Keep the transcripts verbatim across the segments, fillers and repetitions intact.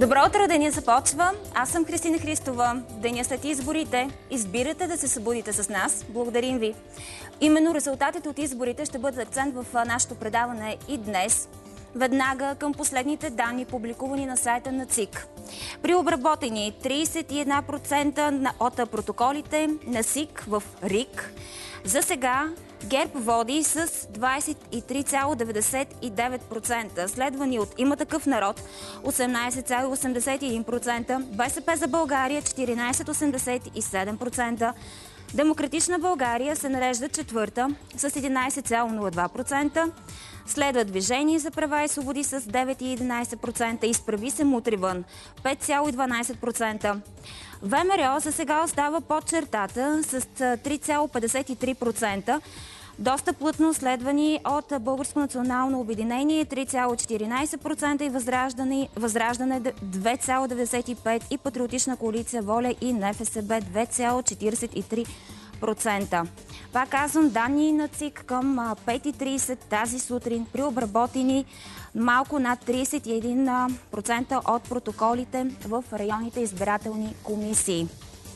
Добро утро, деня започва. Аз съм Христина Христова. Деня след изборите. Избирате да се събудите с нас. Благодарим ви. Именно резултатите от изборите ще бъдат акцент в нашето предаване и днес. Веднага към последните данни, публикувани на сайта на ЦИК. При обработени тридесет и един процента от протоколите на СИК в РИК, за сега ГЕРБ води с двадесет и три цяло деветдесет и девет процента, следвани от Има такъв народ осемнадесет цяло осемдесет и един процента, БСП за България четиринадесет цяло осемдесет и седем процента, Демократична България се нарежда четвърта с единадесет цяло нула два процента, следва Движение за права и свободи с девет цяло единадесет процента, Изправи се мутри вън пет цяло дванадесет процента. ВМРО за сега остава под чертата с три цяло петдесет и три процента, доста плътно следвани от Българско национално обединение три цяло четиринадесет процента и Възраждане, Възраждане две цяло деветдесет и пет процента и Патриотична коалиция Воля и НФСБ две цяло четиридесет и три процента. Пак казвам, данни на ЦИК към пет и тридесет тази сутрин при обработени малко над тридесет и един процента от протоколите в районните избирателни комисии.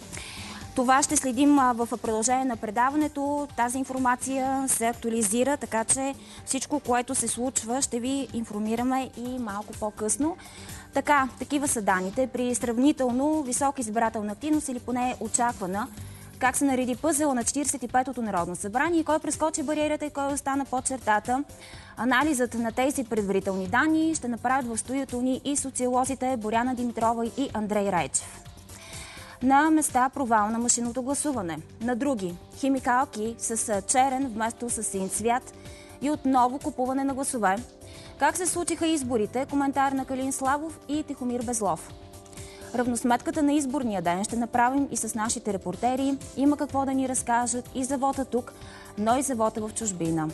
Това ще следим в продължение на предаването. Тази информация се актуализира, така че всичко, което се случва, ще ви информираме и малко по-късно. Така, такива са данните. При сравнително висока избирателна активност или поне очаквана, как се нареди пъзела на четиридесет и петото Народно събрание и кой прескочи бариерата и кой остана под чертата. Анализът на тези предварителни данни ще направят в студиото ни и социолозите Боряна Димитрова и Андрей Райчев. На места провал на машинното гласуване. На други химикалки с черен вместо с син цвят и отново купуване на гласове. Как се случиха изборите? Коментар на Калин Славов и Тихомир Безлов. Равносметката на изборния ден ще направим и с нашите репортери. Има какво да ни разкажат и за вота тук, но и за вота в чужбина.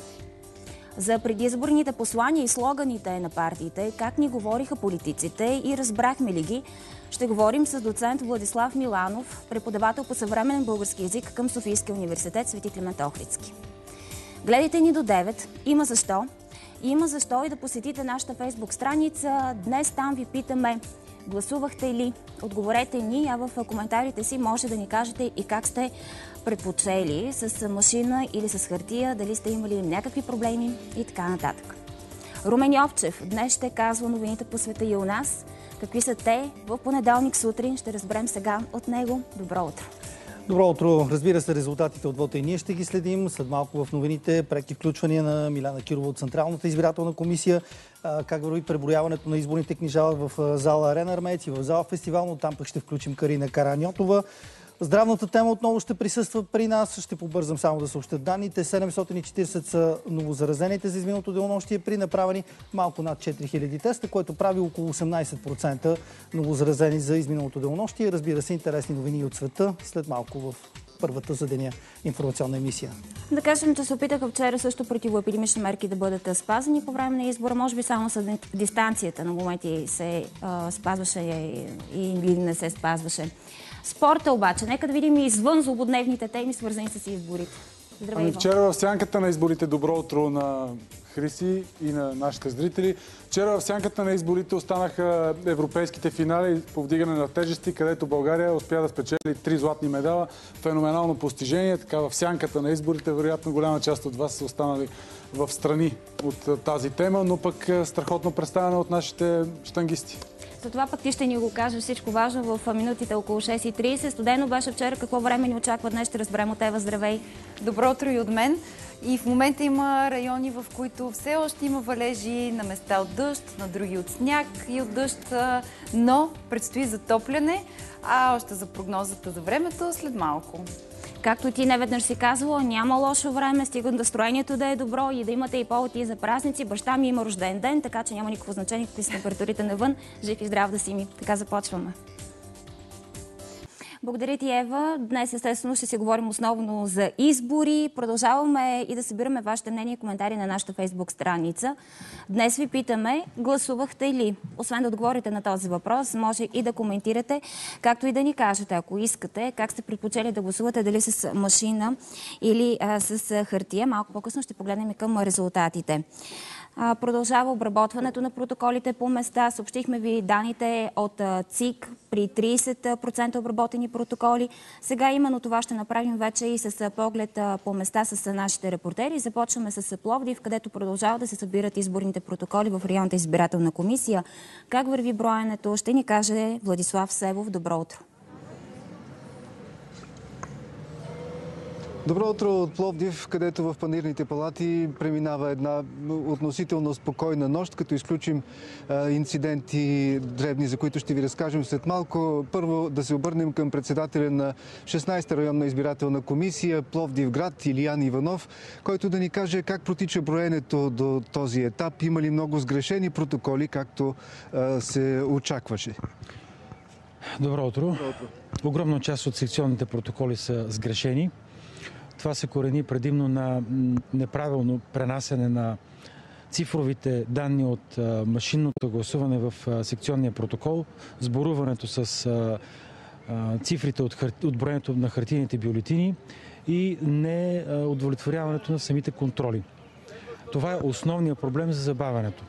За предизборните послания и слоганите на партиите, как ни говориха политиците и разбрахме ли ги, ще говорим с доцент Владислав Миланов, преподавател по съвременен български език към Софийския университет Свети Климент Охридски. Гледайте ни до девет. Има защо. Има защо и да посетите нашата фейсбук страница. Днес там ви питаме: гласувахте ли? Отговорете ни, а в коментарите си може да ни кажете и как сте предпочели, с машина или с хартия, дали сте имали някакви проблеми и така нататък. Румен Йовчев днес ще казва новините по света и у нас. Какви са те? В понеделник сутрин ще разберем сега от него. Добро утро! Добро утро! Разбира се, резултатите от вота и ние ще ги следим. След малко в новините преки включвания на Милена Кирова от Централната избирателна комисия. Как върви преброяването на изборните книжа в зала Арена Армеец и в зала Фестивално. Там пък ще включим Карина Караньотова. Здравната тема отново ще присъства при нас. Ще побързам само да съобщат данните. седемстотин и четиридесет са новозаразените за изминалото денонощие при направени малко над четири хиляди теста, което прави около осемнадесет процента новозаразени за изминалото денонощие. Разбира се, интересни новини от света след малко в първата за деня информационна емисия. Да кажем, че се опитаха вчера също противоепидемични мерки да бъдат спазени по време на избора. Може би само с дистанцията на моменти се а, спазваше или не се спазваше. Спорта обаче. Нека да видим и извън злободневните теми, свързани с изборите. Здравей, ами, вчера в сянката на изборите, добро утро на Хриси и на нашите зрители. Вчера в сянката на изборите останаха европейските финали по вдигане на тежести, където България успя да спечели три златни медала. Феноменално постижение. Така в сянката на изборите, вероятно голяма част от вас са останали в страни от тази тема, но пък страхотно представяне от нашите щангисти. За това пък ти ще ни го кажеш всичко важно в минутите около шест и тридесет. Студено беше вчера. Какво време ни очаква днес? Ще разберем от Ева. Здравей! Добро утро и от мен. И в момента има райони, в които все още има валежи, на места от дъжд, на други от сняг и от дъжд, но предстои затопляне, а още за прогнозата за времето след малко. Както ти неведнъж си казвала, няма лошо време, стига настроението да е добро и да имате и повод и за празници. Баща ми има рожден ден, така че няма никакво значение какви са температурите навън. Жив и здрав да си ми. Така започваме. Благодаря ти, Ева. Днес, естествено, ще си говорим основно за избори. Продължаваме и да събираме вашите мнения и коментари на нашата фейсбук страница. Днес ви питаме, гласувахте ли? Освен да отговорите на този въпрос, може и да коментирате, както и да ни кажете, ако искате, как сте предпочели да гласувате, дали с машина или а, с хартия. Малко по-късно ще погледнем и към резултатите. Продължава обработването на протоколите по места. Съобщихме ви данните от ЦИК при трийсет процента обработени протоколи. Сега именно това ще направим вече и с поглед по места с нашите репортери. Започваме с Пловдив, където продължава да се събират изборните протоколи в районната избирателна комисия. Как върви броенето, ще ни каже Владислав Севов. Добро утро! Добро утро от Пловдив, където в панирните палати преминава една относително спокойна нощ, като изключим а, инциденти дребни, за които ще ви разкажем след малко. Първо да се обърнем към председателя на шестнайсета районна избирателна комисия Пловдив град Илиян Иванов, който да ни каже как протича броенето до този етап. Има ли много сгрешени протоколи, както а, се очакваше? Добро утро. Добро утро. Огромна част от секционните протоколи са сгрешени. Това се корени предимно на неправилно пренасене на цифровите данни от машинното гласуване в секционния протокол, сборуването с цифрите от, хар... от броенето на хартийните бюлетини и не удовлетворяването на самите контроли. Това е основният проблем за забавянето.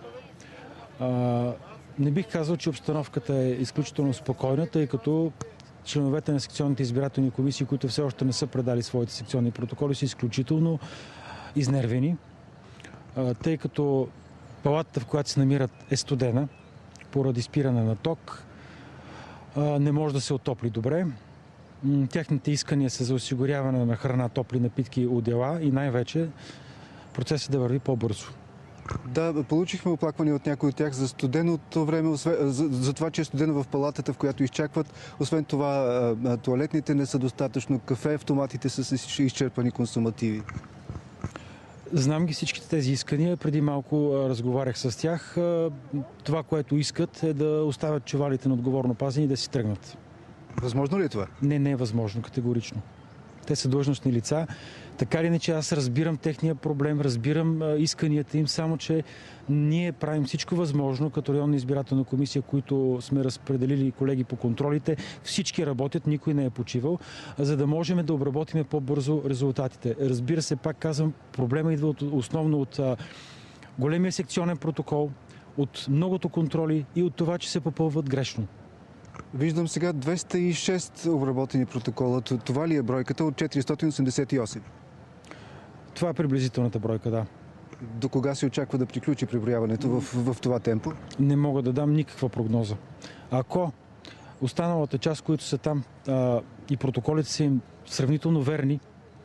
Не бих казал, че обстановката е изключително спокойна, тъй като членовете на секционните избирателни комисии, които все още не са предали своите секционни протоколи, са изключително изнервени, тъй като палатата, в която се намират, е студена поради спиране на ток, не може да се отопли добре. Техните искания са за осигуряване на храна, топли напитки, одеяла и най-вече процесът да върви по-бързо. Да, получихме оплаквания от някои от тях за студеното време, за, за това, че е студено в палатата, в която изчакват. Освен това, тоалетните не са достатъчно, кафе, автоматите са с изчерпани консумативи. Знам ги всичките тези искания. Преди малко разговарях с тях. Това, което искат, е да оставят чувалите на отговорно пазени и да си тръгнат. Възможно ли е това? Не, не е възможно, категорично. Те са длъжностни лица. Така или иначе аз разбирам техния проблем, разбирам а, исканията им, само че ние правим всичко възможно като районна избирателна комисия, които сме разпределили колеги по контролите. Всички работят, никой не е почивал, за да можем да обработим по-бързо резултатите. Разбира се, пак казвам, проблема идва от, основно от а, големия секционен протокол, от многото контроли и от това, че се попълват грешно. Виждам сега двеста и шест обработени протокола. Това ли е бройката от четиристотин осемдесет и осем? Това е приблизителната бройка, да. До кога се очаква да приключи преброяването в, в това темпо? Не мога да дам никаква прогноза. Ако останалата част, които са там а, и протоколите са им сравнително верни,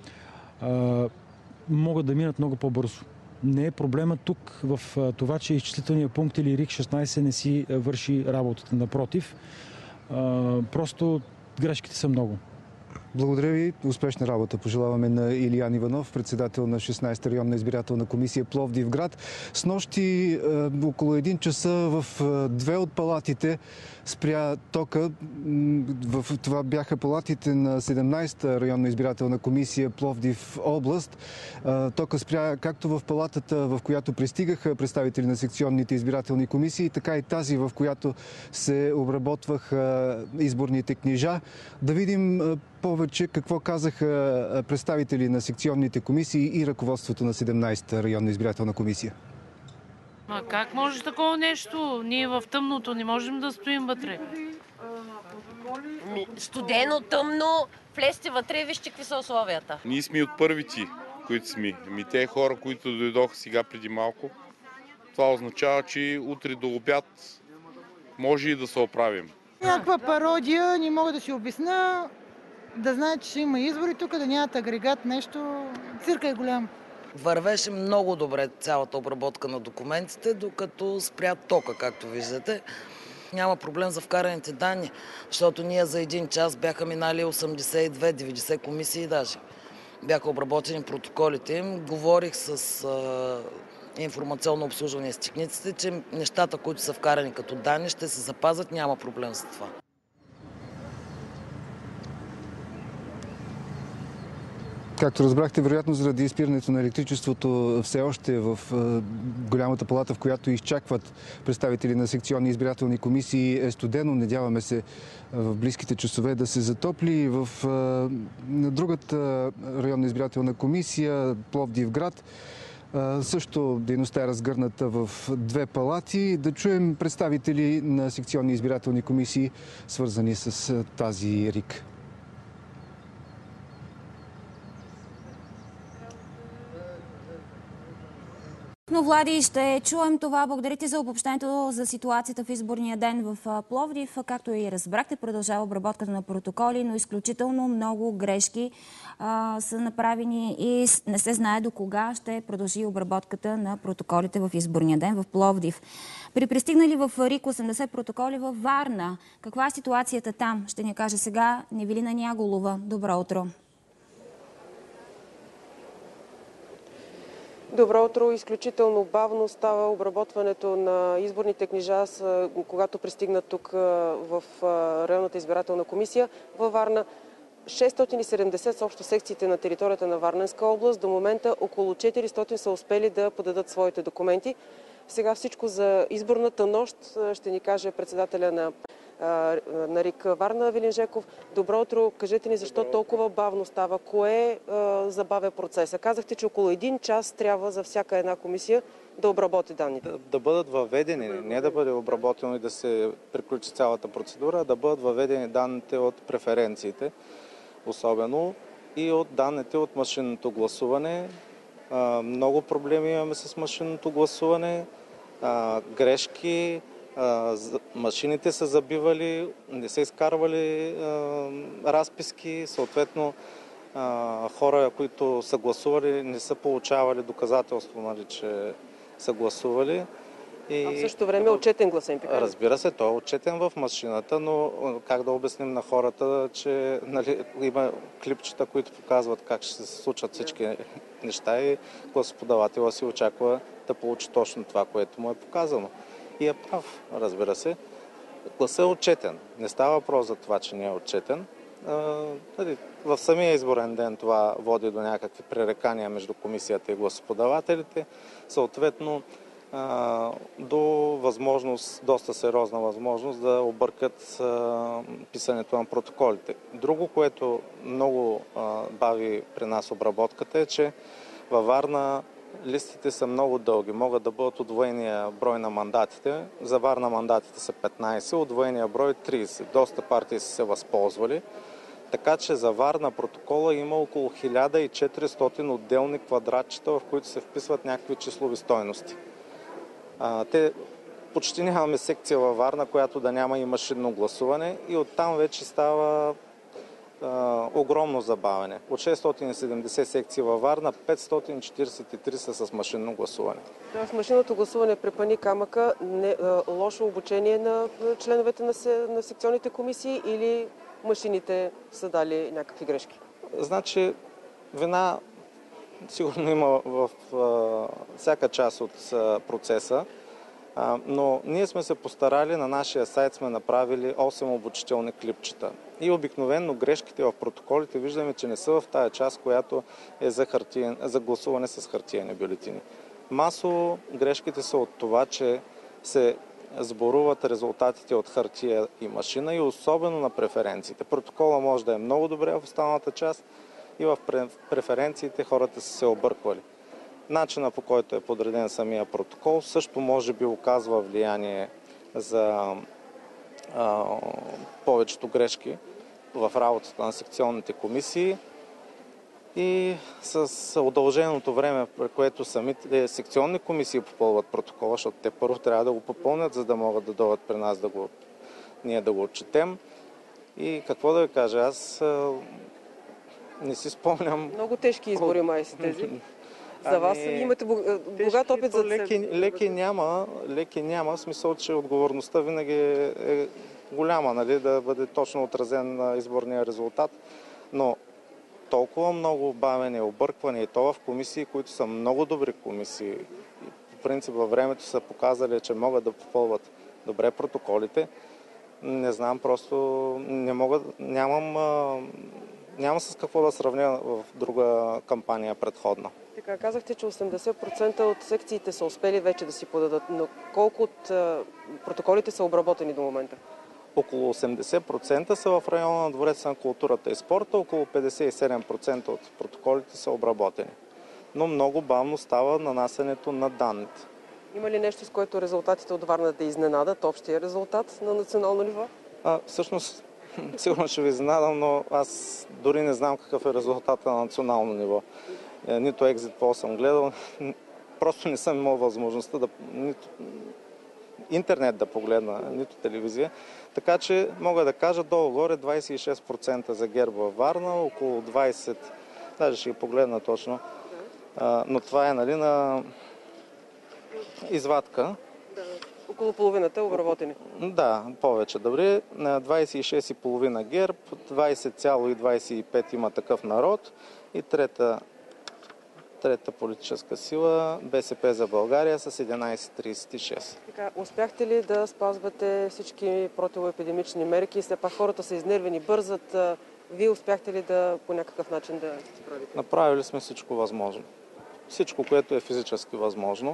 а, могат да минат много по-бързо. Не е проблема тук в а, това, че изчислителният пункт или РИК шестнайсет не си върши работата. Напротив, а, просто грешките са много. Благодаря ви. Успешна работа пожелаваме на Илиян Иванов, председател на шестнайсета районна избирателна комисия Пловдив град. С нощи е, около един часа в е, две от палатите спря тока. В това бяха палатите на седемнайсета районна избирателна комисия Пловдив област. Е, тока спря както в палатата, в която пристигаха представители на секционните избирателни комисии, така и тази, в която се обработваха изборните книжа. Да видим е, повече какво казаха представители на секционните комисии и ръководството на седемнайсета районна избирателна комисия. Ма как може такова нещо? Ние в тъмното не можем да стоим вътре. Ми, студено, тъмно, влезте вътре, вижте какви са условията. Ние сме от първите, които сме. Ми те хора, които дойдоха сега преди малко, това означава, че утре до обяд може и да се оправим. Някаква пародия, не мога да си обясня. Да знаят, че ще има избори тук, да нямат агрегат, нещо. Цирка е голям. Вървеше много добре цялата обработка на документите, докато спря тока, както виждате. Няма проблем за вкараните данни, защото ние за един час бяха минали осемдесет и две деветдесет комисии даже. Бяха обработени протоколите им. Говорих с а, информационно обслужване с техниците, че нещата, които са вкарани като данни, ще се запазят, няма проблем с това. Както разбрахте, вероятно заради изпирането на електричеството все още в голямата палата, в която изчакват представители на секционни избирателни комисии, е студено. Надяваме се в близките часове да се затопли. В другата районна избирателна комисия, Пловдив град, Също дейността е разгърната в две палати. Да чуем представители на секционни избирателни комисии, свързани с тази РИК. Но, Влади, ще чуем това. Благодаря ти за обобщението за ситуацията в изборния ден в Пловдив. Както и разбрахте, продължава обработката на протоколи, но изключително много грешки а, са направени и не се знае до кога ще продължи обработката на протоколите в изборния ден в Пловдив. При пристигнали в РИК осемдесет протоколи във Варна. Каква е ситуацията там? Ще ни каже сега Невелина Няголова. Добро утро! Добро утро. Изключително бавно става обработването на изборните книжа, когато пристигнат тук в районната избирателна комисия във Варна. шестстотин и седемдесет са общо секциите на територията на Варненска област. До момента около четиристотин са успели да подадат своите документи. Сега всичко за изборната нощ ще ни каже председателя на на РИК Варна Велин Жеков. Добро утро. Кажете ни защо толкова бавно става? Кое забавя процеса? Казахте, че около един час трябва за всяка една комисия да обработи данните. Да, да бъдат въведени, не да бъде обработено и да се приключи цялата процедура, а да бъдат въведени данните от преференциите, особено и от данните от машинното гласуване. Много проблеми имаме с машинното гласуване, грешки, машините са забивали, не са изкарвали разписки, съответно хора, които са гласували, не са получавали доказателство, нали, че са гласували. И... А в същото време е отчетен гласа. Разбира се, той е отчетен в машината, но как да обясним на хората, че, нали, има клипчета, които показват как ще се случат всички неща и гласоподавателя си очаква да получи точно това, което му е показано. И е прав, разбира се. Гласът е отчетен. Не става въпрос за това, че не е отчетен. В самия изборен ден това води до някакви пререкания между комисията и гласоподавателите. Съответно, до възможност, доста сериозна възможност да объркат писането на протоколите. Друго, което много бави при нас обработката, е, че във Варна листите са много дълги. Могат да бъдат удвоения брой на мандатите. За Варна мандатите са петнайсет, удвоения брой трийсет. Доста партии са се възползвали. Така че за Варна протокола има около хиляда и четиристотин отделни квадратчета, в които се вписват някакви числови стойности. А, те почти нямаме секция във Варна, която да няма и машинно гласуване, и оттам вече става а, огромно забавяне. От шестстотин и седемдесет секции във Варна, петстотин четирийсет и три са с машинно гласуване. Тоест машинното гласуване препъни камъка, не, а, лошо обучение на членовете на, се, на секционните комисии или машините са дали някакви грешки? Значи, вина сигурно има в а, всяка част от а, процеса, а, но ние сме се постарали, на нашия сайт сме направили осем обучителни клипчета. И обикновено грешките в протоколите виждаме, че не са в тая част, която е за, хартиен, за гласуване с хартиени бюлетини. Масово грешките са от това, че се сборуват резултатите от хартия и машина и особено на преференциите. Протокола може да е много добре в останалата част и в преференциите хората са се обърквали. Начина, по който е подреден самия протокол, също може би оказва влияние за а, повечето грешки в работата на секционните комисии и с удълженото време, при което самите секционни комисии попълват протокола, защото те първо трябва да го попълнят, за да могат да дойдат при нас да го, ние да го отчетем. И какво да ви кажа, аз а, не си спомням... Много тежки избори май са тези. За вас ами, имате богат опит за... Леки, леки, няма, леки няма, в смисъл, че отговорността винаги е, е голяма, нали, да бъде точно отразен на изборния резултат, но толкова много бавене, объркване и то в комисии, които са много добри комисии. По принцип във времето са показали, че могат да попълват добре протоколите. Не знам, просто не мога, нямам, нямам с какво да сравня в друга кампания предходна. Така, казахте, че осемдесет процента от секциите са успели вече да си подадат, но колко от протоколите са обработени до момента? Около осемдесет процента са в района на Двореца на културата и спорта, около петдесет и седем процента от протоколите са обработени. но много бавно става нанасянето на данните. Има ли нещо, с което резултатите от Варна да изненадат, общия резултат на национално ниво? А, всъщност, сигурно ще ви изненадам, но аз дори не знам какъв е резултатът на национално ниво. Нито екзит пол съм гледал, просто не съм имал възможността да... Нито интернет да погледна, нито телевизия. Така че мога да кажа долу-горе двадесет и шест процента за ГЕРБ във Варна, около двадесет процента, даже ще ги погледна точно, а, но това е, нали, на извадка. Да, около половината обработени. Да, повече добре. На двадесет и шест цяло и пет ГЕРБ, двадесет цяло двадесет и пет има Такъв народ и трета Трета политическа сила, БСП за България с единадесет цяло тридесет и шест. Така, успяхте ли да спазвате всички противоепидемични мерки? Все пак хората са изнервени, бързат. Вие успяхте ли да по някакъв начин да се справите? Направили сме всичко възможно. Всичко, което е физически възможно.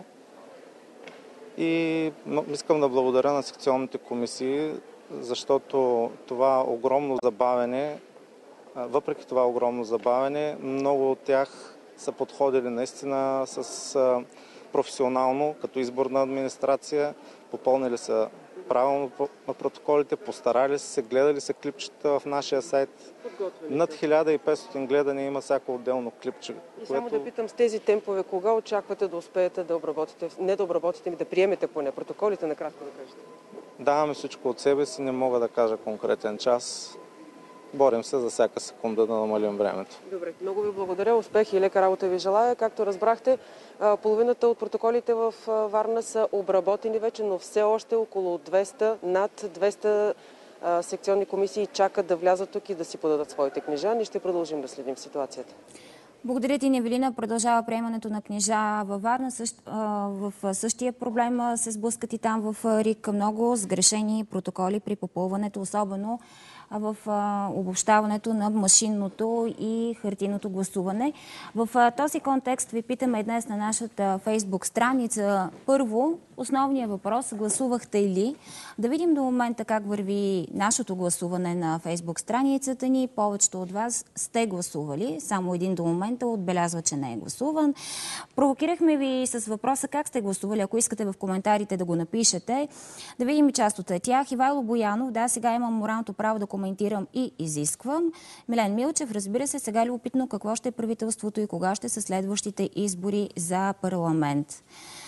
И искам да благодаря на секционните комисии, защото това огромно забавене, въпреки това огромно забавене, много от тях са подходили наистина с а, професионално, като изборна администрация, попълнили са правилно на протоколите, постарали се, гледали са клипчета в нашия сайт. Над хиляда и петстотин гледания има всяко отделно клипче. И само което... да питам, с тези темпове, кога очаквате да успеете да обработите, не да обработите, ми да приемете поне протоколите, накратко да кажете? Даваме всичко от себе си, не мога да кажа конкретен час. Борим се за всяка секунда да намалим времето. Добре, много ви благодаря. Успех и лека работа ви желая. Както разбрахте, половината от протоколите в Варна са обработени вече, но все още около двеста, над двеста секционни комисии чакат да влязат тук и да си подадат своите книжа. Ние ще продължим да следим ситуацията. Благодаря ти, Невелина. Продължава приемането на книжа във Варна. Същ, а, в същия проблем се сблъскат и там в РИК. Много сгрешени протоколи при попълването, особено в а, обобщаването на машинното и хартийното гласуване. В а, този контекст ви питаме днес на нашата Фейсбук страница. Първо, основният въпрос, гласувахте ли? Да видим до момента как върви нашето гласуване на Фейсбук страницата ни. Повечето от вас сте гласували. Само един до момента отбелязва, че не е гласуван. Провокирахме ви с въпроса как сте гласували. Ако искате в коментарите да го напишете, да видим и част от тях. Ивайло Боянов, да, сега имам моралното право да коментирам и изисквам. Милен Милчев, разбира се, сега е любопитно какво ще е правителството и кога ще са следващите избори за парламент.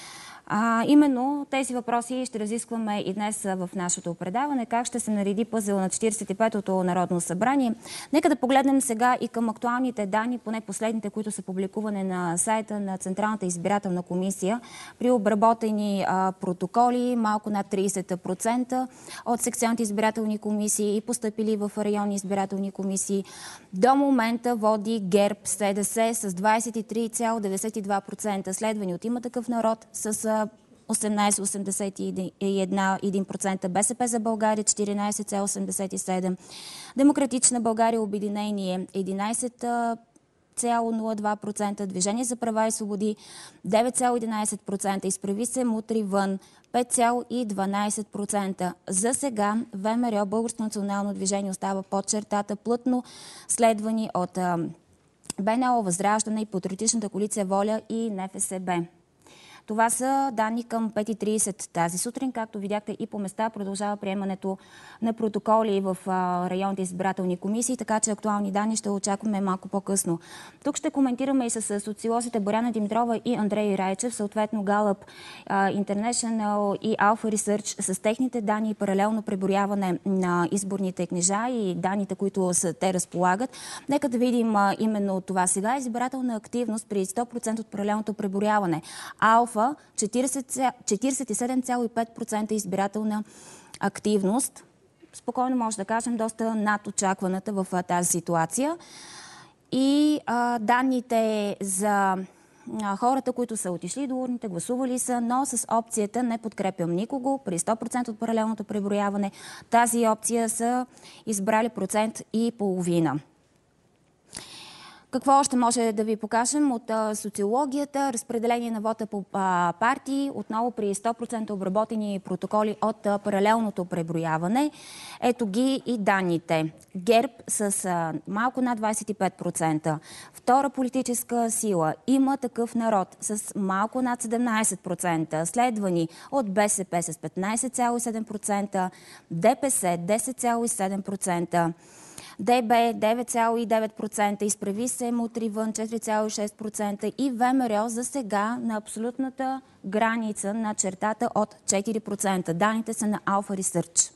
А, именно тези въпроси ще разискваме и днес в нашето предаване. Как ще се нареди пъзел на четиридесет и петото Народно събрание. Нека да погледнем сега и към актуалните данни, поне последните, които са публикувани на сайта на Централната избирателна комисия. При обработени а, протоколи, малко над тридесет процента от секционните избирателни комисии и постъпили в районни избирателни комисии. До момента води ГЕРБ СДС с двадесет и три цяло деветдесет и два процента, следвани от Има такъв народ с осемнадесет цяло осемдесет и един процента, БСП за България четиринадесет цяло осемдесет и седем процента, Демократична България Обединение единадесет цяло нула два процента, Движение за права и свободи девет цяло единадесет процента, Изправи се мутри вън пет цяло дванадесет процента. За сега ВМРО, Българско национално движение, остава под чертата, плътно следвани от БНО, Възраждане и Патриотичната коалиция Воля и НФСБ. Това са данни към пет и тридесет тази сутрин. Както видяхте и по места продължава приемането на протоколи в районните избирателни комисии, така че актуални данни ще очакваме малко по-късно. Тук ще коментираме и с социолозите Боряна Димитрова и Андрей Райчев, съответно Галъп International и Alpha Research с техните данни и паралелно преброяване на изборните книжа и данните, които те разполагат. Нека да видим именно това сега. Избирателна активност при сто процента от паралелното преброяване. Алфа четиридесет и седем цяло и пет процента избирателна активност. Спокойно може да кажем доста над очакваната в тази ситуация. И а, данните за а, хората, които са отишли до урните, гласували са, но с опцията не подкрепям никого. При сто процента от паралелното преброяване тази опция са избрали процент и половина. Какво още може да ви покажем от а, социологията? Разпределение на вота по а, партии, отново при сто процента обработени протоколи от а, паралелното преброяване. Ето ги и данните. ГЕРБ с а, малко над двадесет и пет процента. Втора политическа сила Има такъв народ с малко над седемнадесет процента. Следвани от БСП с петнадесет цяло и седем процента, ДПС десет цяло и седем процента. ДБ девет цяло и девет процента, изправи се мутри вън четири цяло и шест процента и ВМРО за сега на абсолютната граница на чертата от четири процента. Данните са на Alpha Research.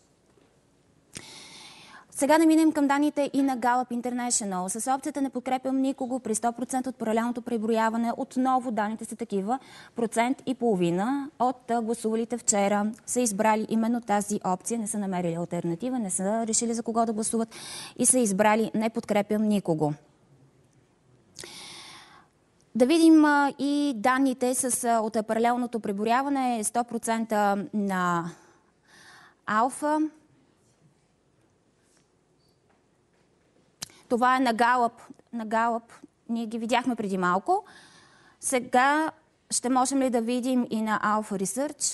Сега да минем към данните и на Gallup International. С опцията "не подкрепям никого" при сто процента от паралелното преброяване, отново данните са такива. Процент и половина от гласувалите вчера са избрали именно тази опция, не са намерили алтернатива, не са решили за кого да гласуват и са избрали "не подкрепям никого". Да видим а, и данните с, а, от паралелното преброяване. сто процента на Алфа. Това е на Gallup. На Gallup. Ние ги видяхме преди малко. Сега ще можем ли да видим и на Alpha Research?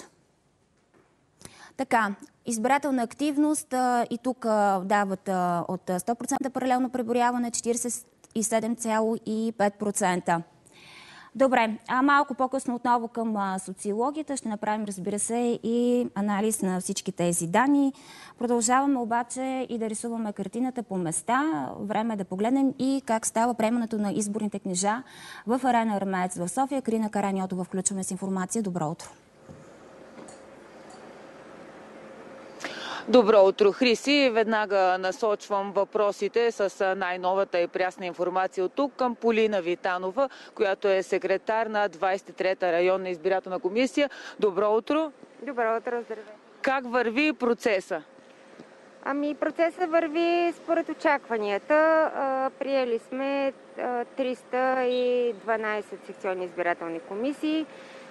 Така, избирателна активност и тук дават от сто процента паралелно преброяване четиридесет и седем цяло и пет процента. Добре, а малко по-късно отново към а, социологията. Ще направим, разбира се, и анализ на всички тези данни. Продължаваме обаче и да рисуваме картината по места. Време е да погледнем и как става приемането на изборните книжа в Арена Армеец в София. Карина Караниотова, включваме с информация. Добро утро! Добро утро, Хриси. Веднага насочвам въпросите с най-новата и прясна информация от тук към Полина Витанова, която е секретар на двадесет и трета районна избирателна комисия. Добро утро. Добро утро, здравей. Как върви процеса? Ами процесът върви според очакванията. Приели сме триста и дванадесет секционни избирателни комисии.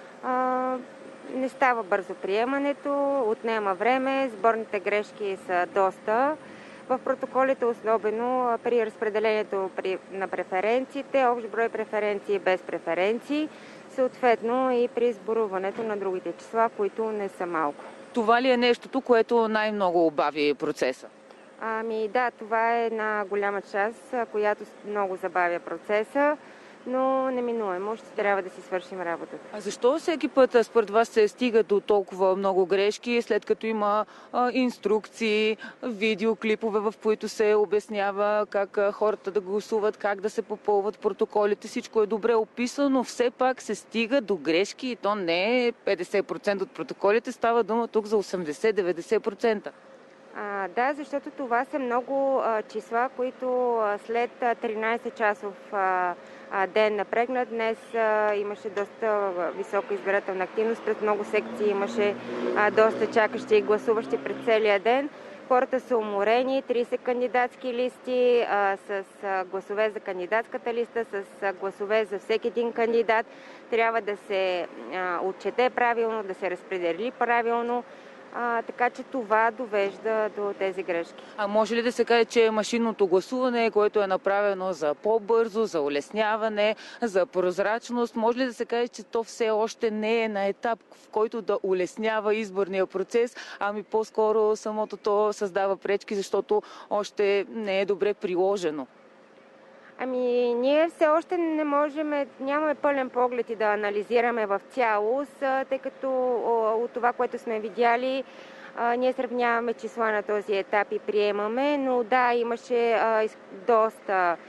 Не става бързо приемането, отнема време, сборните грешки са доста. В протоколите, особено при разпределението на преференциите, общ брой преференции без преференции, съответно и при сборуването на другите числа, които не са малко. Това ли е нещото, което най-много обави процеса? Ами да, това е една голяма част, която много забавя процеса, но неминуемо ще трябва да си свършим работата. А защо всеки път според вас се стига до толкова много грешки, след като има а, инструкции, видеоклипове, в които се обяснява как а, хората да гласуват, как да се попълват протоколите, всичко е добре описано, все пак се стига до грешки и то не е петдесет процента от протоколите, става дума тук за осемдесет до деветдесет процента. А, да, защото това са много а, числа, които а, след тринадесет часов а, а, ден на преглед, днес а, имаше доста висока избирателна активност, пред много секции имаше а, доста чакащи и гласуващи пред целия ден. Хората са уморени, тридесет кандидатски листи а, с а, гласове за кандидатската листа, с а, гласове за всеки един кандидат. Трябва да се а, отчете правилно, да се разпредели правилно. А, така че това довежда до тези грешки. А може ли да се каже, че машинното гласуване, което е направено за по-бързо, за улесняване, за прозрачност, може ли да се каже, че то все още не е на етап, в който да улеснява изборния процес, ами по-скоро самото то създава пречки, защото още не е добре приложено? Ами, ние все още не можем, нямаме пълен поглед и да анализираме в цялост, тъй като от това, което сме видяли, ние сравняваме числа на този етап и приемаме, но да, имаше доста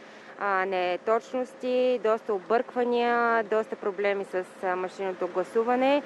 неточности, доста обърквания, доста проблеми с машинното гласуване.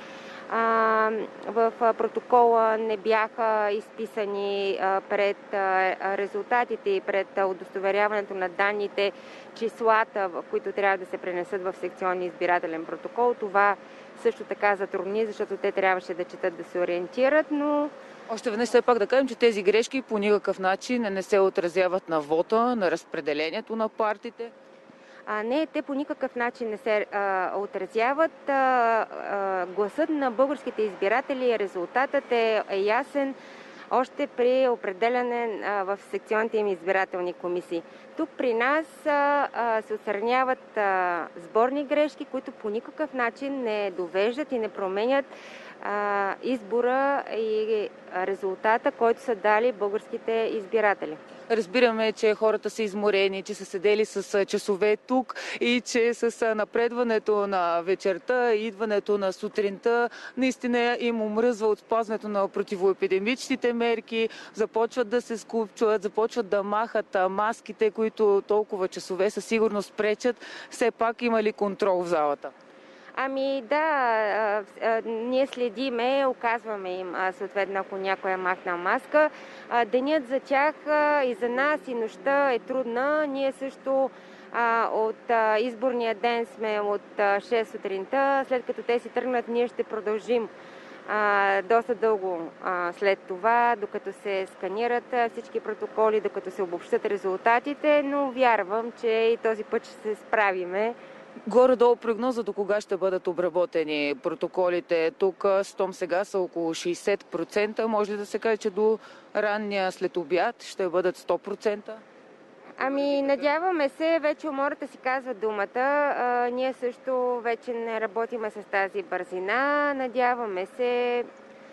В протокола не бяха изписани пред резултатите и пред удостоверяването на данните числата, които трябва да се пренесат в секционния избирателен протокол. Това също така затрудни, защото те трябваше да четат, да се ориентират, но... Още веднъж все пак да кажем, че тези грешки по никакъв начин не се отразяват на вота, на разпределението на партиите. А, не, те по никакъв начин не се а, отразяват. А, а, гласът на българските избиратели, резултатът е, е ясен още при определяне а, в секционните им избирателни комисии. Тук при нас а, а, се отстраняват а, сборни грешки, които по никакъв начин не довеждат и не променят а, избора и резултата, който са дали българските избиратели. Разбираме, че хората са изморени, че са седели с часове тук и че с напредването на вечерта, идването на сутринта, наистина им омръзва от спазването на противоепидемичните мерки, започват да се скупчват, започват да махат маските, които толкова часове със сигурност пречат. Все пак има ли контрол в залата? Ами да, а, а, ние следиме, оказваме им а, съответно, ако някой е махнал маска. А, денят за тях а, и за нас и нощта е трудна. Ние също а, от а, изборния ден сме от а, шест сутринта. След като те си тръгнат, ние ще продължим а, доста дълго а, след това, докато се сканират а, всички протоколи, докато се обобщат резултатите, но вярвам, че и този път ще се справиме. Горе-долу прогноза до кога ще бъдат обработени протоколите. Тук стом сега са около шейсет процента. Може ли да се каже, че до ранния след обяд ще бъдат сто процента? Ами, надяваме се, вече умората си казва думата. А, ние също вече не работиме с тази бързина. Надяваме се,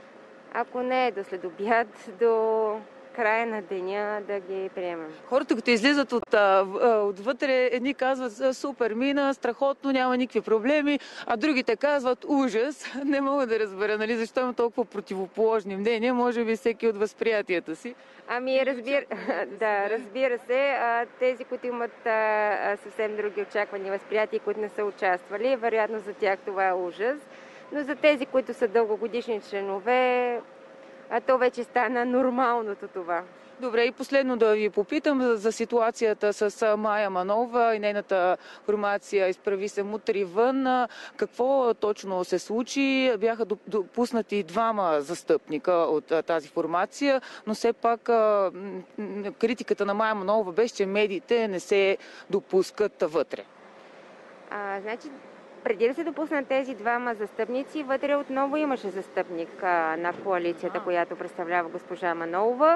ако не е до след обяд, до края на деня да ги приемем. Хората, като излизат от, отвътре, едни казват супер, мина, страхотно, няма никакви проблеми, а другите казват ужас. Не мога да разбера, нали, защо има толкова противоположни мнения, може би всеки от възприятията си. Ами, разбира, да, разбира се, тези, които имат съвсем други очаквани възприятия, които не са участвали, вероятно за тях това е ужас, но за тези, които са дългогодишни членове, а то вече стана нормалното това. Добре, и последно да ви попитам за, за ситуацията с Мая Манолова и нейната формация "Изправи се мутри вън". Какво точно се случи? Бяха допуснати двама застъпника от тази формация, но все пак критиката на Мая Манолова беше, че медиите не се допускат вътре. А, значи, преди да се допуснат тези двама застъпници, вътре отново имаше застъпник а, на коалицията, а. която представлява госпожа Манолова.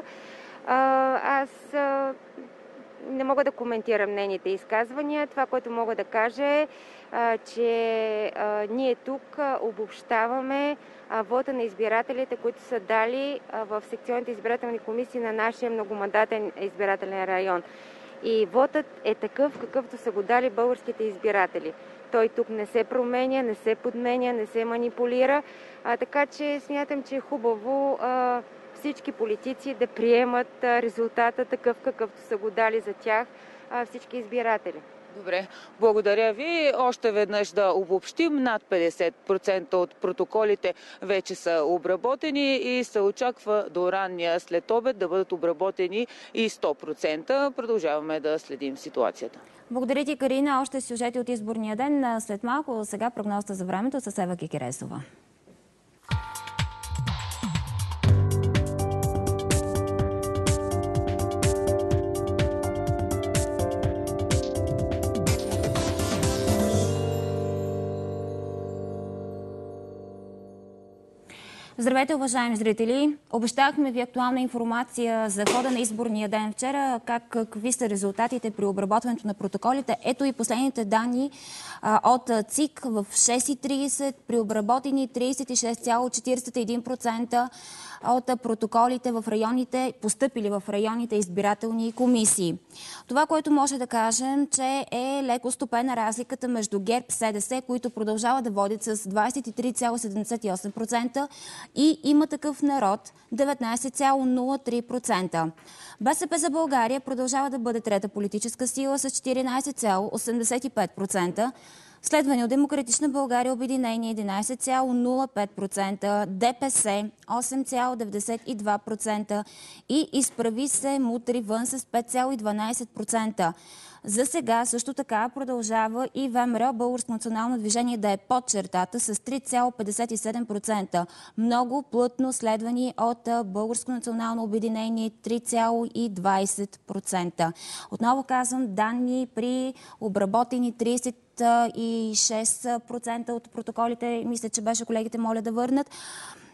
А, аз а, не мога да коментирам нейните изказвания. Това, което мога да кажа е, а, че а, ние тук а, обобщаваме а, вота на избирателите, които са дали а, в секционните избирателни комисии на нашия многомандатен избирателен район. И вотът е такъв, какъвто са го дали българските избиратели. Той тук не се променя, не се подменя, не се манипулира, а, така че смятам, че е хубаво а, всички политици да приемат а, резултата такъв, какъвто са го дали за тях а, всички избиратели. Добре, благодаря ви. Още веднъж да обобщим, над петдесет процента от протоколите вече са обработени и се очаква до ранния след обед да бъдат обработени и сто процента. Продължаваме да следим ситуацията. Благодаря ти, Карина. Още сюжети от изборния ден. След малко, сега прогнозата за времето с Ева Кикересова. Здравейте, уважаеми зрители! Обещахме ви актуална информация за хода на изборния ден вчера, как, какви са резултатите при обработването на протоколите. Ето и последните данни а, от ЦИК в шест и трийсет при обработени трийсет и шест цяло четирийсет и един процента от протоколите в районите, постъпили в районните избирателни комисии. Това, което може да кажем, че е леко стопена разликата между ГЕРБ и СДС, които продължават да водят с двайсет и три цяло седемдесет и осем процента и Има такъв народ деветнайсет цяло нула три процента. БСП за България продължава да бъде трета политическа сила с четиринайсет цяло осемдесет и пет процента. Следвани от Демократична България обединение единайсет цяло нула пет процента, ДПС осем цяло деветдесет и два процента и Изправи се мутри вън с пет цяло дванайсет процента. За сега също така продължава и ВМРО, Българско национално движение, да е под чертата с три цяло петдесет и седем процента. Много плътно следвани от Българско национално обединение три цяло двайсет процента. Отново казвам, данни при обработени трийсет и шест процента от протоколите, мисля, че беше колегите, моля да върнат.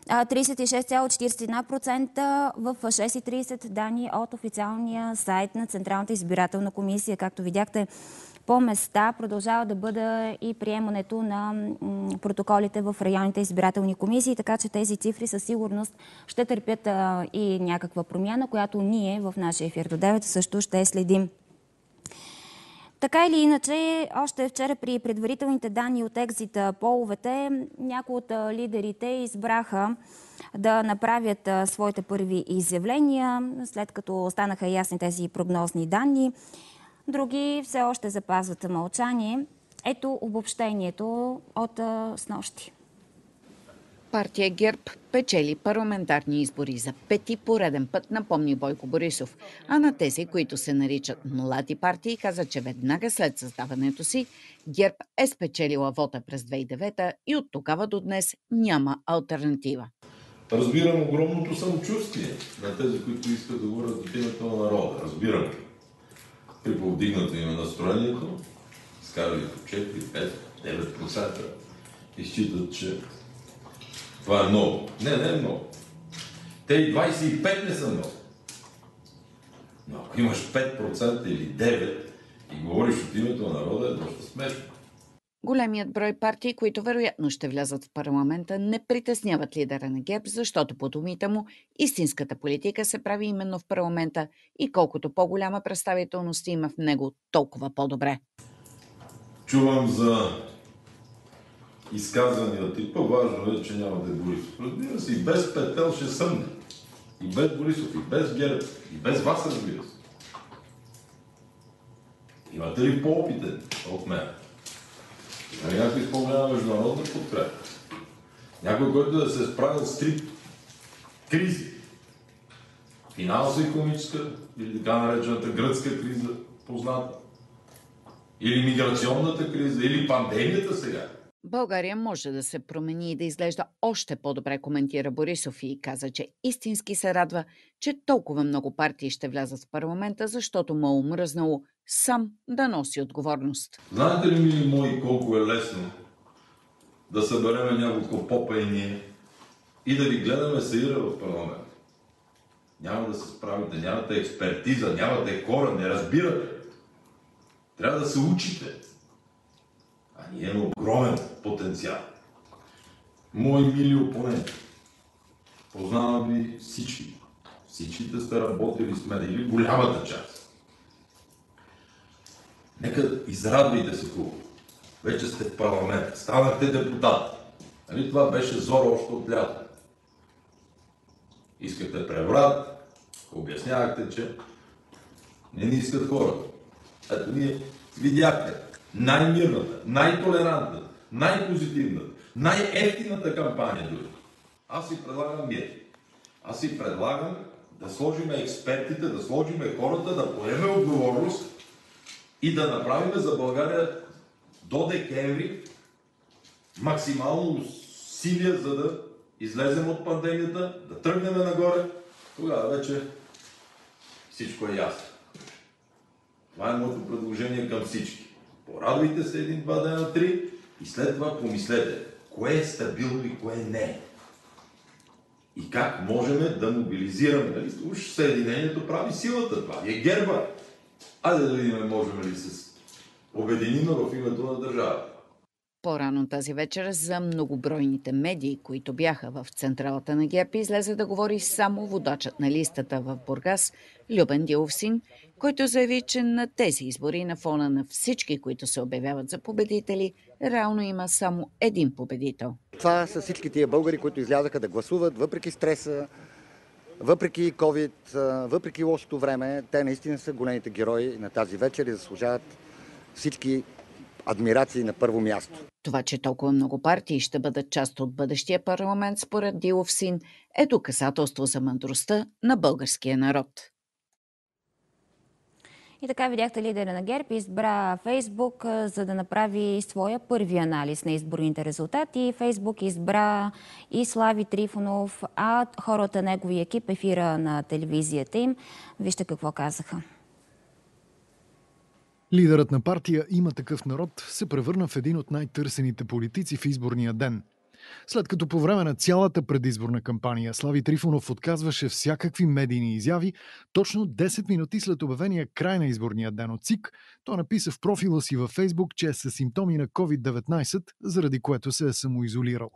тридесет и шест цяло четиридесет и една процента в шест и тридесет данни от официалния сайт на Централната избирателна комисия. Както видяхте, по места продължава да бъде и приемането на протоколите в районните избирателни комисии, така че тези цифри със сигурност ще търпят а, и някаква промяна, която ние в нашия ефир до девет също ще следим. Така или иначе, още вчера при предварителните данни от екзита половете, някои от лидерите избраха да направят своите първи изявления, след като станаха ясни тези прогнозни данни. Други все още запазват мълчание. Ето обобщението от а, снощи. Партия ГЕРБ печели парламентарни избори за пети пореден път, напомни Бойко Борисов. А на тези, които се наричат млади партии, каза, че веднага след създаването си ГЕРБ е спечелила вота през две хиляди и девета и от тогава до днес няма алтернатива. Разбирам огромното самочувствие на тези, които искат да говорят от името на народа. Разбирам. При повдигнато им настроението, изкарали по четири, пет, девет процента и считат, че това е много. Не, не е много. Те и двадесет и пет не са много. Но ако имаш пет процента или девет процента и говориш от името на народа, е доста смешно. Големият брой партии, които вероятно ще влязат в парламента, не притесняват лидера на ГЕРБ, защото по думите му истинската политика се прави именно в парламента и колкото по-голяма представителност има в него, толкова по-добре. Чувам за изказания типа, важно е, че няма да е Борисов. Разбира се, и без Петел ще съмне. И без Борисов, и без ГЕРБ, и без вас, разбира се. Имате ли по-опитен от мен? Има ли някой изпълнява международна подкрепа? Някой, който да се е справил с три кризи. Финансово-икономическа, или така наречената гръцка криза, позната. Или миграционната криза, или пандемията сега. България може да се промени и да изглежда още по-добре, коментира Борисов и каза, че истински се радва, че толкова много партии ще влязат в парламента, защото му е омръзнало сам да носи отговорност. Знаете ли, мили мои, колко е лесно да събереме няколко попа и ние и да ви гледаме саира в парламент? Няма да се справите, нямате експертиза, нямате хора, не разбирате. Трябва да се учите. А ние имаме огромен потенциал. Мои мили опоненти, познавам ви всички. Всичките сте работили с мен, или голямата част. Нека израдвайте се хубаво. Вече сте в парламент, станахте депутат. Нали това беше зора още от лято? Искате преврат, обяснявахте, че не ни искат хората. Ето ние видяхте най-мирната, най-толерантната, най-позитивната, най-ефтината кампания дори. Аз си предлагам мир. Аз си предлагам да сложиме експертите, да сложиме хората, да поеме отговорност и да направим за България до декември максимално усилия, за да излезем от пандемията, да тръгнем нагоре. Тогава вече всичко е ясно. Това е моето предложение към всички. Порадвайте се един, два дена, три и след това помислете кое е стабилно и кое не е. И как можем да мобилизираме. Дали? Уж Съединението прави силата. Това е герба. Айде да видим, можем ли се обединим в името на държавата. По-рано тази вечер за многобройните медии, които бяха в централата на ГЕРБ, излезе да говори само водачът на листата в Бургас, Любен Диловсин, който заяви, че на тези избори, на фона на всички, които се обявяват за победители, реално има само един победител. Това са всички тия българи, които излязаха да гласуват, въпреки стреса, въпреки COVID, въпреки лошото време. Те наистина са големите герои на тази вечер и заслужават всички адмирации на първо място. Това, че толкова много партии ще бъдат част от бъдещия парламент, според Диловсин, е доказателство за мъдростта на българския народ. И така видяхте, лидера на ГЕРБ избра Фейсбук, за да направи своя първи анализ на изборните резултати. Фейсбук избра и Слави Трифонов, а хората, негови екип, ефира на телевизията им. Вижте какво казаха. Лидерът на партия "Има такъв народ" се превърна в един от най-търсените политици в изборния ден. След като по време на цялата предизборна кампания Слави Трифонов отказваше всякакви медийни изяви, точно десет минути след обявения край на изборния ден от ЦИК, той написа в профила си във Фейсбук, че е със симптоми на ковид деветнайсет, заради което се е самоизолирал.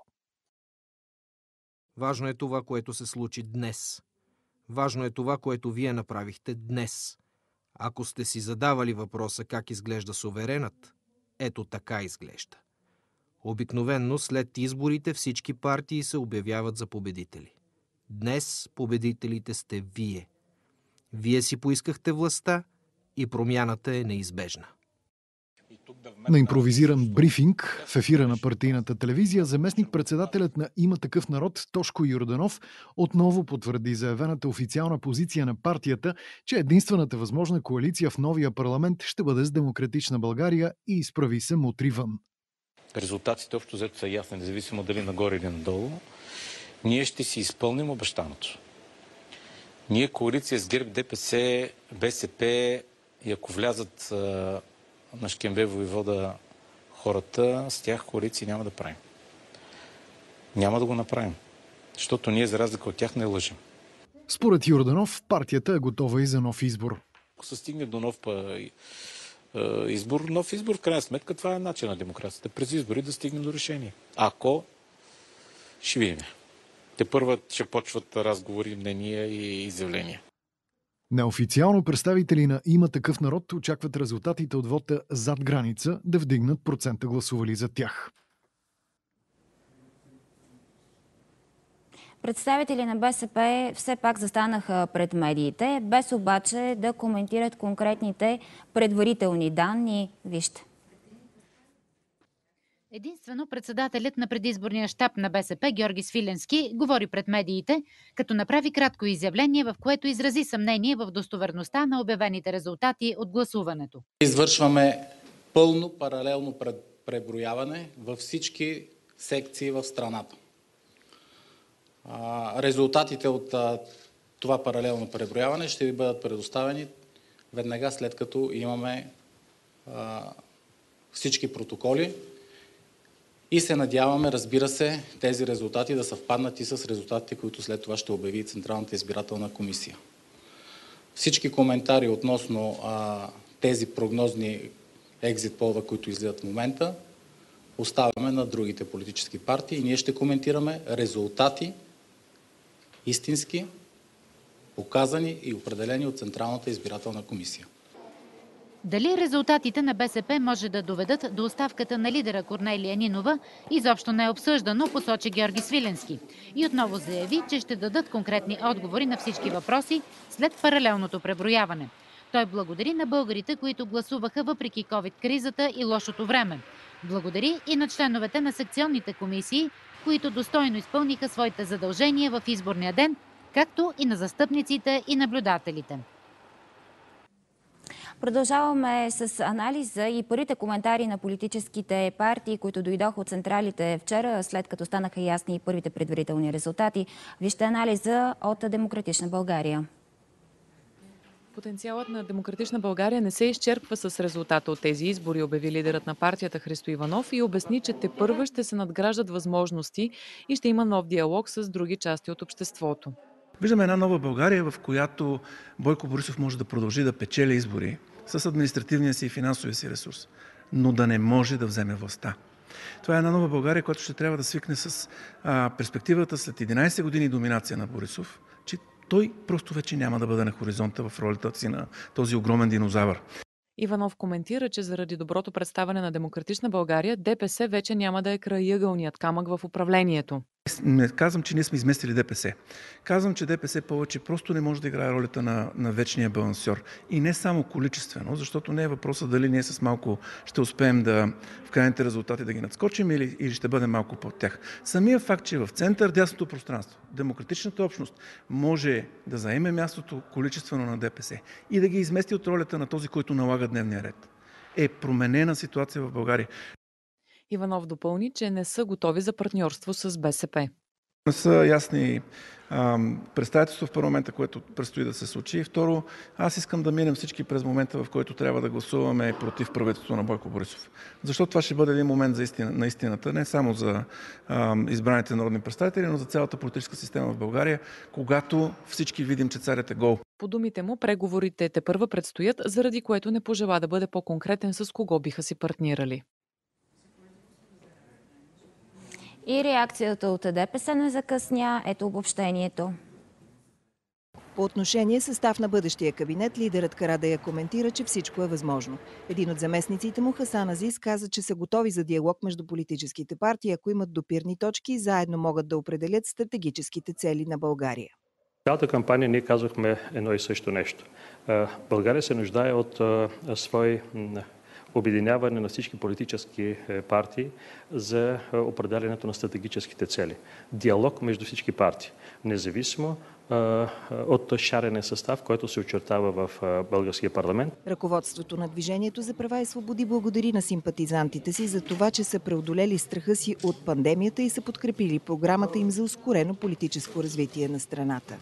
Важно е това, което се случи днес. Важно е това, което вие направихте днес. Ако сте си задавали въпроса как изглежда суверенът, ето така изглежда. Обикновенно след изборите всички партии се обявяват за победители. Днес победителите сте вие. Вие си поискахте властта и промяната е неизбежна. На импровизиран брифинг в ефира на партийната телевизия заместник-председателят на Има такъв народ Тошко Йорданов отново потвърди заявената официална позиция на партията, че единствената възможна коалиция в новия парламент ще бъде с Демократична България и Изправи се мутри вън. Резултатите общо взето са ясни, независимо дали нагоре или надолу. Ние ще си изпълним обещаното. Ние коалиция с ГЕРБ, ДПС, БСП и ако влязат на Шкембе воевода хората, с тях коалиции няма да правим. Няма да го направим, защото ние за разлика от тях не лъжим. Според Йорданов, партията е готова и за нов избор. Ако се стигне до нов избор, нов избор, в крайна сметка, това е начин на демокрацията. През избори да стигнем до решение. Ако ще видим. Те първо ще почват разговори, мнения и изявления. Неофициално представители на Има такъв народ очакват резултатите от вота зад граница да вдигнат процента гласували за тях. Представители на БСП все пак застанаха пред медиите, без обаче да коментират конкретните предварителни данни. Вижте. Единствено председателят на предизборния щаб на БСП Георги Свиленски говори пред медиите, като направи кратко изявление, в което изрази съмнение в достоверността на обявените резултати от гласуването. Извършваме пълно паралелно преброяване във всички секции в страната. Резултатите от това паралелно преброяване ще ви бъдат предоставени веднага след като имаме всички протоколи. И се надяваме, разбира се, тези резултати да съвпаднат и с резултатите, които след това ще обяви Централната избирателна комисия. Всички коментари относно а, тези прогнозни екзит полове, които излизат в момента, оставяме на другите политически партии и ние ще коментираме резултати истински, показани и определени от Централната избирателна комисия. Дали резултатите на БСП може да доведат до оставката на лидера Корнелия Нинова, изобщо не е обсъждано, посочи Георги Свиленски. И отново заяви, че ще дадат конкретни отговори на всички въпроси след паралелното преброяване. Той благодари на българите, които гласуваха въпреки ковид-кризата и лошото време. Благодари и на членовете на секционните комисии, които достойно изпълниха своите задължения в изборния ден, както и на застъпниците и наблюдателите. Продължаваме с анализа и първите коментари на политическите партии, които дойдоха от централите вчера, след като станаха ясни и първите предварителни резултати. Вижте анализа от Демократична България. Потенциалът на Демократична България не се изчерпва с резултата от тези избори, обяви лидерът на партията Христо Иванов и обясни, че тепърва ще се надграждат възможности и ще има нов диалог с други части от обществото. Виждаме една нова България, в която Бойко Борисов може да продължи да печели избори с административния си и финансовия си ресурс, но да не може да вземе властта. Това е една нова България, която ще трябва да свикне с а, перспективата след единайсет години доминация на Борисов, че той просто вече няма да бъде на хоризонта в ролята си на този огромен динозавър. Иванов коментира, че заради доброто представяне на Демократична България, ДПС вече няма да е крайъгълният камък в управлението. Не казвам, че ние сме изместили ДПС. Казвам, че ДПС повече просто не може да играе ролята на, на вечния балансьор. И не само количествено, защото не е въпросът дали ние с малко ще успеем да в крайните резултати да ги надскочим или, или ще бъдем малко под тях. Самия факт, че в център дясното пространство, демократичната общност може да заеме мястото количествено на ДПС и да ги измести от ролята на този, който налага дневния ред, е променена ситуация в България. Иванов допълни, че не са готови за партньорство с БСП. Не са ясни представителство в парламента, което предстои да се случи. И второ, аз искам да минем всички през момента, в който трябва да гласуваме против правителството на Бойко Борисов. Защото това ще бъде един момент за истина, на истината, не само за а, избраните народни представители, но за цялата политическа система в България, когато всички видим, че царят е гол. По думите му, преговорите тепърва предстоят, заради което не пожела да бъде по-конкретен с кого биха си партнирали. И реакцията от ДПС не закъсня. Ето обобщението. По отношение състав на бъдещия кабинет, лидерът Карадайъ коментира, че всичко е възможно. Един от заместниците му, Хасан Азис, каза, че са готови за диалог между политическите партии, ако имат допирни точки и заедно могат да определят стратегическите цели на България. Цялата кампания ние казвахме едно и също нещо. България се нуждае от свой обединяване на всички политически партии за определянето на стратегическите цели. Диалог между всички партии, независимо от шарения състав, който се очертава в българския парламент. Ръководството на Движението за права и свободи благодари на симпатизантите си за това, че са преодолели страха си от пандемията и са подкрепили програмата им за ускорено политическо развитие на страната.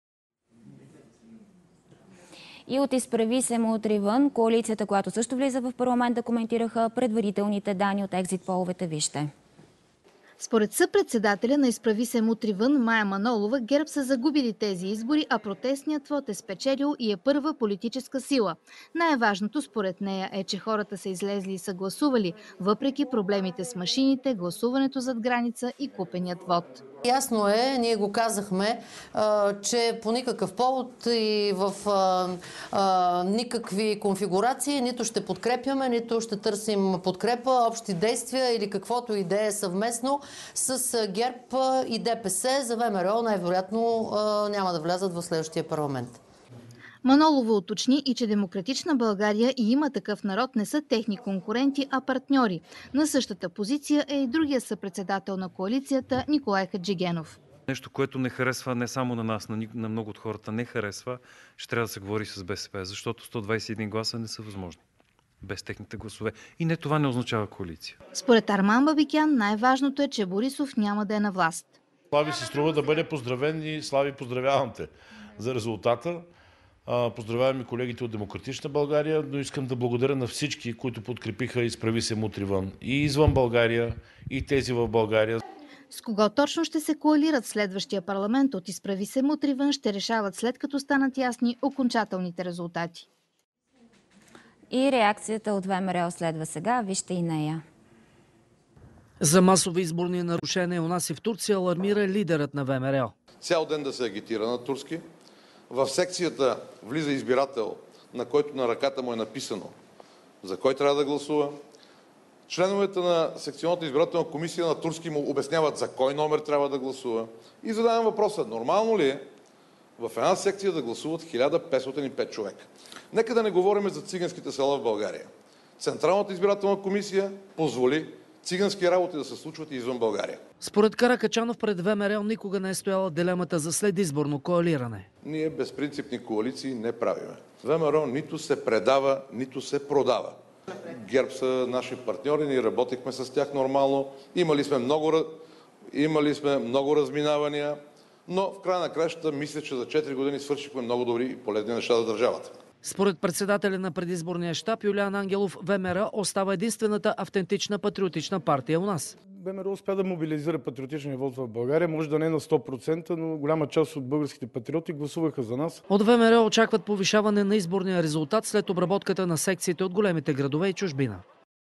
И от Изправи се мутри вън, коалицията, която също влиза в парламента, коментираха предварителните данни от екзит половете. Вижте. Според съпредседателя на Изправи се мутри вън Мая Манолова, ГЕРБ са загубили тези избори, а протестният вот е спечелил и е първа политическа сила. Най-важното според нея е, че хората са излезли и са гласували, въпреки проблемите с машините, гласуването зад граница и купеният вот. Ясно е, ние го казахме, че по никакъв повод и в никакви конфигурации нито ще подкрепяме, нито ще търсим подкрепа, общи действия или каквото и да е съвместно с ГЕРБ и ДПС. За ВМРО най-вероятно няма да влязат в следващия парламент. Манолова уточни и че Демократична България и Има такъв народ не са техни конкуренти, а партньори. На същата позиция е и другия съпредседател на коалицията Николай Хаджигенов. Нещо, което не харесва не само на нас, на, на много от хората не харесва, ще трябва да се говори с БСП, защото сто двадесет и един гласа не са възможни без техните гласове. И не това не означава коалиция. Според Арман Бабикян най-важното е, че Борисов няма да е на власт. Слави си струва да бъде поздравен и Слави, поздравявам те за резултата. Поздравявам и колегите от Демократична България, но искам да благодаря на всички, които подкрепиха Изправи се мутри вън. И извън България, и тези в България. С кого точно ще се коалират следващия парламент от Изправи се мутри вън ще решават след като станат ясни окончателните резултати. И реакцията от ВМРО следва сега. Вижте и нея. За масови изборни нарушения у нас и в Турция алармира лидерът на ВМРО. Цял ден да се агитира на турски. В секцията влиза избирател, на който на ръката му е написано за кой трябва да гласува. Членовете на секционната избирателна комисия на турски му обясняват за кой номер трябва да гласува. И задавам въпроса, нормално ли е в една секция да гласуват хиляда петстотин и пет човека? Нека да не говорим за циганските села в България. Централната избирателна комисия позволи цигански работи да се случват и извън България. Според Каракачанов пред ВМРО никога не е стояла дилемата за следизборно коалиране. Ние безпринципни коалиции не правиме. ВМРО нито се предава, нито се продава. ГЕРБ са наши партньори, ние работихме с тях нормално. Имали сме много, имали сме много разминавания, но в края на кращата мисля, че за четири години свършихме много добри и полезни неща за държавата. Според председателя на предизборния щаб Юлиан Ангелов, ВМРО остава единствената автентична патриотична партия у нас. ВМРО успя да мобилизира патриотичния вот в България, може да не на сто процента, но голяма част от българските патриоти гласуваха за нас. От ВМРО очакват повишаване на изборния резултат след обработката на секциите от големите градове и чужбина.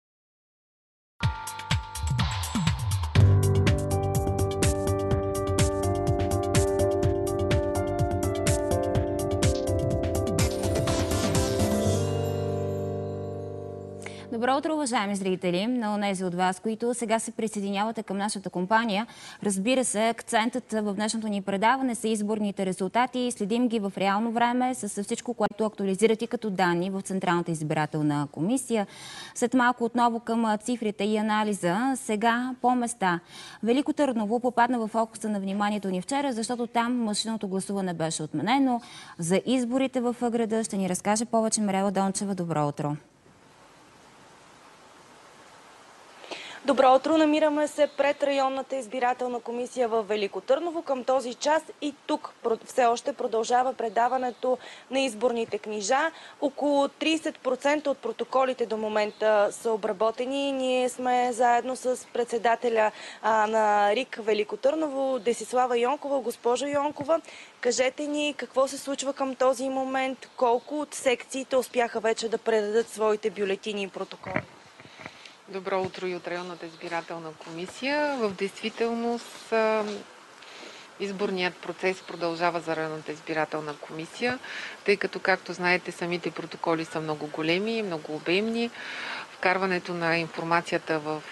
Добро утро, уважаеми зрители, на онези от вас, които сега се присъединявате към нашата компания. Разбира се, акцентът в днешното ни предаване са изборните резултати. Следим ги в реално време с всичко, което актуализирате като данни в Централната избирателна комисия. След малко отново към цифрите и анализа. Сега по места. Велико Търново попадна в фокуса на вниманието ни вчера, защото там машинното гласуване беше отменено. За изборите в града ще ни разкаже повече Мирела Дончева. Добро утро! Добро утро! Намираме се пред районната избирателна комисия в Велико Търново. Към този час и тук все още продължава предаването на изборните книжа. Около трийсет процента от протоколите до момента са обработени. Ние сме заедно с председателя а, на РИК Велико Търново, Десислава Йонкова. Госпожо Йонкова, кажете ни какво се случва към този момент, колко от секциите успяха вече да предадат своите бюлетини и протоколи? Добро утро и от районната избирателна комисия. В действителност изборният процес продължава за районната избирателна комисия, тъй като, както знаете, самите протоколи са много големи, много обемни. Вкарването на информацията в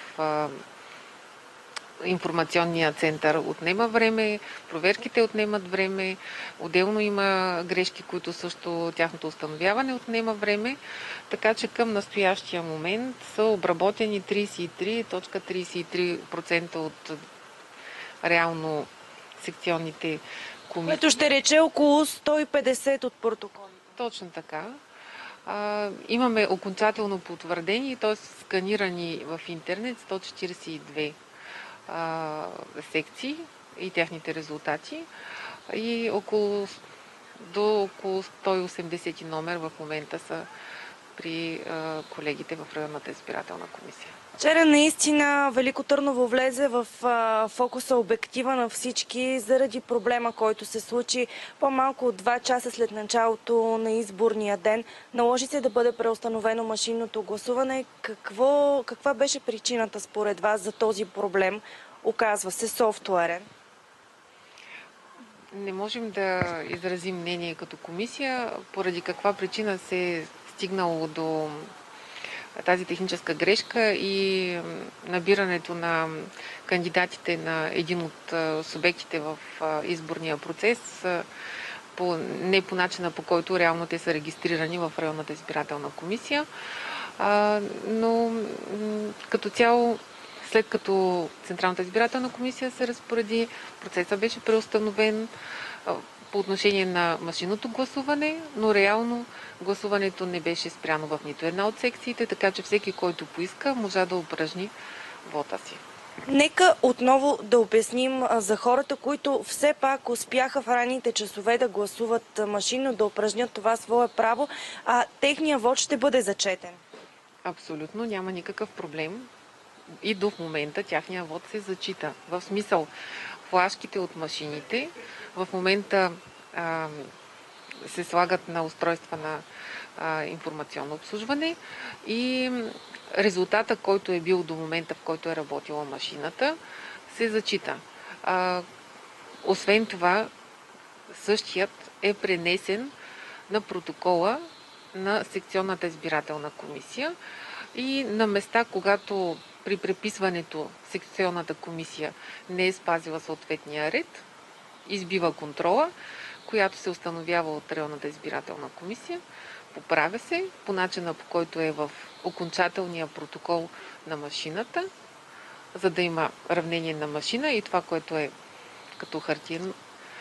информационния център отнема време, проверките отнемат време, отделно има грешки, които също тяхното установяване отнема време, така че към настоящия момент са обработени трийсет и три цяло трийсет и три процента от реално секционните комисии. Което ще рече около сто и петдесет от протоколи. Точно така. А, имаме окончателно потвърдени, т.е. сканирани в интернет сто четирийсет и две секции и техните резултати и около, до около сто и осемдесет номер в момента са при а, колегите в районната избирателна комисия. Вчера наистина Велико Търново влезе в а, фокуса обектива на всички заради проблема, който се случи по-малко от два часа след началото на изборния ден. Наложи се да бъде преустановено машинното гласуване. Какво, каква беше причината според вас за този проблем? Оказва се софтуерен. Не можем да изразим мнение като комисия, поради каква причина се е стигнало до тази техническа грешка и набирането на кандидатите на един от субектите в изборния процес, по, не по начина, по който реално те са регистрирани в районната избирателна комисия. А, но като цяло, след като Централната избирателна комисия се разпореди, процесът беше преустановен по отношение на машинното гласуване, но реално гласуването не беше спряно в нито една от секциите, така че всеки, който поиска, можа да упражни вота си. Нека отново да обясним за хората, които все пак успяха в ранните часове да гласуват машинно, да упражнят това свое право, а техния вод ще бъде зачетен. Абсолютно, няма никакъв проблем. И до момента тяхния вод се зачита. В смисъл, флашките от машините в момента а, се слагат на устройства на а, информационно обслужване и резултата, който е бил до момента, в който е работила машината, се зачита. А, освен това, същият е пренесен на протокола на секционната избирателна комисия и на места, когато при преписването секционната комисия не е спазила съответния ред, избива контрола, която се установява от районната избирателна комисия, поправя се по начина, по който е в окончателния протокол на машината, за да има равнение на машина и това, което е като хартиени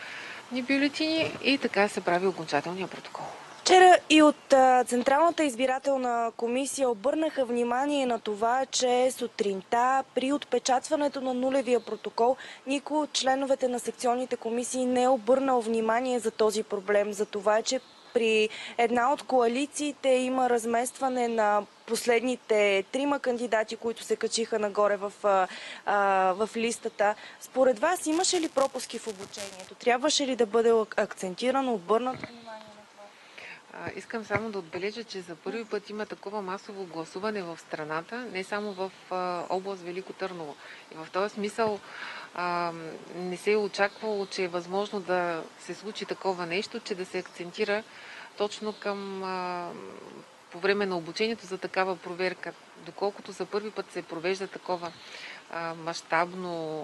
бюлетини, и така се прави окончателния протокол. Вчера и от Централната избирателна комисия обърнаха внимание на това, че сутринта при отпечатването на нулевия протокол никой от членовете на секционните комисии не е обърнал внимание за този проблем, за това, че при една от коалициите има разместване на последните трима кандидати, които се качиха нагоре в, а, в листата. Според вас имаше ли пропуски в обучението? Трябваше ли да бъде акцентирано, обърнато внимание? Искам само да отбележа, че за първи път има такова масово гласуване в страната, не само в област Велико Търново. И в този смисъл а, не се е очаквало, че е възможно да се случи такова нещо, че да се акцентира точно към а, по време на обучението за такава проверка. Доколкото за първи път се провежда такова а, мащабно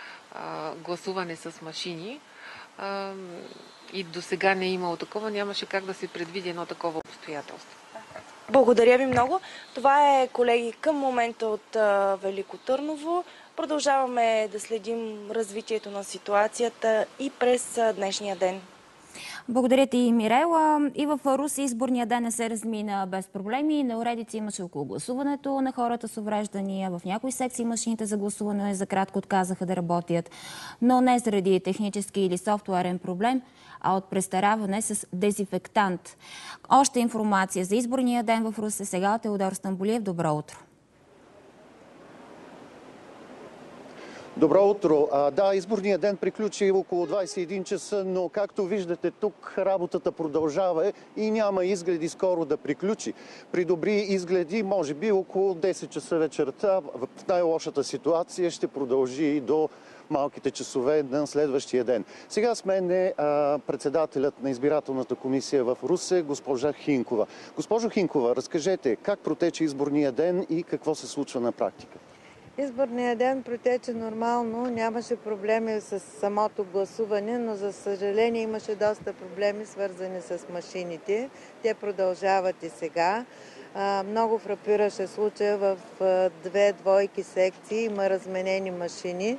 а, гласуване с машини, а, и до сега не е имало такова, нямаше как да се предвиди едно такова обстоятелство. Благодаря ви много. Това е, колеги, към момента от а, Велико Търново. Продължаваме да следим развитието на ситуацията и през а, днешния ден. Благодаря ти, Мирела. И в Руси изборния ден не се размина без проблеми. Неуредици имаше около гласуването на хората с увреждания. В някои секции машините за гласуване за кратко отказаха да работят. Но не заради технически или софтуерен проблем, а от престараване с дезинфектант. Още информация за изборния ден в Руси. Сега Теодор Стамболиев. Добро утро. Добро утро. А, да, изборният ден приключи около двадесет и един часа, но както виждате тук, работата продължава и няма изгледи скоро да приключи. При добри изгледи, може би около десет часа вечерта, в най-лошата ситуация ще продължи и до малките часове на следващия ден. Сега с мен е а, председателят на избирателната комисия в Русе, госпожа Хинкова. Госпожо Хинкова, разкажете как протече изборния ден и какво се случва на практика? Изборният ден протече нормално, нямаше проблеми с самото гласуване, но за съжаление имаше доста проблеми, свързани с машините. Те продължават и сега. Много фрапираше случая в две двойки секции, има разменени машини,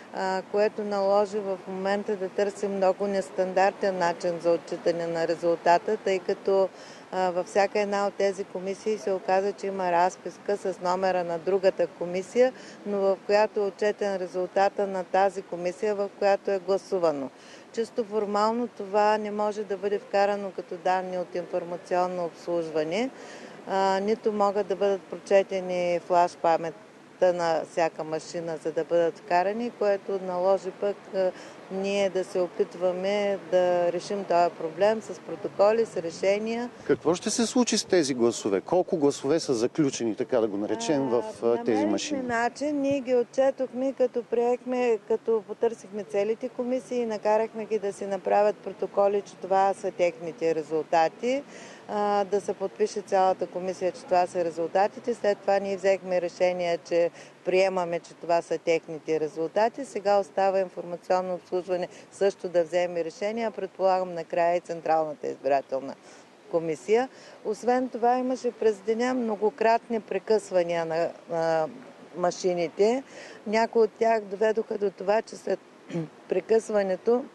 което наложи в момента да търсим много нестандартен начин за отчитане на резултата, тъй като във всяка една от тези комисии се оказа, че има разписка с номера на другата комисия, но в която е отчетен резултата на тази комисия, в която е гласувано. Чисто формално това не може да бъде вкарано като данни от информационно обслужване, нито могат да бъдат прочетени флаш памет на всяка машина, за да бъдат вкарани, което наложи пък ние да се опитваме да решим този проблем с протоколи, с решения. Какво ще се случи с тези гласове? Колко гласове са заключени, така да го наречем, в а, тези машини? Начин, ние ги отчетохме, като приехме, като потърсихме целите комисии и накарахме ги да си направят протоколи, че това са техните резултати, а, да се подпише цялата комисия, че това са резултатите. След това ние взехме решение, че приемаме, че това са техните резултати. Сега остава информационно обслужване също да вземе решение, а предполагам накрая и Централната избирателна комисия. Освен това имаше през деня многократни прекъсвания на, на машините. Някои от тях доведоха до това, че след прекъсването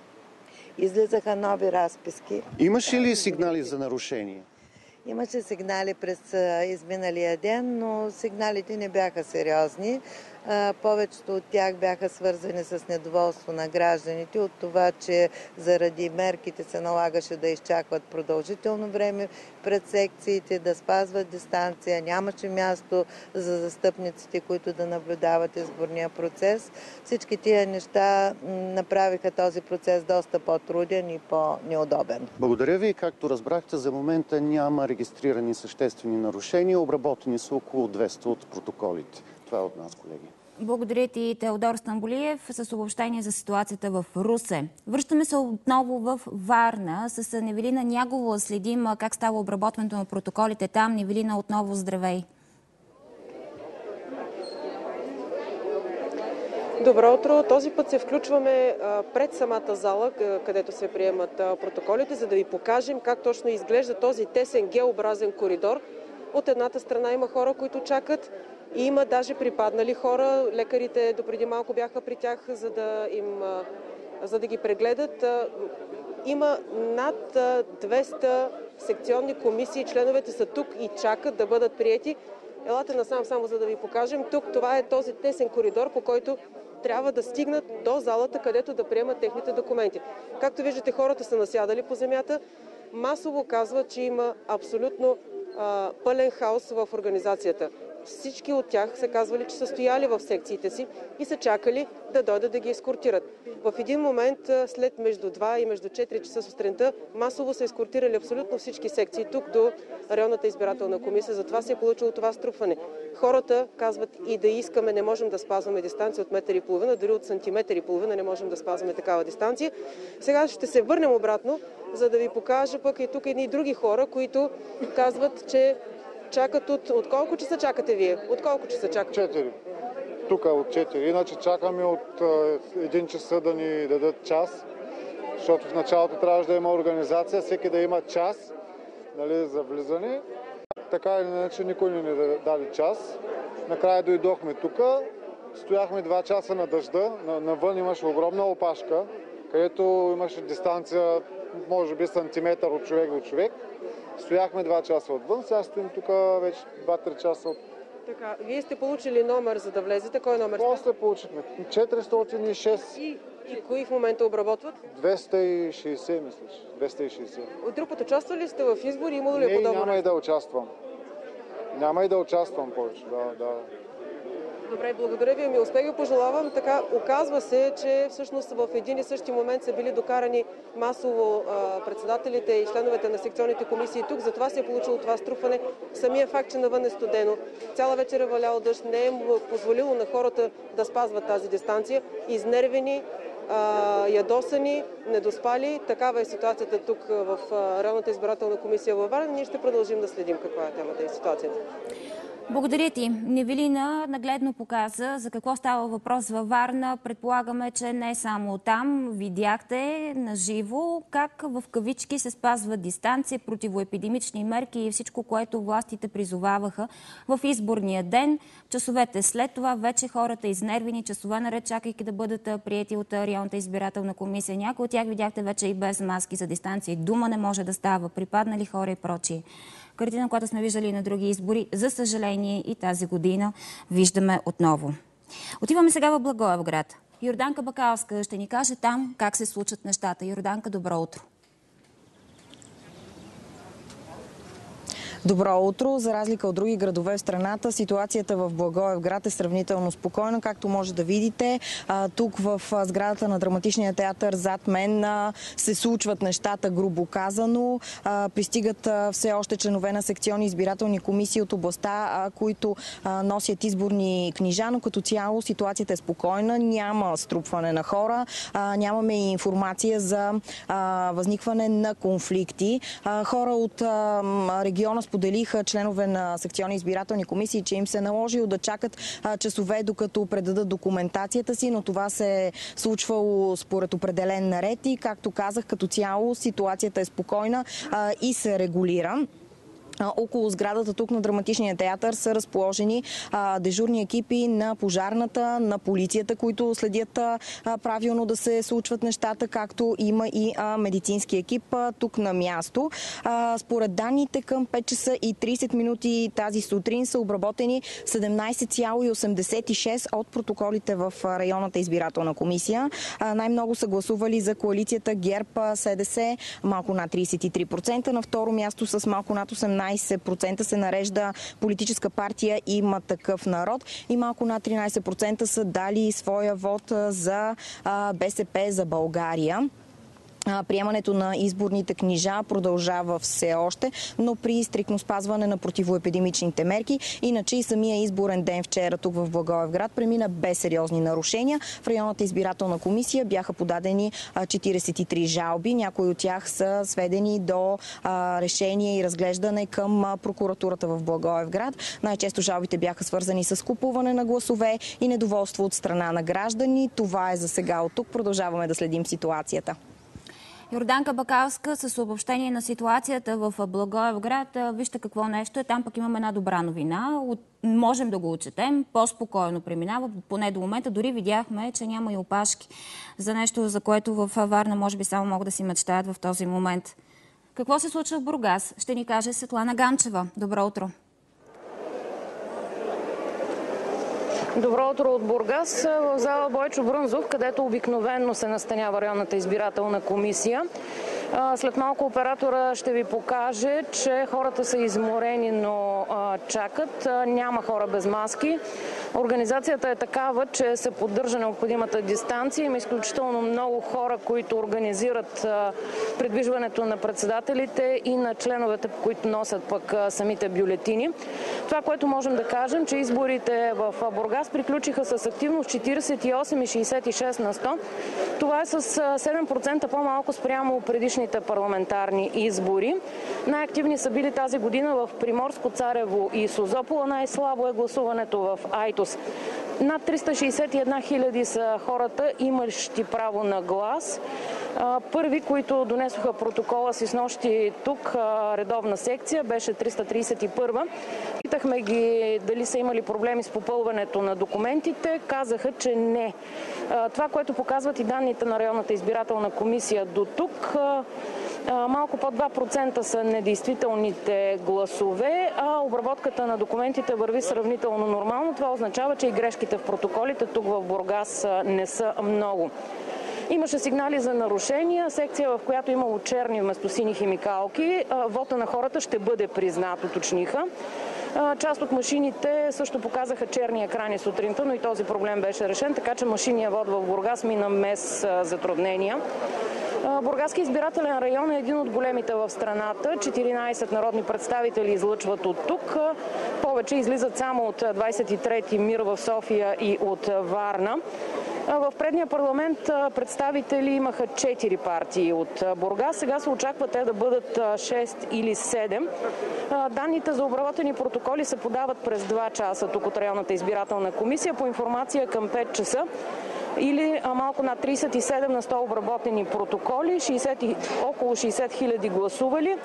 излизаха нови разписки. Имаше ли сигнали за нарушение? Имаше сигнали през изминалия ден, но сигналите не бяха сериозни. Повечето от тях бяха свързани с недоволство на гражданите от това, че заради мерките се налагаше да изчакват продължително време пред секциите, да спазват дистанция, нямаше място за застъпниците, които да наблюдават изборния процес. Всички тия неща направиха този процес доста по-труден и по-неудобен. Благодаря ви. Както разбрахте, за момента няма регистрирани съществени нарушения. Обработени са около двеста от протоколите. Това е от нас, колеги. Благодаря ти, Теодор Стамболиев, с обобщение за ситуацията в Русе. Връщаме се отново в Варна. С Невелина Нягова следим как става обработването на протоколите там. Невелина, отново здравей! Добро утро! Този път се включваме пред самата зала, където се приемат протоколите, за да ви покажем как точно изглежда този тесен геобразен коридор. От едната страна има хора, които чакат, и има даже припаднали хора. Лекарите допреди малко бяха при тях, за да, им, за да ги прегледат. Има над двеста секционни комисии. Членовете са тук и чакат да бъдат приети. Елате насам само за да ви покажем. Тук това е този тесен коридор, по който трябва да стигнат до залата, където да приемат техните документи. Както виждате, хората са насядали по земята. Масово казват, че има абсолютно а, пълен хаос в организацията. Всички от тях са казвали, че са стояли в секциите си и са чакали да дойдат да ги ескортират. В един момент, след между два и между четири часа сутринта, масово са ескортирали абсолютно всички секции тук до районната избирателна комисия. Затова се е получило това струпване. Хората казват, и да искаме, не можем да спазваме дистанция от метър и половина, дори от сантиметър и половина не можем да спазваме такава дистанция. Сега ще се върнем обратно, за да ви покажа пък и тук едни други хора, които казват, че чакат от... От колко часа чакате вие? От колко часа чакате? Четири. Тук от четири. Иначе чакаме от един часа да ни дадат час, защото в началото трябваше да има организация, всеки да има час, нали, за влизане. Така или иначе никой не ни даде час. Накрая дойдохме тук, стояхме два часа на дъжда, навън имаше огромна опашка, където имаше дистанция може би сантиметър от човек до човек. Стояхме два часа отвън, сега стоим тук вече два-три часа от... Така, вие сте получили номер, за да влезете. Кой номер сте? После получихме четиристотин и шест. И, и кои в момента обработват? двеста и шейсет, мислиш. двеста и шейсет. От друг път участвали ли сте в избори? Имало ли е подобно? Не, няма и да участвам. Няма и да участвам повече, да, да. Добре, благодаря ви. Ами успех ви пожелавам. Така, оказва се, че всъщност в един и същи момент са били докарани масово а, председателите и членовете на секционните комисии тук. Затова се е получило това струпване. Самия факт, че навън е студено, цяла вечер е валял дъжд, не е позволило на хората да спазват тази дистанция. Изнервени, а, ядосани, недоспали. Такава е ситуацията тук в районната избирателна комисия във Варна. Ние ще продължим да следим каква е темата и ситуацията. Благодаря ти. Невелина нагледно показа за какво става въпрос във Варна. Предполагаме, че не само там. Видяхте наживо как в кавички се спазва дистанция, противоепидемични мерки и всичко, което властите призоваваха в изборния ден. Часовете след това вече хората изнервени, часове наред, чакайки да бъдат приети от районната избирателна комисия. Някои от тях видяхте вече и без маски за дистанция. И дума не може да става. Припаднали хора и прочие. Картина, която сме виждали на други избори, за съжаление и тази година виждаме отново. Отиваме сега в Благоевград. Йорданка Бакалска ще ни каже там как се случат нещата. Йорданка, добро утро. Добро утро! За разлика от други градове в страната, ситуацията в Благоевград е сравнително спокойна. Както може да видите, тук в сградата на Драматичния театър зад мен се случват нещата, грубо казано. Пристигат все още членове на секционни избирателни комисии от областта, които носят изборни книжа, но като цяло ситуацията е спокойна. Няма струпване на хора, нямаме и информация за възникване на конфликти. Хора от региона споделиха членове на секционни избирателни комисии, че им се наложило да чакат а, часове, докато предадат документацията си, но това се е случвало според определен наред и, както казах, като цяло ситуацията е спокойна а, и се регулира. Около сградата тук на Драматичния театър са разположени а, дежурни екипи на пожарната, на полицията, които следят а, правилно да се случват нещата, както има и а, медицински екип а, тук на място. А, според данните към пет часа и трийсет минути тази сутрин са обработени седемнайсет цяло осемдесет и шест от протоколите в районната избирателна комисия. А, най-много са гласували за коалицията ГЕРБ СДС, малко над трийсет и три процента. На второ място с малко над осемнайсет процента се нарежда политическа партия Има такъв народ и малко над тринайсет процента са дали своя вод за БСП за България. Приемането на изборните книжа продължава все още, но при стриктно спазване на противоепидемичните мерки. Иначе и самия изборен ден вчера тук в Благоевград премина без сериозни нарушения. В районната избирателна комисия бяха подадени четирийсет и три жалби. Някои от тях са сведени до решение и разглеждане към прокуратурата в Благоевград. Най-често жалбите бяха свързани с купуване на гласове и недоволство от страна на граждани. Това е за сега от тук. Продължаваме да следим ситуацията. Йорданка Бакалска с обобщение на ситуацията в Благоевград. Вижте какво нещо е. Там пък имаме една добра новина. Можем да го отчетем. По-спокойно преминава. Поне до момента дори видяхме, че няма и опашки за нещо, за което в Варна може би само могат да си мечтаят в този момент. Какво се случва в Бургас? Ще ни каже Светлана Ганчева. Добро утро! Добро утро от Бургас, в зала Бойчо Брънзов, където обикновено се настанява районната избирателна комисия. След малко оператора ще ви покаже, че хората са изморени, но чакат. Няма хора без маски. Организацията е такава, че се поддържа необходимата дистанция. Има изключително много хора, които организират придвижването на председателите и на членовете, които носят пък самите бюлетини. Това, което можем да кажем, че изборите в Бургас приключиха с активност четирийсет и осем и шейсет и шест на сто. Това е с седем процента по-малко спрямо предишните парламентарни избори. Най-активни са били тази година в Приморско, Царево и Созопол. Най-слабо е гласуването в Айтос. Над триста шейсет и една хиляди са хората, имащи право на глас. Първи, които донесоха протокола си снощи тук, редовна секция, беше триста трийсет и първа. Питахме ги дали са имали проблеми с попълването на документите. Казаха, че не. Това, което показват и данните на районната избирателна комисия до тук, Малко под два процента са недействителните гласове, а обработката на документите върви сравнително нормално. Това означава, че и грешките в протоколите тук в Бургас не са много. Имаше сигнали за нарушения, секция, в която имало черни вместо сини химикалки. Вота на хората ще бъде признат, уточниха. Част от машините също показаха черни екрани сутринта, но и този проблем беше решен, така че машинният вод в Бургас мина без затруднения. Бургаски избирателен район е един от големите в страната. четиринайсет народни представители излъчват от тук. Повече излизат само от двайсет и трети МИР в София и от Варна. В предния парламент представители имаха четири партии от Бургас. Сега се очаква те да бъдат шест или седем. Данните за обработени протоколи се подават през два часа тук от районната избирателна комисия. По информация към пет часа или малко над трийсет и седем на сто обработени протоколи, шейсет, около шейсет хиляди гласували.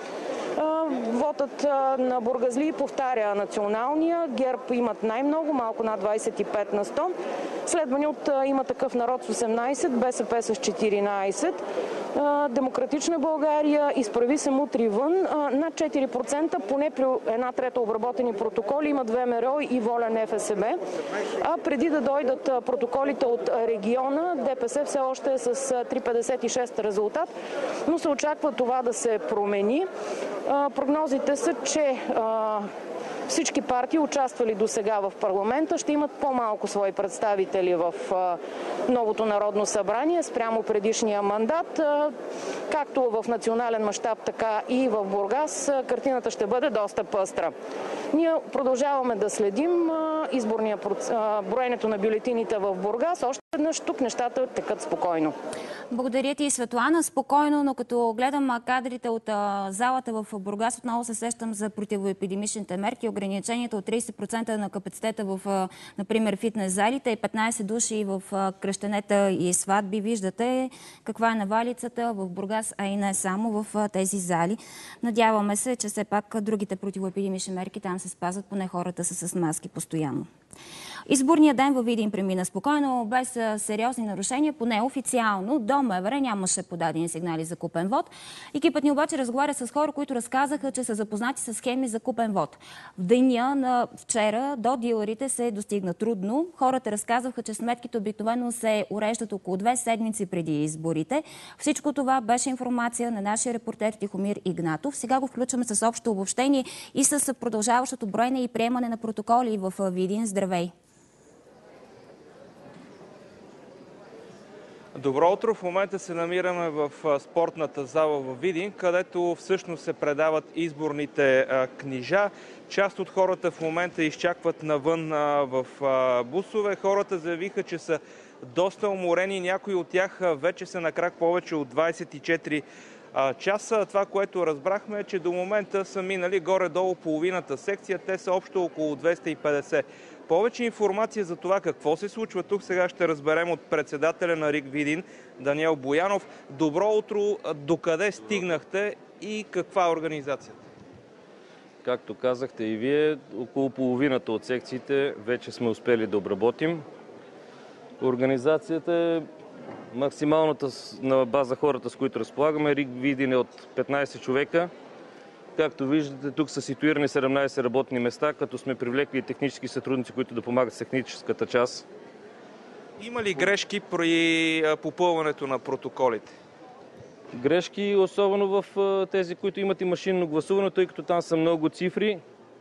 Вотът на бургазлии повтаря националния. ГЕРБ имат най-много, малко над двайсет и пет на сто. Следвани от Има такъв народ с осемнайсет, БСП с четиринайсет, Демократична България, Изправи се мутри вън, над четири процента, поне при една трета обработени протоколи имат ВМРО и Воля НФСБ. А преди да дойдат протоколите от региона, ДПС все още е с три цяло петдесет и шест резултат, но се очаква това да се промени. Прогнозите са, че всички партии, участвали до сега в парламента, ще имат по-малко свои представители в новото Народно събрание спрямо предишния мандат. Както в национален мащаб, така и в Бургас картината ще бъде доста пъстра. Ние продължаваме да следим изборния проц... броенето на бюлетините в Бургас. Още веднъж тук нещата текат спокойно. Благодаря ти, Светлана. Спокойно, но като гледам кадрите от а, залата в Бургас, отново се сещам за противоепидемичните мерки. Ограничението от трийсет процента на капацитета в, а, например, фитнес залите и петнайсет души в а, кръщенета и сватби. Виждате каква е навалицата в Бургас, а и не само в а, тези зали. Надяваме се, че все пак другите противоепидемични мерки там се спазват, поне хората са с маски постоянно. Изборният ден във Видин премина спокойно, без сериозни нарушения, поне официално. До МВР нямаше подадени сигнали за купен вод. Екипът ни обаче разговаря с хора, които разказаха, че са запознати с схеми за купен вод. В деня на вчера до дилърите се достигна трудно. Хората разказаха, че сметките обикновено се уреждат около две седмици преди изборите. Всичко това беше информация на нашия репортер Тихомир Игнатов. Сега го включваме с общо обобщение и с продължаващото броене и приемане на протоколи в Видин. Здравей! Добро утро! В момента се намираме в спортната зала в Видин, където всъщност се предават изборните книжа. Част от хората в момента изчакват навън в бусове. Хората заявиха, че са доста уморени. Някои от тях вече са на крак повече от двайсет и четири часа. Това, което разбрахме, е, че до момента са минали горе-долу половината секция. Те са общо около двеста и петдесет. Повече информация за това какво се случва тук сега ще разберем от председателя на РИК Видин Даниел Боянов. Добро утро! Докъде стигнахте и каква е организацията? Както казахте и вие, около половината от секциите вече сме успели да обработим. Организацията е максималната на база хората, с които разполагаме. РИК Видин е от петнайсет човека. Както виждате, тук са ситуирани седемнайсет работни места, като сме привлекли и технически сътрудници, които да помагат с техническата част. Има ли грешки при попълването на протоколите? Грешки, особено в тези, които имат и машинно гласуване, тъй като там са много цифри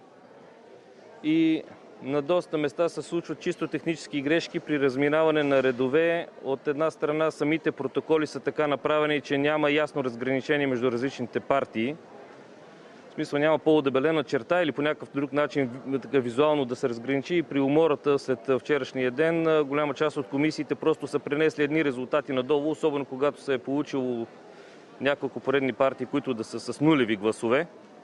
и на доста места се случват чисто технически грешки при разминаване на редове. От една страна самите протоколи са така направени, че няма ясно разграничение между различните партии. В смисъл няма по-удебелена черта или по някакъв друг начин така визуално да се разграничи. И при умората след вчерашния ден голяма част от комисиите просто са пренесли едни резултати надолу, особено когато се е получило няколко поредни партии, които да са с нулеви гласове.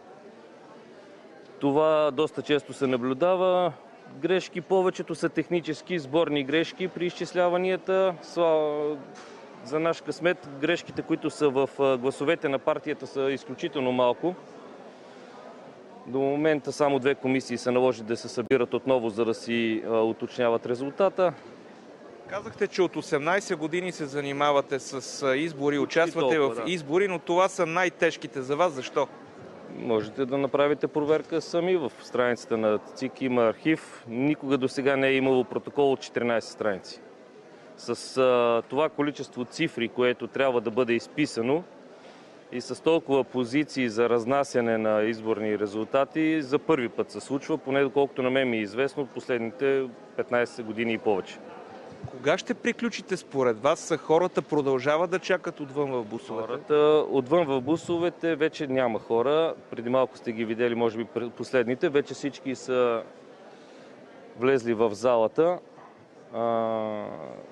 Това доста често се наблюдава. Грешки повечето са технически, сборни грешки при изчисляванията. За наш късмет грешките, които са в гласовете на партията, са изключително малко. До момента само две комисии се наложи да се събират отново, за да си уточняват резултата. Казахте, че от осемнайсет години се занимавате с избори, участвате толкова, в да. избори, но това са най-тежките за вас. Защо? Можете да направите проверка сами в страницата на ЦИК. Има архив. Никога до сега не е имало протокол от четиринайсет страници. С а, това количество цифри, което трябва да бъде изписано и с толкова позиции за разнасяне на изборни резултати, за първи път се случва, поне доколкото на мен ми е известно, от последните петнайсет години и повече. Кога ще приключите според вас? Хората продължават да чакат отвън в бусовете? Хората отвън в бусовете вече няма хора. Преди малко сте ги видели, може би последните. Вече всички са влезли в залата. А...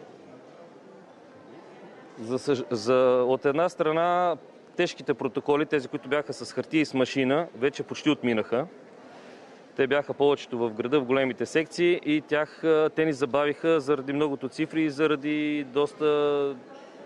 За, за, от една страна, тежките протоколи, тези, които бяха с хартия и с машина, вече почти отминаха. Те бяха повечето в града, в големите секции и тях, те ни забавиха заради многото цифри и заради доста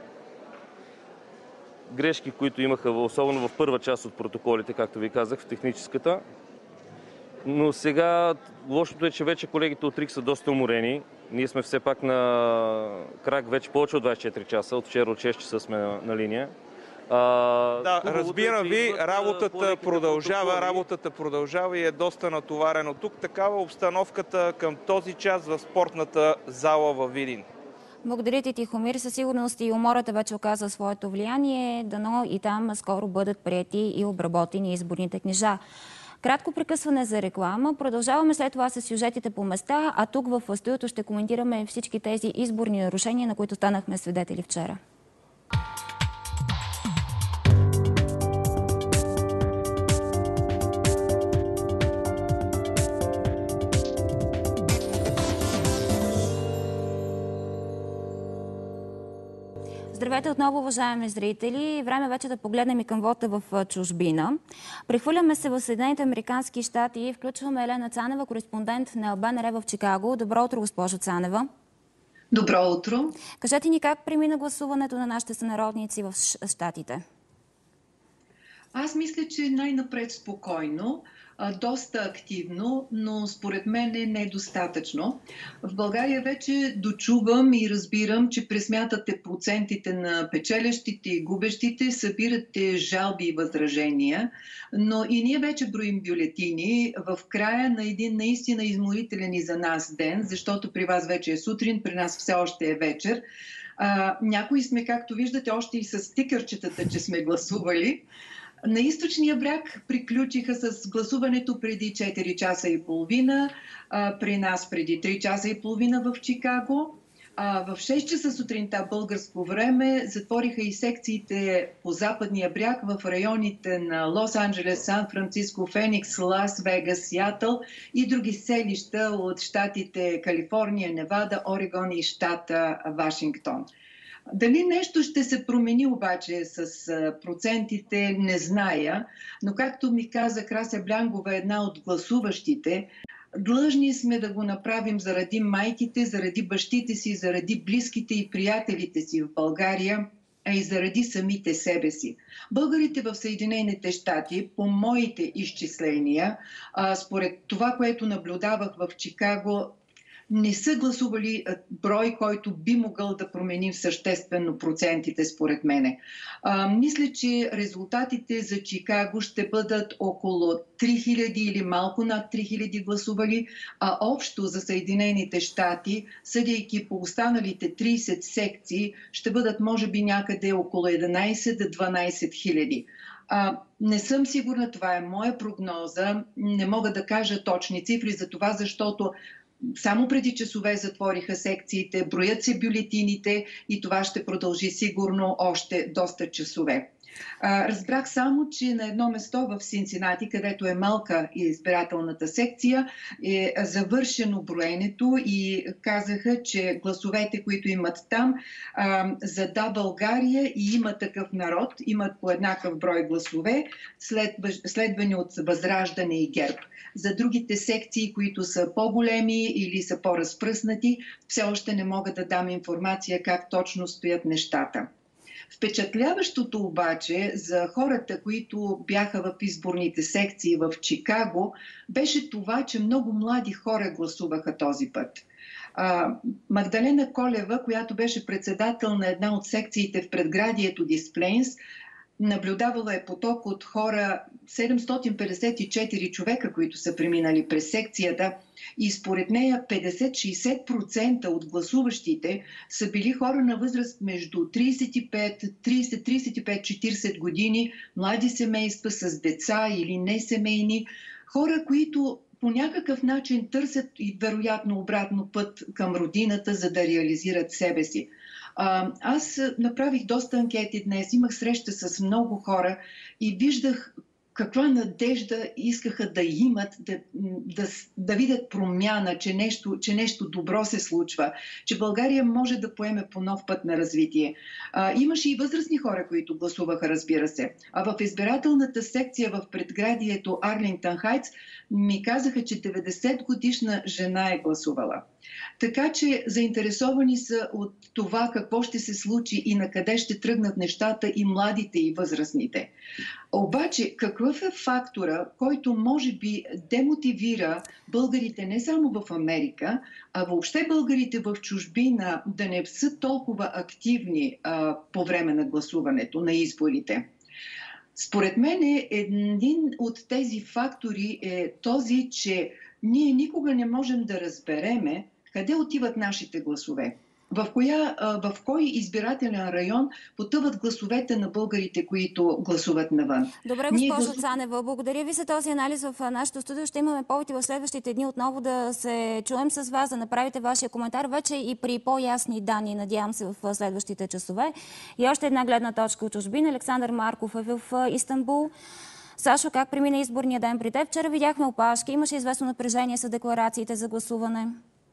грешки, които имаха, особено в първа част от протоколите, както ви казах, в техническата. Но сега лошото е, че вече колегите от РИК са доста уморени. Ние сме все пак на крак вече повече от двайсет и четири часа. От вчера от шест часа сме на, на линия. А, да, разбирам е, ви, работата продължава, протоколи. работата продължава и е доста натоварено. Тук такава обстановката към този час в спортната зала във Видин. Благодаря ти, Тихомир. Със сигурност и умората вече оказа своето влияние, дано и там скоро бъдат приети и обработени изборните книжа. Кратко прекъсване за реклама. Продължаваме след това с сюжетите по места, а тук в студиото ще коментираме всички тези изборни нарушения, на които станахме свидетели вчера. Здравейте отново, уважаеми зрители. Време вече да погледнем и към вота в чужбина. Прехвърляме се в Съединените американски щати и включваме Елена Цанева, кореспондент на БНР в Чикаго. Добро утро, госпожо Цанева. Добро утро. Кажете ни как премина гласуването на нашите сънародници в щатите? Аз мисля, че най-напред спокойно, доста активно, но според мен е недостатъчно. В България вече дочувам и разбирам, че пресмятате процентите на печелещите и губещите, събирате жалби и възражения, но и ние вече броим бюлетини в края на един наистина изморителен и за нас ден, защото при вас вече е сутрин, при нас все още е вечер. А, някои сме, както виждате, още и с стикърчетата, че сме гласували. На източния бряг приключиха с гласуването преди четири часа и половина, при нас преди три часа и половина в Чикаго. В шест часа сутринта българско време затвориха и секциите по западния бряг в районите на Лос-Анджелес, Сан-Франциско, Феникс, Лас-Вегас, Сиатъл и други селища от щатите Калифорния, Невада, Орегон и щата Вашингтон. Дали нещо ще се промени обаче с процентите, не зная, но както ми каза Крася Блянгова, една от гласуващите, длъжни сме да го направим заради майките, заради бащите си, заради близките и приятелите си в България, а и заради самите себе си. Българите в Съединените щати, по моите изчисления, според това, което наблюдавах в Чикаго, не са гласували брой, който би могъл да промени съществено процентите, според мене. А, мисля, че резултатите за Чикаго ще бъдат около три хиляди или малко над три хиляди гласували, а общо за Съединените щати, съдейки по останалите трийсет секции, ще бъдат може би някъде около единайсет до дванайсет хиляди. А, не съм сигурна, това е моя прогноза, не мога да кажа точни цифри за това, защото само преди часове затвориха секциите, броят се бюлетините и това ще продължи сигурно още доста часове. Разбрах само, че на едно место в Синцинати, където е малка избирателната секция, е завършено броенето и казаха, че гласовете, които имат там, за Да, България и Има такъв народ, имат по еднакъв брой гласове, следвани от Възраждане и ГЕРБ. За другите секции, които са по-големи или са по-разпръснати, все още не мога да дам информация как точно стоят нещата. Впечатляващото обаче за хората, които бяха в изборните секции в Чикаго, беше това, че много млади хора гласуваха този път. Магдалена Колева, която беше председател на една от секциите в предградието Дисплейнс, наблюдавала е поток от хора, седемстотин петдесет и четири човека, които са преминали през секцията, и според нея петдесет до шейсет процента от гласуващите са били хора на възраст между трийсет и пет, трийсет, трийсет и пет, четирийсет години, млади семейства с деца или несемейни, хора, които по някакъв начин търсят и вероятно обратно път към родината, за да реализират себе си. Аз направих доста анкети днес, имах среща с много хора и виждах каква надежда искаха да имат, да, да, да видят промяна, че нещо, че нещо добро се случва, че България може да поеме по нов път на развитие. А, имаше и възрастни хора, които гласуваха, разбира се. А в избирателната секция в предградието Арлингтън Хайтс ми казаха, че деветдесет годишна жена е гласувала. Така че заинтересовани са от това какво ще се случи и на къде ще тръгнат нещата и младите, и възрастните. Обаче, какъв е фактора, който може би демотивира българите не само в Америка, а въобще българите в чужбина да не са толкова активни а, по време на гласуването, на изборите? Според мен един от тези фактори е този, че ние никога не можем да разбереме къде отиват нашите гласове. В, коя, в кой избирателен район потъват гласовете на българите, които гласуват навън? Добре, госпожо гласу... Цанева, благодаря ви за този анализ в нашото студио. Ще имаме повод и в следващите дни отново да се чуем с вас, да направите вашия коментар вече и при по-ясни данни, надявам се, в следващите часове. И още една гледна точка от чужбина. Александър Марков е в Истанбул. Сашо, как премина изборния ден при теб? Вчера видяхме опашки, имаше известно напрежение с декларациите за гласуване.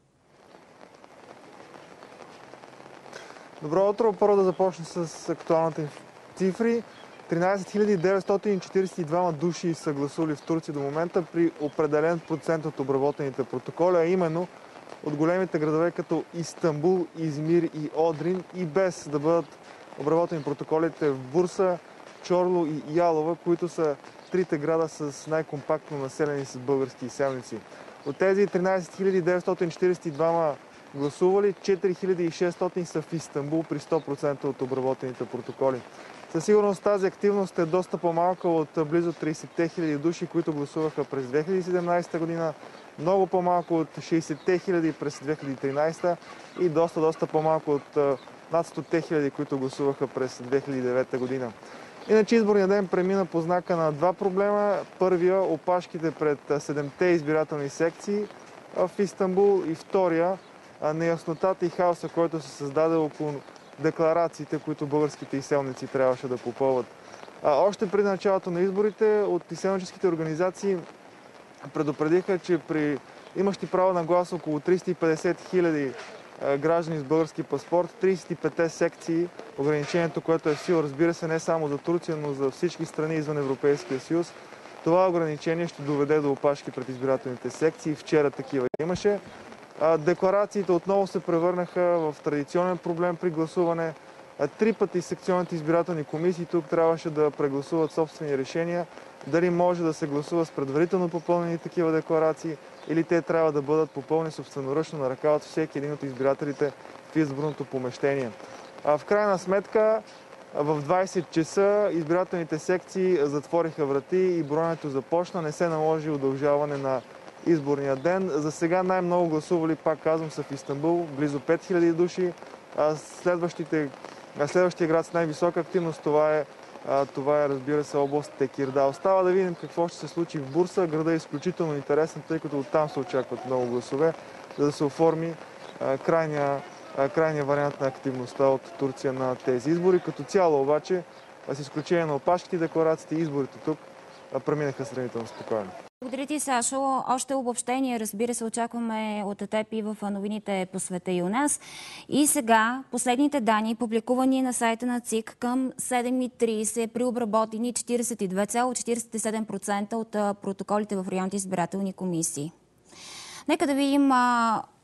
Добро утро. Първо да започна с актуалните цифри. тринайсет хиляди деветстотин четирийсет и двама души са гласували в Турция до момента при определен процент от обработените протоколи, а именно от големите градове като Истанбул, Измир и Одрин, и без да бъдат обработени протоколите в Бурса, Чорлу и Ялова, които са трите града с най-компактно населени с български изселници. От тези тринайсет хиляди деветстотин четирийсет и двама гласували, четири хиляди и шестстотин са в Истанбул при сто процента от обработените протоколи. Със сигурност тази активност е доста по-малка от близо трийсет хиляди души, които гласуваха през две хиляди и седемнайсета година, много по-малко от шейсет хиляди през две хиляди и тринайсета и доста, доста по-малко от над сто хиляди, които гласуваха през две хиляди и девета година. Иначе изборният ден премина по знака на два проблема. Първия – опашките пред седемте избирателни секции в Истанбул, и втория – неяснотата и хаоса, който се създаде около декларациите, които българските изселници трябваше да попълват. Още преди началото на изборите от изселническите организации предупредиха, че при имащи право на глас около триста и петдесет хиляди граждани с български паспорт, трийсет и пет секции, ограничението, което е в сила, разбира се, не само за Турция, но за всички страни извън Европейския съюз, това ограничение ще доведе до опашки пред избирателните секции. Вчера такива имаше. Декларациите отново се превърнаха в традиционен проблем при гласуване. Три пъти секционните избирателни комисии тук трябваше да прегласуват собствени решения, дали може да се гласува с предварително попълнени такива декларации, или те трябва да бъдат попълнени собственоръчно на ръка от всеки един от избирателите в изборното помещение. В крайна сметка в двайсет часа избирателните секции затвориха врати и броенето започна. Не се наложи удължаване на изборния ден. За сега най-много гласували, пак казвам, са в Истанбул, близо пет хиляди души. Следващите, следващия град с най-висока активност, това е, това е, разбира се, област Текирда. Остава да видим какво ще се случи в Бурса. Града е изключително интересен, тъй като оттам се очакват много гласове, за да се оформи крайния, крайния вариант на активността от Турция на тези избори. Като цяло обаче, с изключение на опашките, декларациите и изборите тук преминаха сравнително спокойно. Благодаря ти, Сашо. Още обобщение, разбира се, очакваме от теб и в новините по света и у нас. И сега последните данни, публикувани на сайта на ЦИК към седем и трийсет, при обработени четирийсет и две цяло четирийсет и седем процента от протоколите в районните избирателни комисии. Нека да видим а,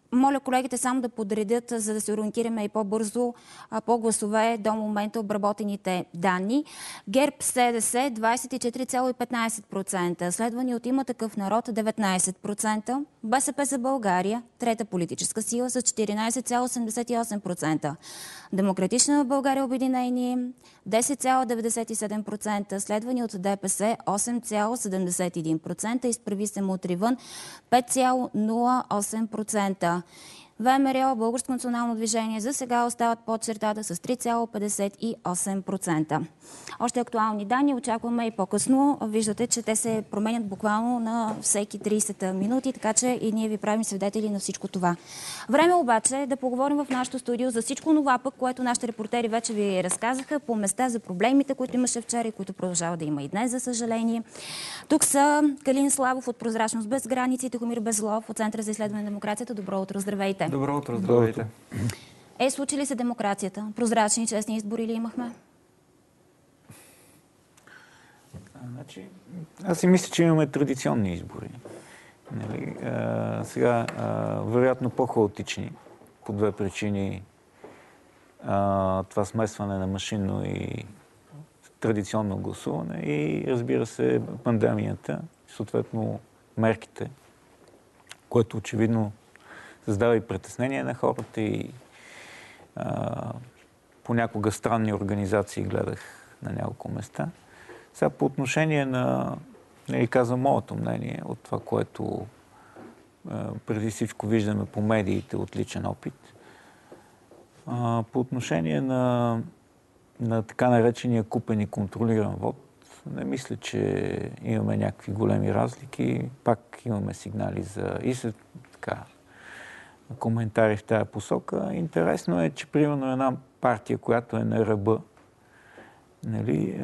Моля колегите само да подредят, за да се ориентираме и по-бързо по гласове до момента обработените данни. ГЕРБ СДС двадесет и четири цяло и петнадесет процента, следвани от Има такъв народ деветнадесет процента, БСП за България, трета политическа сила с четиринадесет цяло осемдесет и осем процента, Демократична България обединение десет цяло деветдесет и седем процента, следвани от ДПС осем цяло седемдесет и един процента, Изправи се мутри вън пет цяло нула осем процента. ВМРО, Българско национално движение за сега остават под чертата с три цяло петдесет и осем процента. Още актуални данни очакваме и по-късно. Виждате, че те се променят буквално на всеки тридесет минути, така че и ние ви правим свидетели на всичко това. Време обаче да поговорим в нашото студио за всичко това пък, което нашите репортери вече ви разказаха по места за проблемите, които имаше вчера и които продължава да има и днес, за съжаление. Тук са Калин Славов от Прозрачност без граници и Тихомир Безлов от Центъра за изследване на демокрацията. Добро утро, здравейте! Добро утро, здравейте! Е, случи ли се демокрацията? Прозрачни и честни избори ли имахме? Значи, аз си мисля, че имаме традиционни избори. Нали? А, сега, а, вероятно по-хаотични, по две причини. А, това смесване на машинно и традиционно гласуване и, разбира се, пандемията, съответно мерките, което очевидно създава и притеснение на хората и а, понякога странни организации гледах на няколко места. Сега по отношение на, нали, казвам моето мнение от това, което а, преди всичко виждаме по медиите от личен опит. А, по отношение на, на така наречения купен и контролиран вод, не мисля, че имаме някакви големи разлики. Пак имаме сигнали за и се така коментари в тая посока. Интересно е, че примерно една партия, която е на ръба, нали,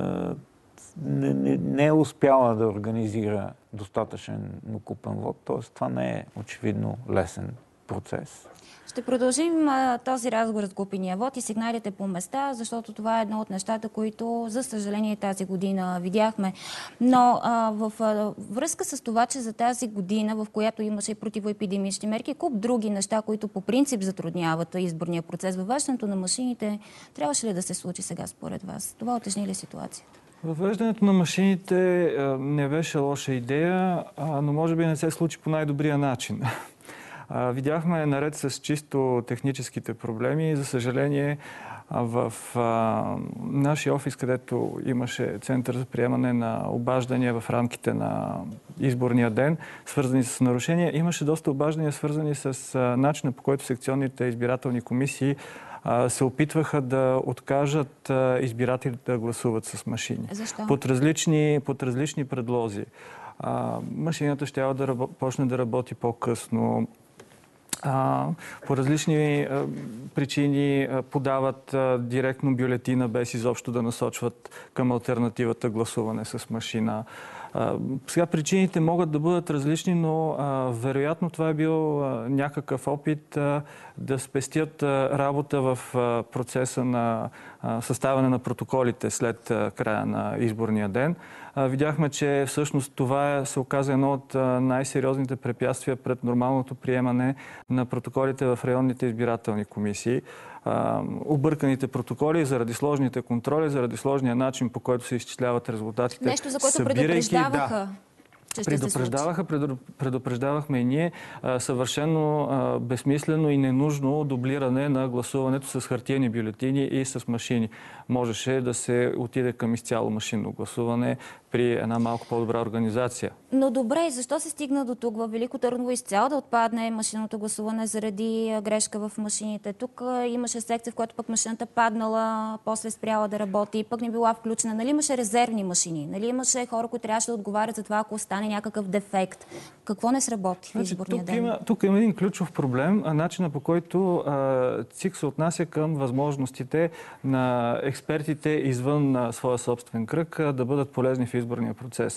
не, не, не е успяла да организира достатъчен купен вод, т.е. това не е очевидно лесен процес. Ще продължим а, този разговор с купения вод и сигналите по места, защото това е едно от нещата, които, за съжаление, тази година видяхме. Но а, в а, връзка с това, че за тази година, в която имаше и противоепидемични мерки, куп други неща, които по принцип затрудняват изборния процес, въвеждането на машините, трябваше ли да се случи сега според вас? Това утежни ли ситуацията? Въвеждането на машините а, не беше лоша идея, а, но може би не се случи по най-добрия начин. Видяхме наред с чисто техническите проблеми. За съжаление, в а, нашия офис, където имаше център за приемане на обаждания в рамките на изборния ден, свързани с нарушения, имаше доста обаждания, свързани с а, начина, по който секционните избирателни комисии а, се опитваха да откажат а, избирателите да гласуват с машини. Защо? Под различни, под различни предлози. А, машината ще да рабо, почне да работи по-късно. А, по различни а, причини а, подават а, директно бюлетина, без изобщо да насочват към алтернативата гласуване с машина. А, сега причините могат да бъдат различни, но а, вероятно това е бил а, някакъв опит а, да спестят а, работа в а, процеса на а, съставяне на протоколите след а, края на изборния ден. А, видяхме, че всъщност това се оказа едно от най-сериозните препятствия пред нормалното приемане на протоколите в районните избирателни комисии. А, обърканите протоколи заради сложните контроли, заради сложния начин, по който се изчисляват резултатите. Нещо, за което събирайки, предупреждаваха. Да, че предупреждаваха, предупреждавахме и ние а, съвършено а, безсмислено и ненужно дублиране на гласуването с хартиени бюлетини и с машини. Можеше да се отиде към изцяло машинно гласуване при една малко по-добра организация. Но добре, защо се стигна до тук? В Велико Търново изцяло да отпадне машинното гласуване заради грешка в машините. Тук имаше секция, в която пък машината паднала, после спряла да работи, пък не била включена. Нали имаше резервни машини? Нали имаше хора, които трябваше да отговарят за това, ако стане някакъв дефект? Какво не сработи в изборния тук ден? Има, тук има един ключов проблем, начина по който а, ЦИК се отнася към възможностите на експертите извън а, своя собствен кръг а, да бъдат полезни в изборния процес.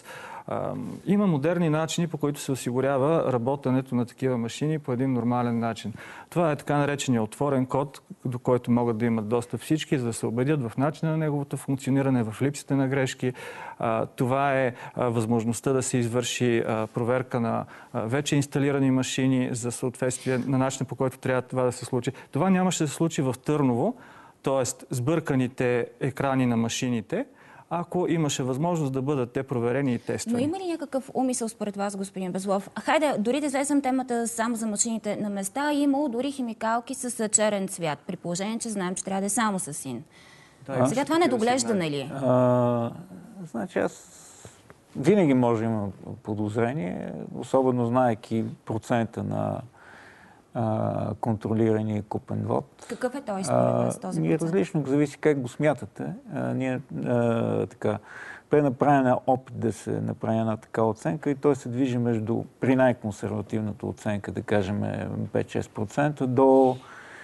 Има модерни начини, по които се осигурява работенето на такива машини по един нормален начин. Това е така наречения отворен код, до който могат да имат достъп всички, за да се убедят в начина на неговото функциониране, в липсите на грешки. Това е възможността да се извърши проверка на вече инсталирани машини за съответствие на начина, по който трябва това да се случи. Това нямаше да се случи в Търново, т.е. сбърканите екрани на машините, ако имаше възможност да бъдат те проверени и тествани. Но има ли някакъв умисъл според вас, господин Безлов? Хайде, дори да излезем темата само за машините на места, имало дори химикалки с черен цвят, при положение, че знаем, че трябва да е само с син. Да, сега това недоглеждане ли е? Значи аз винаги може да има подозрение, особено знаейки процента на а, контролирания купен вод. Какъв е той според вас този процент? Различно, зависи как го смятате. А, ние а, така, бе направена опит да се направи една такава оценка и той се движи между, при най-консервативната оценка, да кажем пет-шест процента, до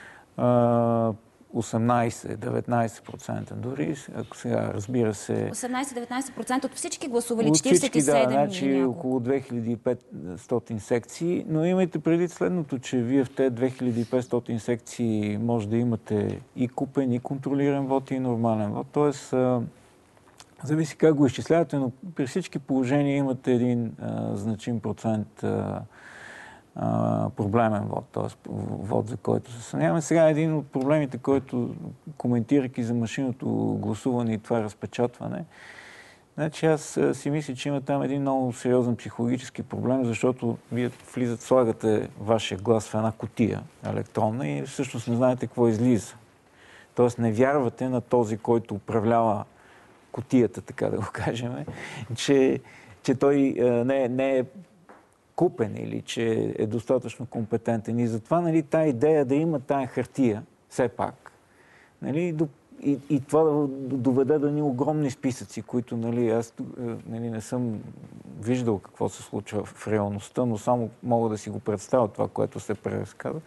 а, осемнайсет-деветнайсет процента дори. Ако сега, разбира се... осемнайсет-деветнайсет процента от всички гласували, от четирийсет и седем всички, да, значи около две хиляди и петстотин секции, но имайте преди следното, че вие в тези две хиляди и петстотин секции може да имате и купен, и контролиран вод, и нормален вод. Тоест, а, зависи как го изчислявате, но при всички положения имате един а, значим процент а, проблемен вод, т.е. вод, за който се съмняваме. Сега един от проблемите, който, коментирайки за машинното гласуване и това разпечатване, значи аз си мисля, че има там един много сериозен психологически проблем, защото вие влизат, слагате вашия глас в една кутия електронна и всъщност не знаете какво излиза. Тоест не вярвате на този, който управлява кутията, така да го кажем, че, че той не, не е купен или че е достатъчно компетентен. И затова, нали, тая идея да има тая хартия, все пак, нали, и, и това да доведе до ни огромни списъци, които, нали, аз нали, не съм виждал какво се случва в реалността, но само мога да си го представя това, което се преразказва.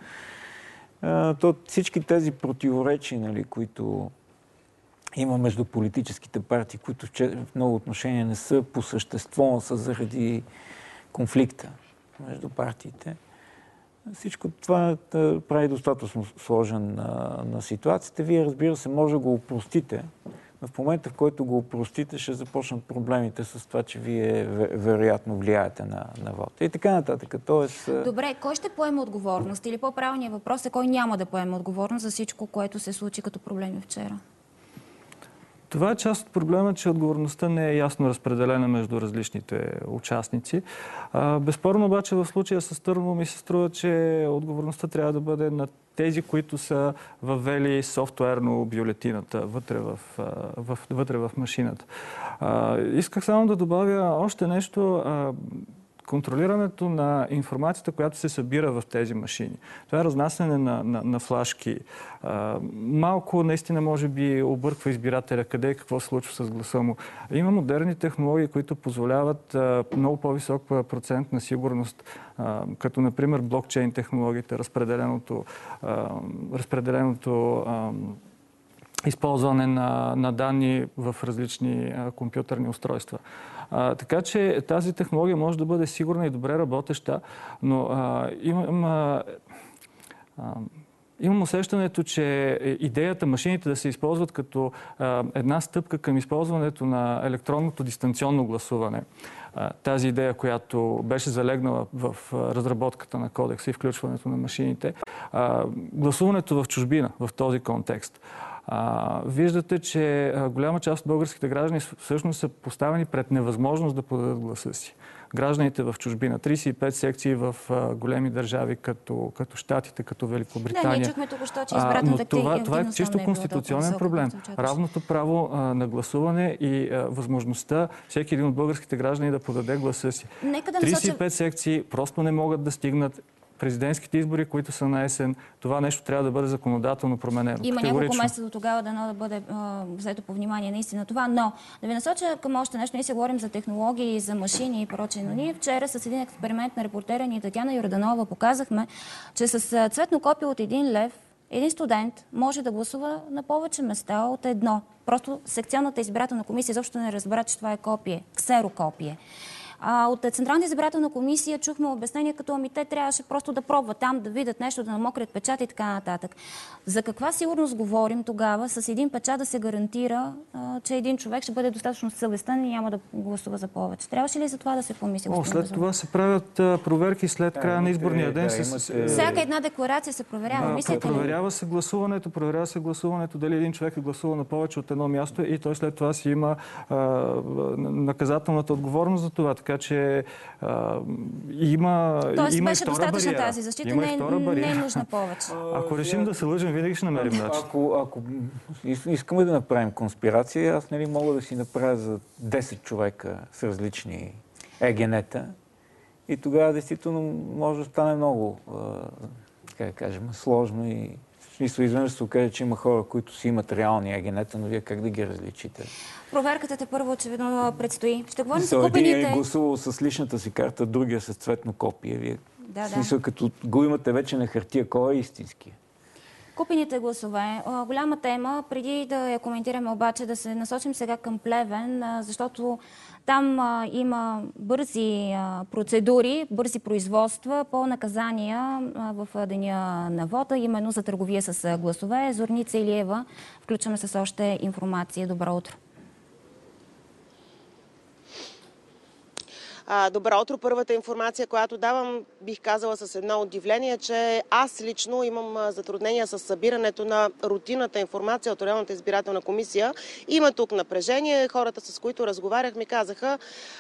То всички тези противоречия, нали, които има между политическите партии, които в много отношения не са по същество, но са заради конфликта между партиите. Всичко това прави достатъчно сложен на, на ситуацията. Вие, разбира се, може да го опростите. Но в момента, в който го опростите, ще започнат проблемите с това, че вие вероятно влияете на, на вода. И така нататък. Тоест... Добре, кой ще поеме отговорност? Или по-правилният въпрос е кой няма да поеме отговорност за всичко, което се случи като проблеми вчера? Това е част от проблема, че отговорността не е ясно разпределена между различните участници. Безспорно обаче в случая с Търново ми се струва, че отговорността трябва да бъде на тези, които са въвели софтуерно бюлетината вътре в, в, вътре в машината. Исках само да добавя още нещо. Контролирането на информацията, която се събира в тези машини. Това е разнасяне на, на, на флашки. А, малко наистина може би обърква избирателя къде и какво се случва с гласа му. Има модерни технологии, които позволяват а, много по-висок процент на сигурност, а, като например блокчейн технологиите, разпределеното, а, разпределеното а, използване на, на данни в различни а, компютърни устройства. А, така че тази технология може да бъде сигурна и добре работеща, но а, имам, а, а, имам усещането, че идеята машините да се използват като а, една стъпка към използването на електронното дистанционно гласуване. А, тази идея, която беше залегнала в разработката на кодекса и включването на машините, а, гласуването в чужбина в този контекст. А, виждате, че а, голяма част от българските граждани всъщност са поставени пред невъзможност да подадат гласа си. Гражданите в чужбина. трийсет и пет секции в а, големи държави, като, като Щатите, като Великобритания. Да, ние чухме току-що, че избирателната активност. Това, това е чисто е конституционен проблем. Равното право а, на гласуване и а, възможността всеки един от българските граждани да подаде гласа си. Да трийсет и пет секции просто не могат да стигнат. Президентските избори, които са на есен, това нещо трябва да бъде законодателно променено. Има няколко месеца до тогава дано да бъде а, взето по внимание наистина това, но да ви насоча към още нещо. Ние си говорим за технологии, за машини и прочее, но ние вчера с един експеримент на репортера ни Татяна Йорданова показахме, че с цветно копие от един лев един студент може да гласува на повече места от едно. Просто секционната избирателна комисия изобщо не разбра, че това е копие, ксерокопие. А, от Централната избирателна комисия чухме обяснение като ами те трябваше просто да пробват там, да видят нещо, да намокрят печат и така нататък. За каква сигурност говорим тогава с един печат да се гарантира, а, че един човек ще бъде достатъчно съвестен и няма да гласува за повече? Трябваше ли за това да се помисли? О, след това се правят а, проверки след края на изборния ден. Да, с... имате... Всяка една декларация се проверява. Да, мислите ли? проверява се гласуването, проверява се гласуването, дали един човек е гласувал на повече от едно място и той след това си има а, наказателната отговорност за това. Така че а, има, Тоест, има беше и втора достатъчна бариера. тази защита, Има не, не е нужна повече. Ако решим да се лъжим, винаги ще намерим начин. Ако, ако искаме да направим конспирация, аз нали мога да си направя за десет човека с различни егенета и тогава действително може да стане много, как да кажем, сложно и в смисъл изведнъж се окаже, че има хора, които си имат реални егенета, но вие как да ги различите? Проверката те първо очевидно предстои. Ще говорим за купените... Един е купените... гласувал с личната си карта, другия с цветно копие. Вие да, в смисъл, да. като го имате вече на хартия, кой е истински? Купените гласове. Голяма тема. Преди да я коментираме обаче, да се насочим сега към Плевен, защото там а, има бързи а, процедури, бързи производства по наказания а, в деня на вота, именно за търговия с а, гласове. Зорница Илиева, включваме с още информация. Добро утро. Добро утро. Първата информация, която давам, бих казала с едно удивление, че аз лично имам затруднения с събирането на рутинната информация от районната избирателна комисия. Има тук напрежение. Хората, с които разговарях, ми казаха,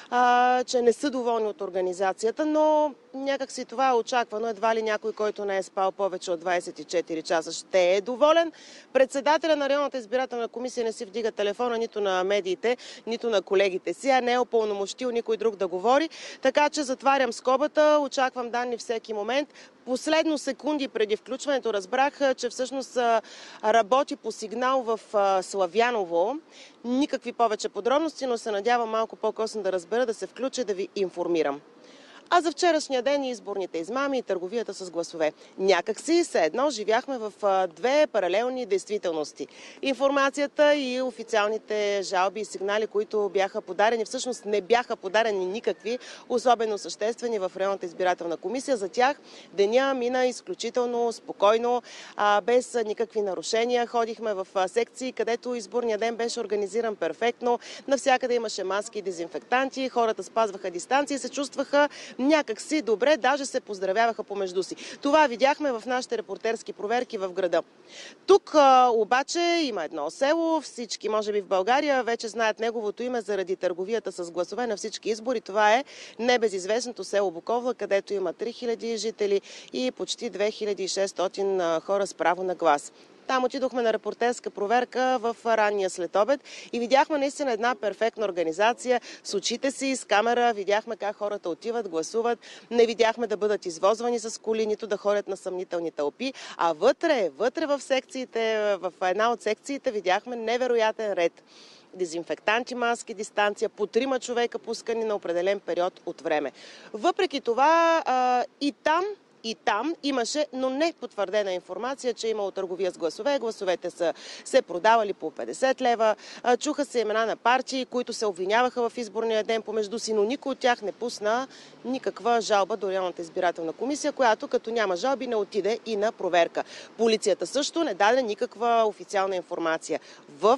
а, че не са доволни от организацията, но някак си това е очаквано. Едва ли някой, който не е спал повече от двадесет и четири часа, ще е доволен. Председателя на районната избирателна комисия не си вдига телефона нито на медиите, нито на колегите си, а не е упълномощил никой друг да говори. Така че затварям скобата, очаквам данни всеки момент. Последно секунди преди включването разбрах, че всъщност работи по сигнал в Славяново. Никакви повече подробности, но се надявам малко по-късно да разбера, да се включа, да ви информирам. А за вчерашния ден и изборните измами и търговията с гласове. Някак си все едно живяхме в две паралелни действителности. Информацията и официалните жалби и сигнали, които бяха подадени, всъщност не бяха подадени никакви, особено съществени в районната избирателна комисия. За тях деня мина изключително спокойно, без никакви нарушения. Ходихме в секции, където изборния ден беше организиран перфектно. Навсякъде имаше маски и дезинфектанти, хората спазваха дистанция и се чувстваха някак си добре, даже се поздравяваха помежду си. Това видяхме в нашите репортерски проверки в града. Тук а, обаче има едно село, всички, може би в България, вече знаят неговото име заради търговията с гласове на всички избори. Това е небезизвестното село Буковлък, където има три хиляди жители и почти две хиляди и шестстотин хора с право на глас. Там отидохме на репортерска проверка в ранния следобед и видяхме наистина една перфектна организация. С очите си, с камера, видяхме как хората отиват, гласуват. Не видяхме да бъдат извозвани с коли, нито да ходят на съмнителни тълпи. А вътре, вътре в секциите, в една от секциите видяхме невероятен ред. Дезинфектанти, маски, дистанция, по трима човека пускани на определен период от време. Въпреки това и там И там имаше, но не потвърдена информация, че имало търговия с гласове. Гласовете са се продавали по петдесет лева. Чуха се имена на партии, които се обвиняваха в изборния ден помежду си, но никой от тях не пусна никаква жалба до районната избирателна комисия, която като няма жалби не отиде и на проверка. Полицията също не даде никаква официална информация. В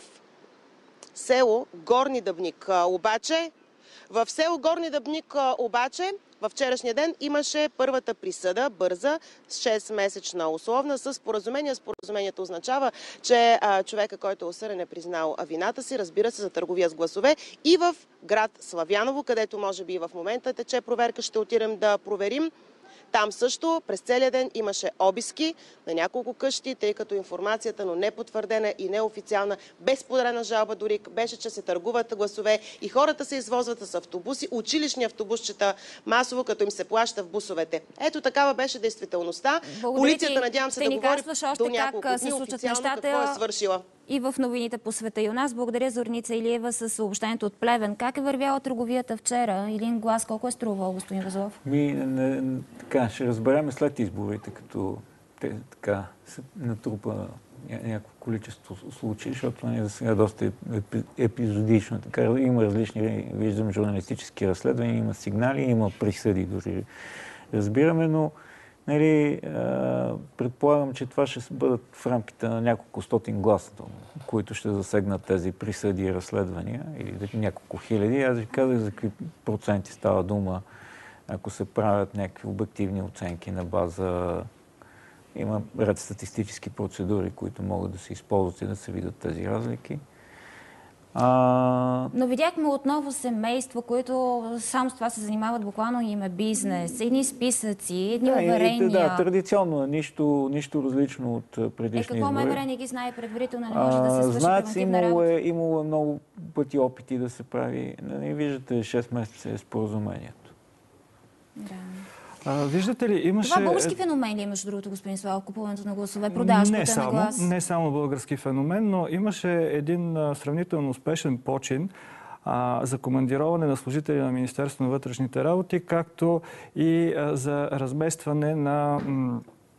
село Горни Дъбник обаче, в село Горни Дъбник обаче, във вчерашния ден имаше първата присъда, бърза, с шестмесечна условна, с споразумение. Споразумението означава, че а, човека, който е осъден, е признал вината си, разбира се, за търговия с гласове. И в град Славяново, където може би и в момента тече проверка, ще отидем да проверим. Там също през целия ден имаше обиски на няколко къщи, тъй като информацията, но не потвърдена и неофициална, без подадена жалба дори, беше, че се търгуват гласове и хората се извозват с автобуси, училищни автобусчета, масово, като им се плаща в бусовете. Ето такава беше действителността. Полицията, надявам се, да говори до няколко дни официално какво е свършила. И в новините по света и у нас. Благодаря Зорница Илиева с съобщението от Плевен. Как е вървяла търговията вчера? Един глас колко е струвал, господин Вазов? Ми, не, така, ще разберем след изборите, като те, така, се натрупа някакво количество случаи, защото не за сега доста епизодично. Така, има различни, виждам, журналистически разследвания, има сигнали, има присъди дори. Разбираме, но нали, предполагам, че това ще бъдат в рамките на няколко стотин гласа, които ще засегнат тези присъди и разследвания, или няколко хиляди. Аз ви казах за какви проценти става дума, ако се правят някакви обективни оценки на база. Има ред статистически процедури, които могат да се използват и да се видят тези разлики. А... Но видяхме отново семейства, които само с това се занимават, буквално им е бизнес, едни списъци, едни да, уверения. Да, традиционно, нищо, нищо различно от предишни избори. Е, какво МВР не ги знае предварително, не може да се свърши знаят, превентивна имало работа? Е, имало е много пъти опити да се прави. Не виждате, шест месеца е споразумението. Да. А, виждате ли, имаше... Това български феномен ли е, между другото, господин Славов, купуването на гласове, продажбата на глас? Не само български феномен, но имаше един а, сравнително успешен почин а, за командироване на служители на Министерството на вътрешните работи, както и а, за разместване на м,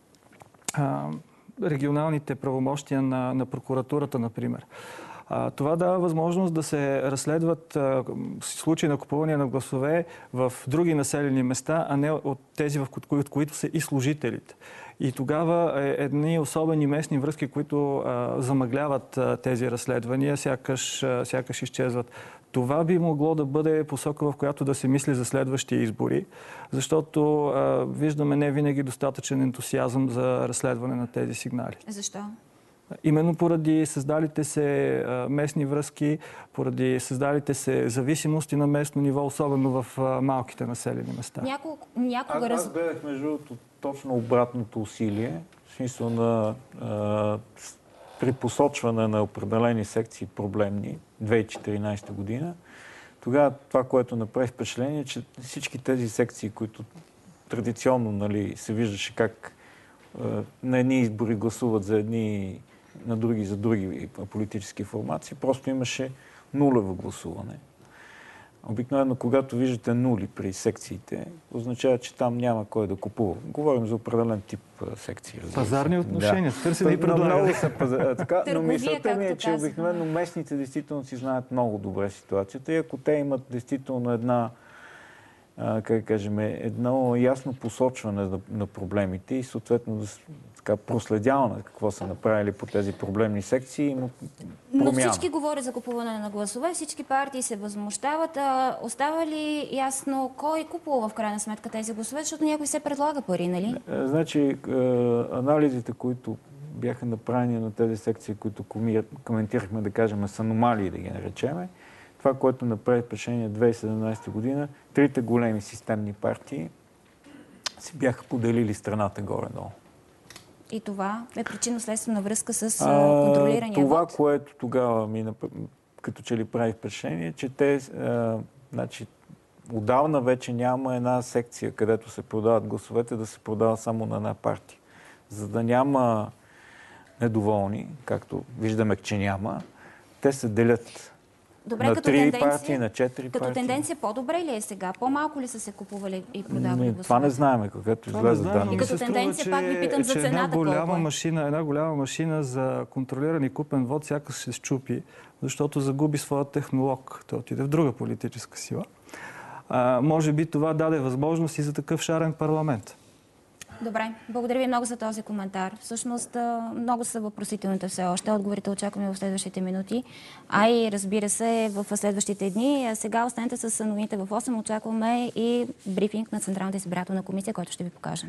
а, регионалните правомощия на, на прокуратурата, например. А, това дава възможност да се разследват а, случаи на купуване на гласове в други населени места, а не от тези, в кои, от които са и служителите. И тогава е, едни особени местни връзки, които а, замъгляват а, тези разследвания, сякаш, а, сякаш изчезват. Това би могло да бъде посока, в която да се мисли за следващи избори, защото а, виждаме не винаги достатъчен ентусиазъм за разследване на тези сигнали. Защо? Именно поради създалите се местни връзки, поради създалите се зависимости на местно ниво, особено в малките населени места. Няколко, някога... Аз гледах, между другото, точно обратното усилие, в смисъл на а, при посочване на определени секции проблемни, две хиляди и четиринадесета година. Тогава това, което направи впечатление, че всички тези секции, които традиционно, нали, се виждаше как а, на едни избори гласуват за едни, на други за други политически формации, просто имаше нулево гласуване. Обикновено, когато виждате нули при секциите, означава, че там няма кой да купува. Говорим за определен тип секции. Пазарни отношения, да. търсене и предлагане. Така, но мисълта ми е, че обикновено местните действително си знаят много добре ситуацията и ако те имат действително една, как кажем, едно ясно посочване на, на проблемите и съответно така проследяване какво са направили по тези проблемни секции, има промяна. Но всички говорят за купуване на гласове, всички партии се възмущават. А остава ли ясно кой купува в крайна сметка тези гласове, защото някой се предлага пари, нали? Значи, анализите, които бяха направени на тези секции, които коментирахме, да кажем, с аномалии, да ги наречеме, това, което направи впечатление две хиляди и седемнадесета година, трите големи системни партии си бяха поделили страната горе-долу. И това е причинно-следствена връзка с а, контролирания това, вод? Това, което тогава ми като че ли прави впечатление, че те, а, значи, отдавна вече няма една секция, където се продават гласовете, да се продава само на една партия. За да няма недоволни, както виждаме, че няма, те се делят. Добре, на като три тенденция, партии, на четири като партии. тенденция по-добре ли е сега? По-малко ли са се купували и продавали гласове? Това не знаем, когато излезе данни. И като тенденция че, пак ви питам за цената една голяма колко е. машина, една голяма машина за контролиран и купен вод сякаш се счупи, защото загуби своя технолог. Той отиде в друга политическа сила. А, може би това даде възможност и за такъв шарен парламент. Добре, благодаря ви много за този коментар. Всъщност много са въпросителните все още. Отговорите очакваме в следващите минути, а и разбира се в следващите дни. Сега останете с новините в осем. Очакваме и брифинг на Централната избирателна комисия, който ще ви покажем.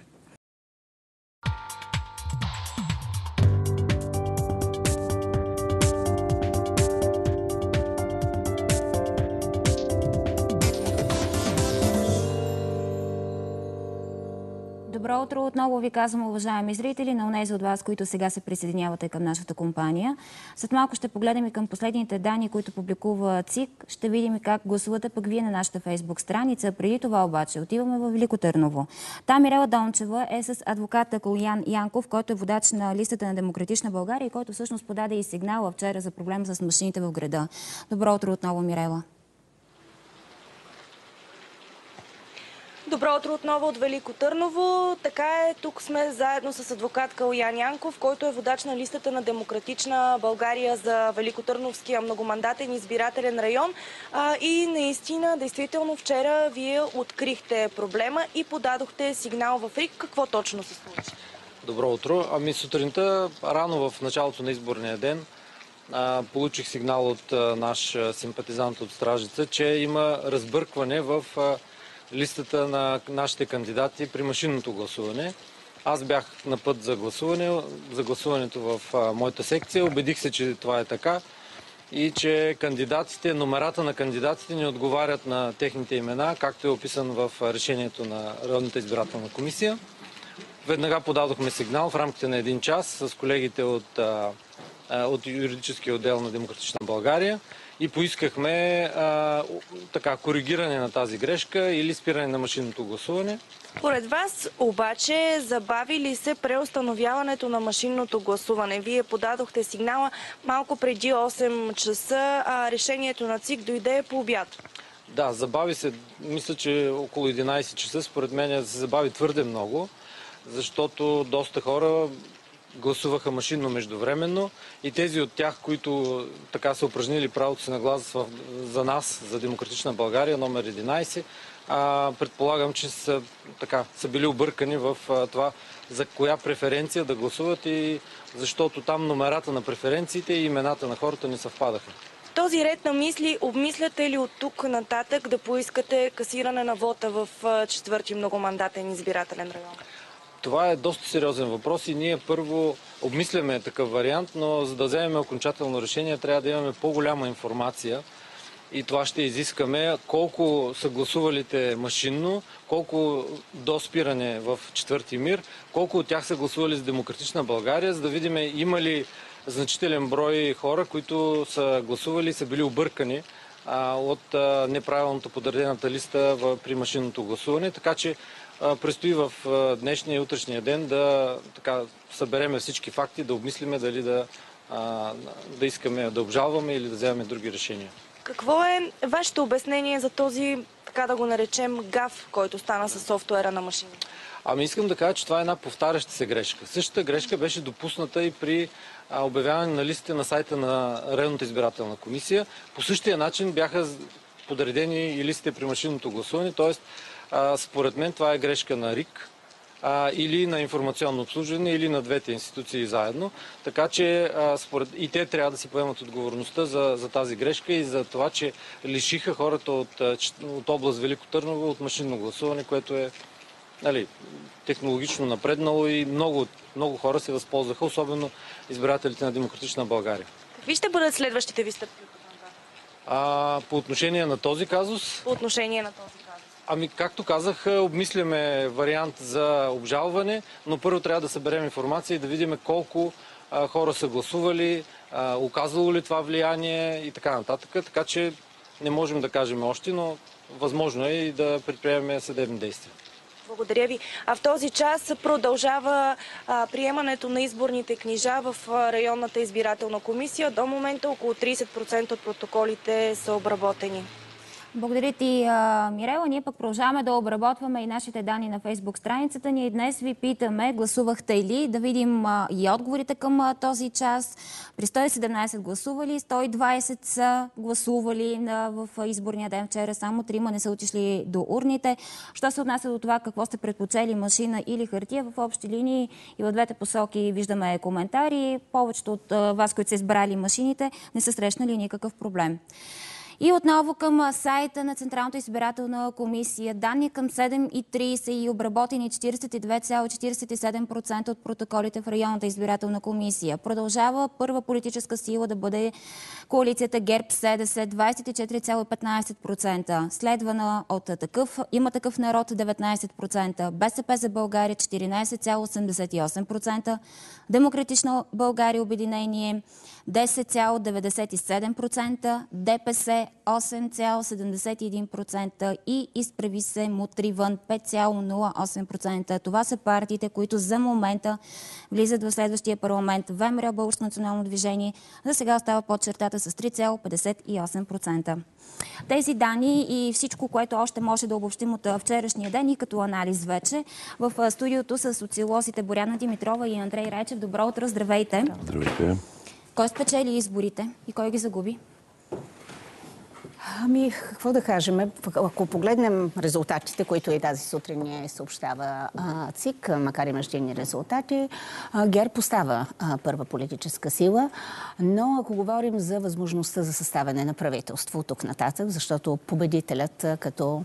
Добро утро! Отново ви казвам, уважаеми зрители, на онези от вас, които сега се присъединявате към нашата компания. След малко ще погледнем и към последните данни, които публикува ЦИК. Ще видим как гласувате пък вие на нашата фейсбук страница. Преди това обаче отиваме в Велико Търново. Там Мирела Дончева е с адвоката Калоян Янков, който е водач на листата на Демократична България и който всъщност подаде и сигнала вчера за проблем с машините в града. Добро утро отново, Мирела! Добро утро отново от Велико Търново. Така е, тук сме заедно с адвокат Калоян Янков, който е водач на листата на Демократична България за Великотърновския многомандатен избирателен район. А, и наистина, действително вчера вие открихте проблема и подадохте сигнал в РИК. Какво точно се случи? Добро утро. Ами сутринта, рано в началото на изборния ден, а, получих сигнал от а, наш симпатизант от Стражица, че има разбъркване в а, листата на нашите кандидати при машинното гласуване. Аз бях на път за гласуване, за гласуването в а, моята секция. Убедих се, че това е така и че кандидатите, номерата на кандидатите не отговарят на техните имена, както е описан в решението на Районната избирателна комисия. Веднага подадохме сигнал в рамките на един час с колегите от, а, от юридическия отдел на Демократична България и поискахме а, така, коригиране на тази грешка или спиране на машинното гласуване. Поред вас обаче забави ли се преустановяването на машинното гласуване? Вие подадохте сигнала малко преди осем часа, а решението на ЦИК дойде по обяд. Да, забави се. Мисля, че около единайсет часа според мен се забави твърде много, защото доста хора гласуваха машинно междувременно и тези от тях, които така са упражнили правото си на глас в, за нас, за Демократична България, номер единайсет, а, предполагам, че са, така, са били объркани в а, това за коя преференция да гласуват и защото там номерата на преференциите и имената на хората не съвпадаха. В този ред на мисли, обмисляте ли от тук нататък да поискате касиране на вота в четвърти многомандатен избирателен район? Това е доста сериозен въпрос и ние първо обмисляме такъв вариант, но за да вземем окончателно решение трябва да имаме по-голяма информация и това ще изискаме колко са гласувалите машинно, колко до спиране в четвърти МИР, колко от тях са гласували за Демократична България, за да видим има ли значителен брой хора, които са гласували и са били объркани а, от а, неправилното подредената листа в, при машинното гласуване, така че предстои в днешния и утрешния ден да така, събереме всички факти, да обмислиме дали да, да искаме да обжалваме или да вземем други решения. Какво е вашето обяснение за този, така да го наречем, гаф, който стана със софтуера на машини? Ами искам да кажа, че това е една повтаряща се грешка. Същата грешка беше допусната и при обявяване на листите на сайта на Районната избирателна комисия. По същия начин бяха подредени и листите при машинното гласуване, т.е. А, според мен това е грешка на РИК а, или на информационно обслужване, или на двете институции заедно. Така че а, според... и те трябва да си поемат отговорността за, за тази грешка и за това, че лишиха хората от, от област Велико Търново от машинно гласуване, което е нали, технологично напреднало и много, много хора се възползваха, особено избирателите на Демократична България. Какви ще бъдат следващите ви стъпки? А, по отношение на този казус? По отношение на този казус. Ами, както казах, обмисляме вариант за обжалване, но първо трябва да съберем информация и да видим колко а, хора са гласували, а, оказало ли това влияние и така нататък. Така че не можем да кажем още, но възможно е и да предприемем съдебни действия. Благодаря ви. А в този час продължава а, приемането на изборните книжа в а, районната избирателна комисия. До момента около трийсет процента от протоколите са обработени. Благодаря ти, Мирела. Ние пък продължаваме да обработваме и нашите данни на Фейсбук страницата. Ние днес ви питаме, гласувахте ли? Да видим и отговорите към този час. При сто и седемнайсет гласували, сто и двайсет са гласували в изборния ден вчера. Само трима не са отишли до урните. Що се отнася до това какво сте предпочели, машина или хартия, в общи линии и в двете посоки виждаме коментари. Повечето от вас, които са избрали машините, не са срещнали никакъв проблем. И отново към сайта на Централната избирателна комисия. Данни към седем и трийсет и обработени четирийсет и две цяло четирийсет и седем процента от протоколите в районната избирателна комисия. Продължава първа политическа сила да бъде коалицията ГЕРБ-СДС двайсет и четири цяло петнайсет процента. Следвана от такъв, Има такъв народ деветнайсет процента. БСП за България четиринайсет цяло осемдесет и осем процента. Демократична България обединение десет цяло деветдесет и седем процента. ДПС осем цяло седемдесет и един процента и Изправи се мутри вън пет цяло нула и осем процента. Това са партиите, които за момента влизат в следващия парламент. ВМРО, Българско национално движение, за сега остава под чертата с три цяло петдесет и осем процента. Тези данни и всичко, което още може да обобщим от вчерашния ден и като анализ вече. В студиото са социолозите Боряна Димитрова и Андрей Райчев. Добро утро, здравейте! Здравейте! Кой спечели изборите и кой ги загуби? Ами, какво да кажем? Ако погледнем резултатите, които и тази сутрин ни съобщава ЦИК, макар и междинни резултати, ГЕРБ остава първа политическа сила, но ако говорим за възможността за съставяне на правителство тук нататък, защото победителят като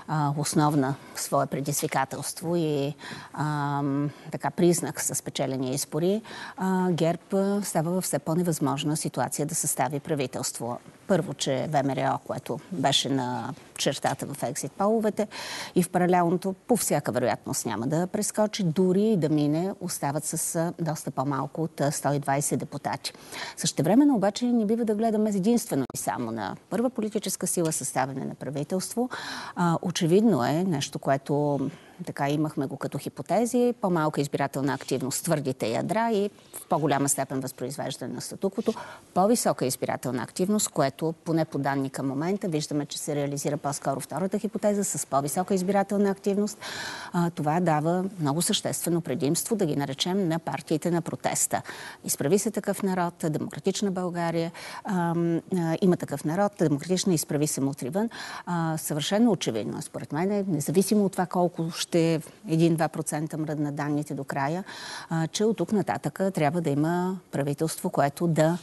основна свое предизвикателство и а, така признак с спечелени избори, а, ГЕРБ става във все по-невъзможна ситуация да състави правителство. Първо, че ВМРО, което беше на чертата в екзит половете и в паралелното по всяка вероятност няма да прескочи, дори и да мине, остават с доста по-малко от сто и двайсет депутати. Същевременно обаче не бива да гледаме единствено и само на първа политическа сила съставяне на правителство. А, очевидно е нещо, което така имахме го като хипотези, по-малка избирателна активност, твърдите ядра и в по-голяма степен възпроизвеждане на статуквото, по-висока избирателна активност, което поне по данни към момента виждаме, че се реализира по-скоро втората хипотеза с по-висока избирателна активност. А, това дава много съществено предимство, да ги наречем, на партиите на протеста. Изправи се такъв народ, Демократична България, а, а, има такъв народ, Демократична Изправи се мутри вън. А, съвършено очевидно, според мен, независимо от това колко ще един-два процента мръдна данните до края, а, че от тук нататък трябва да има правителство, което да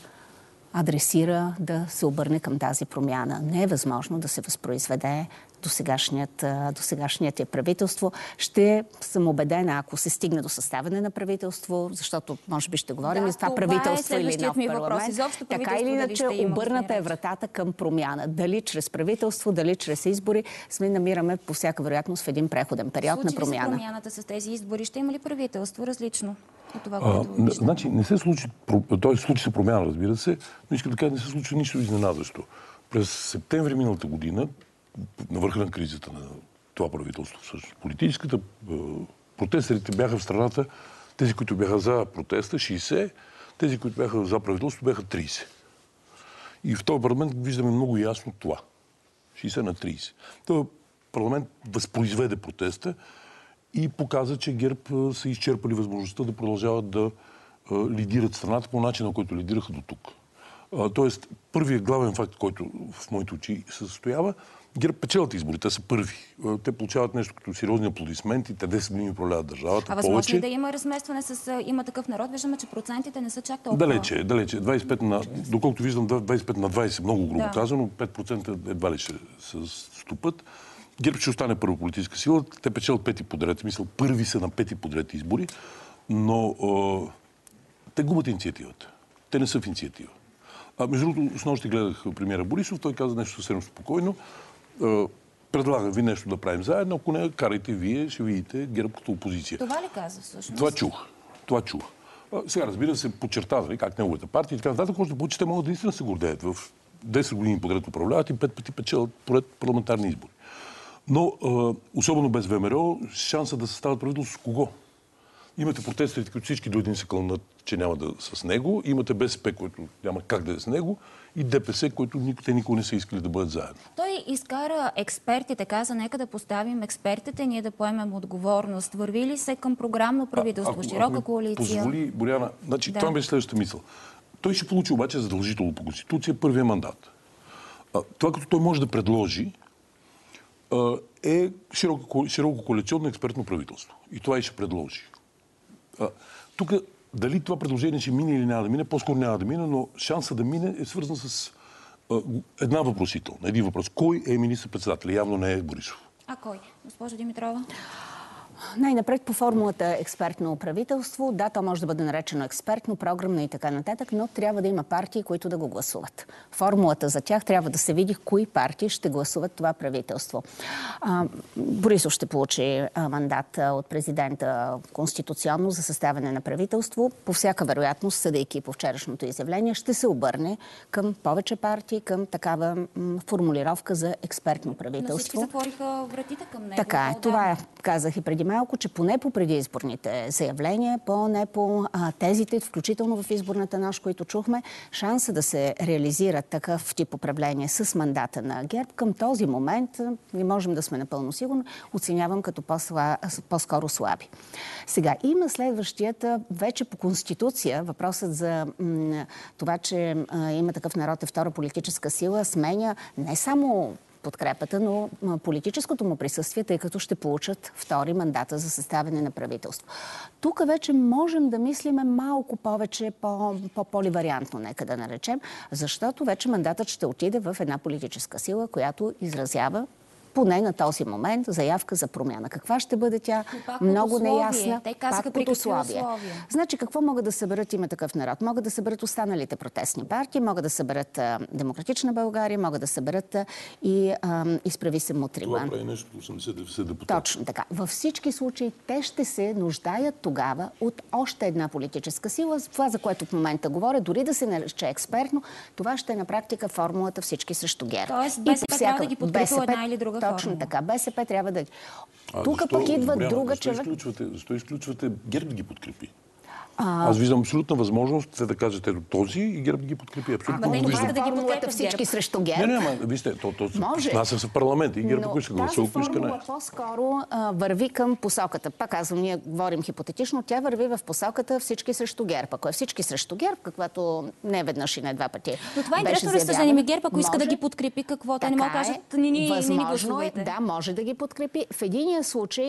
адресира, да се обърне към тази промяна. Не е възможно да се възпроизведе досегашният, досегашният е правителство. Ще съм убедена, ако се стигне до съставяне на правителство, защото може би ще говорим да, и за това правителство е или нов парламент. Така или иначе, обърната е вратата към промяна. Дали чрез правителство, дали чрез избори, сме намираме по всяка вероятност в един преходен период на промяна. Случи ли се промяната с тези избори? Ще има ли правителство различно от това, а, което виждаме? Значи не се случи, т.е. случи се промяна, разбира се, но искам да кажа, не се случи нищо изненадващо. През септември миналата година, на върха на кризата на това правителство, всъщност политическата, протестерите бяха в страната, тези, които бяха за протеста, шейсет, тези, които бяха за правителство, бяха трийсет. И в този парламент виждаме много ясно това. шейсет на трийсет. Този парламент възпроизведе протеста и показа, че ГЕРБ са изчерпали възможността да продължават да лидират страната по начина, който лидираха до тук. Тоест, първият главен факт, който в моите очи се състоява, ГЕРБ печелят избори, те са първи. Те получават нещо като сериозни аплодисменти, те десет години управляват държавата. А възможно ли да има разместване с Има такъв народ? Виждаме, че процентите не са чак толкова. Далече, далече. двайсет и пет на, доколкото виждам, двайсет и пет на двайсет, много грубо да. казано, пет процента едва ли ще се стопат. ГЕРБ ще остане първа политическа сила, те печелят пети подред, мисля, първи са на пети подред избори, но а, те губят инициативата. Те не са в инициатива. А, между другото, снощи гледах премиера Борисов, той каза нещо съвсем спокойно. Предлага ви нещо да правим заедно, ако не, карайте вие, ще видите ГЕРБ като опозиция. Това ли каза всъщност? Това чух. Това чух. А, сега, разбира се, подчертава как неговата партия и така нататък, може да получи, те могат да наистина се гордеят. В десет години подред управляват и пет пъти печелят поред парламентарни избори. Но, а, особено без ВМРО, шанса да съставят правителство с кого? Имате протестерите, които всички до един се кълнат, че няма да са с него. Имате БСП, който няма как да е с него. И ДПС, който те никога не са искали да бъдат заедно. Той изкара експертите, каза, нека да поставим експертите, ние да поемем отговорност. Върви ли се към програмно правителство, а, широка коалиция? Позволи, Боряна, значи да. това беше следващата мисъл. Той ще получи обаче задължително по Конституция първия мандат. А, това, като той може да предложи, а, е широко, широко коалиционно експертно правителство. И това и ще предложи. А, тук дали това предложение ще мине или няма да мине, по-скоро няма да мине, но шанса да мине е свързан с а, една въпросителна. Един въпрос. Кой е министър-председател? Явно не е Борисов. А кой? Госпожа Димитрова? Най-напред по формулата експертно правителство. Да, то може да бъде наречено експертно, програмно и така нататък, но трябва да има партии, които да го гласуват. Формулата за тях трябва да се види кои партии ще гласуват това правителство. А, Борисов ще получи а, мандат а, от президента конституционно за съставяне на правителство. По всяка вероятност, съдейки по вчерашното изявление, ще се обърне към повече партии, към такава м, формулировка за експертно правителство. Но всички затвориха вратите към него. Така е. Това казах и преди малко, че поне по предизборните заявления, поне по а, тезите, включително в изборната нощ, които чухме, шанса да се реализира такъв тип управление с мандата на ГЕРБ към този момент, не можем да сме напълно сигурни, оценявам като по-скоро слаби. Сега, има следващият, вече по Конституция, въпросът за м, това, че а, има такъв народ е втора политическа сила, сменя не само подкрепата, но политическото му присъствие, тъй като ще получат втори мандата за съставяне на правителство. Тук вече можем да мислиме малко повече по-поливариантно, нека да наречем, защото вече мандатът ще отиде в една политическа сила, която изразява поне на този момент заявка за промяна. Каква ще бъде тя? Много неясна. Те казаха при какви условия. Значи, какво могат да съберат Има такъв народ? Могат да съберат останалите протестни партии, могат да съберат а, Демократична България, могат да съберат а, и а, Изправи се Мутрима. Това прави нещо осемдесет деветдесет депутати. Точно така. Във всички случаи те ще се нуждаят тогава от още една политическа сила. Това, за което в момента говоря, дори да се нарече експертно, това ще е на практика формулата всички срещу ГЕРБ. Тоест БСП всяка... трябва да ги подкрепи една или друга Точно формула. така. БСП трябва да... А, Тук защо, пък идва Боряна, друга защо човек. Изключвате, защо изключвате ГЕРБ да ги подкрепи? А... Аз виждам абсолютна възможност те да кажете до този и ГЕРБ да ги подкрепи. Абсолютно Ама го не виждам. да ги подкрепят всички срещу ГЕРБ. Не, не, ама вижте, то, то Може. Аз съм в парламент и ГЕРБ ако иска гласува, ако иска не. Но тази формула по-скоро а, върви към посоката. Пак казвам, ние говорим хипотетично, тя върви в посоката всички срещу ГЕРБ. Ако е всички срещу ГЕРБ, каквато не веднъж и не два пъти. Но това е интересно да се занимава ГЕРБ, ако иска да ги подкрепи, какво? Те не могат да кажат, ни ни възможно е, да, може да ги подкрепи. В единия случай,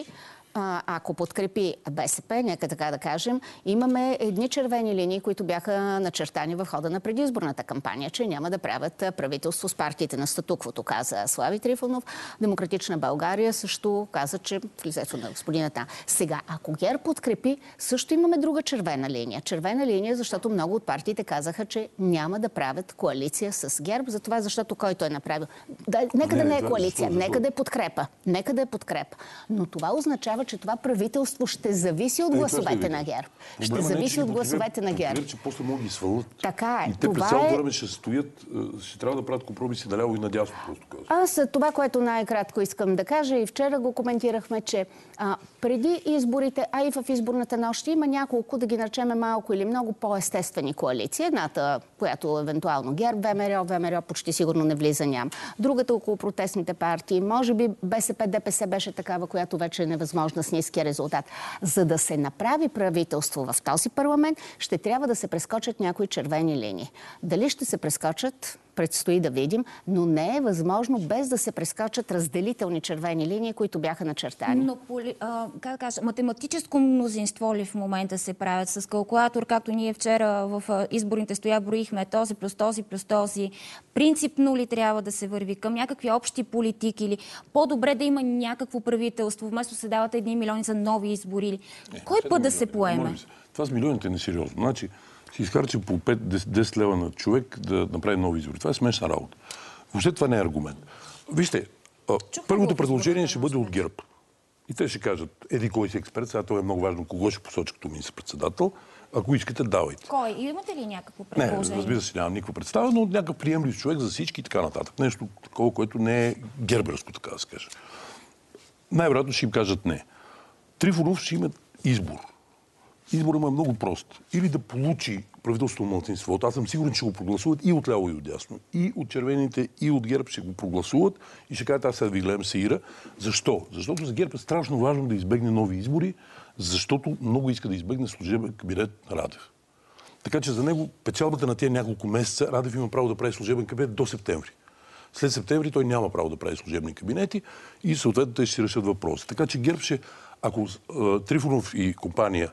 ако подкрепи БСП, нека така да кажем, имаме едни червени линии, които бяха начертани в хода на предизборната кампания, че няма да правят правителство с партиите на статуквото, каза Слави Трифонов. Демократична България също каза, че в лицето на господина Та. Сега, ако ГЕРБ подкрепи, също имаме друга червена линия. Червена линия, защото много от партиите казаха, че няма да правят коалиция с ГЕРБ, затова защото който е направил. Да, нека не, да не е коалиция, защо, нека да е подкрепа. Нека да е подкрепа. Но това означава, че това правителство ще зависи от гласовете на ГЕРБ. Ще зависи от гласовете на ГЕРБ. Че после могат да ги свалят. Така е. И те през цялото време ще стоят, ще трябва да правят компромиси наляво и надясно, просто казвам. Аз това, което най-кратко искам да кажа, и вчера го коментирахме, че а, преди изборите, а и в изборната нощ има няколко, да ги наречеме малко или много по-естествени коалиции. Едната, която евентуално ГЕРБ, ВМРО, ВМРО почти сигурно не влиза, ням. Другата около протестните партии, може би БСП, ДПС беше такава, която вече е невъзможна с ниския резултат. За да се направи правителство в този парламент, ще трябва да се прескочат някои червени линии. Дали ще се прескочат, предстои да видим, но не е възможно без да се прескочат разделителни червени линии, които бяха начертани. Но а, как да кажа, математическо мнозинство ли в момента се правят с калкулатор, както ние вчера в изборните стоя броихме този плюс този плюс този. Принципно ли трябва да се върви към някакви общи политики или по-добре да има някакво правителство, вместо се дават едни милиони за нови избори? Не, Кой път да се поеме? Това с милионите е несериозно. Значи, си изхарчи по пет-десет лева на човек да направи нови избори. Това е смешна работа. Въобще това не е аргумент. Вижте, първото предложение ще бъде от ГЕРБ. И те ще кажат, еди кой си експерт, сега това е много важно, кого ще посочи като министър-председател. Ако искате, давайте. Кой? Имате ли някакво предложение? Не, разбира се, нямам никаква представа, но някакъв приемлив човек за всички и така нататък. Нещо такова, което не е герберско, така да се каже. Най-вероятно ще им кажат не. Трифонов ще има избор. Изборът му е много прост. Или да получи правителството на малцинството. Аз съм сигурен, че ще го прогласуват и от ляво, и от дясно. И от червените, и от ГЕРБ ще го прогласуват и ще кажат, аз сега ви гледам сеира. Защо? Защото за ГЕРБ е страшно важно да избегне нови избори, защото много иска да избегне служебен кабинет Радев. Така че за него печалбата на тези няколко месеца Радев има право да прави служебен кабинет до септември. След септември той няма право да прави служебни кабинети и съответно те ще си решат въпроса. Така че ГЕРБ ще, ако Трифонов и компания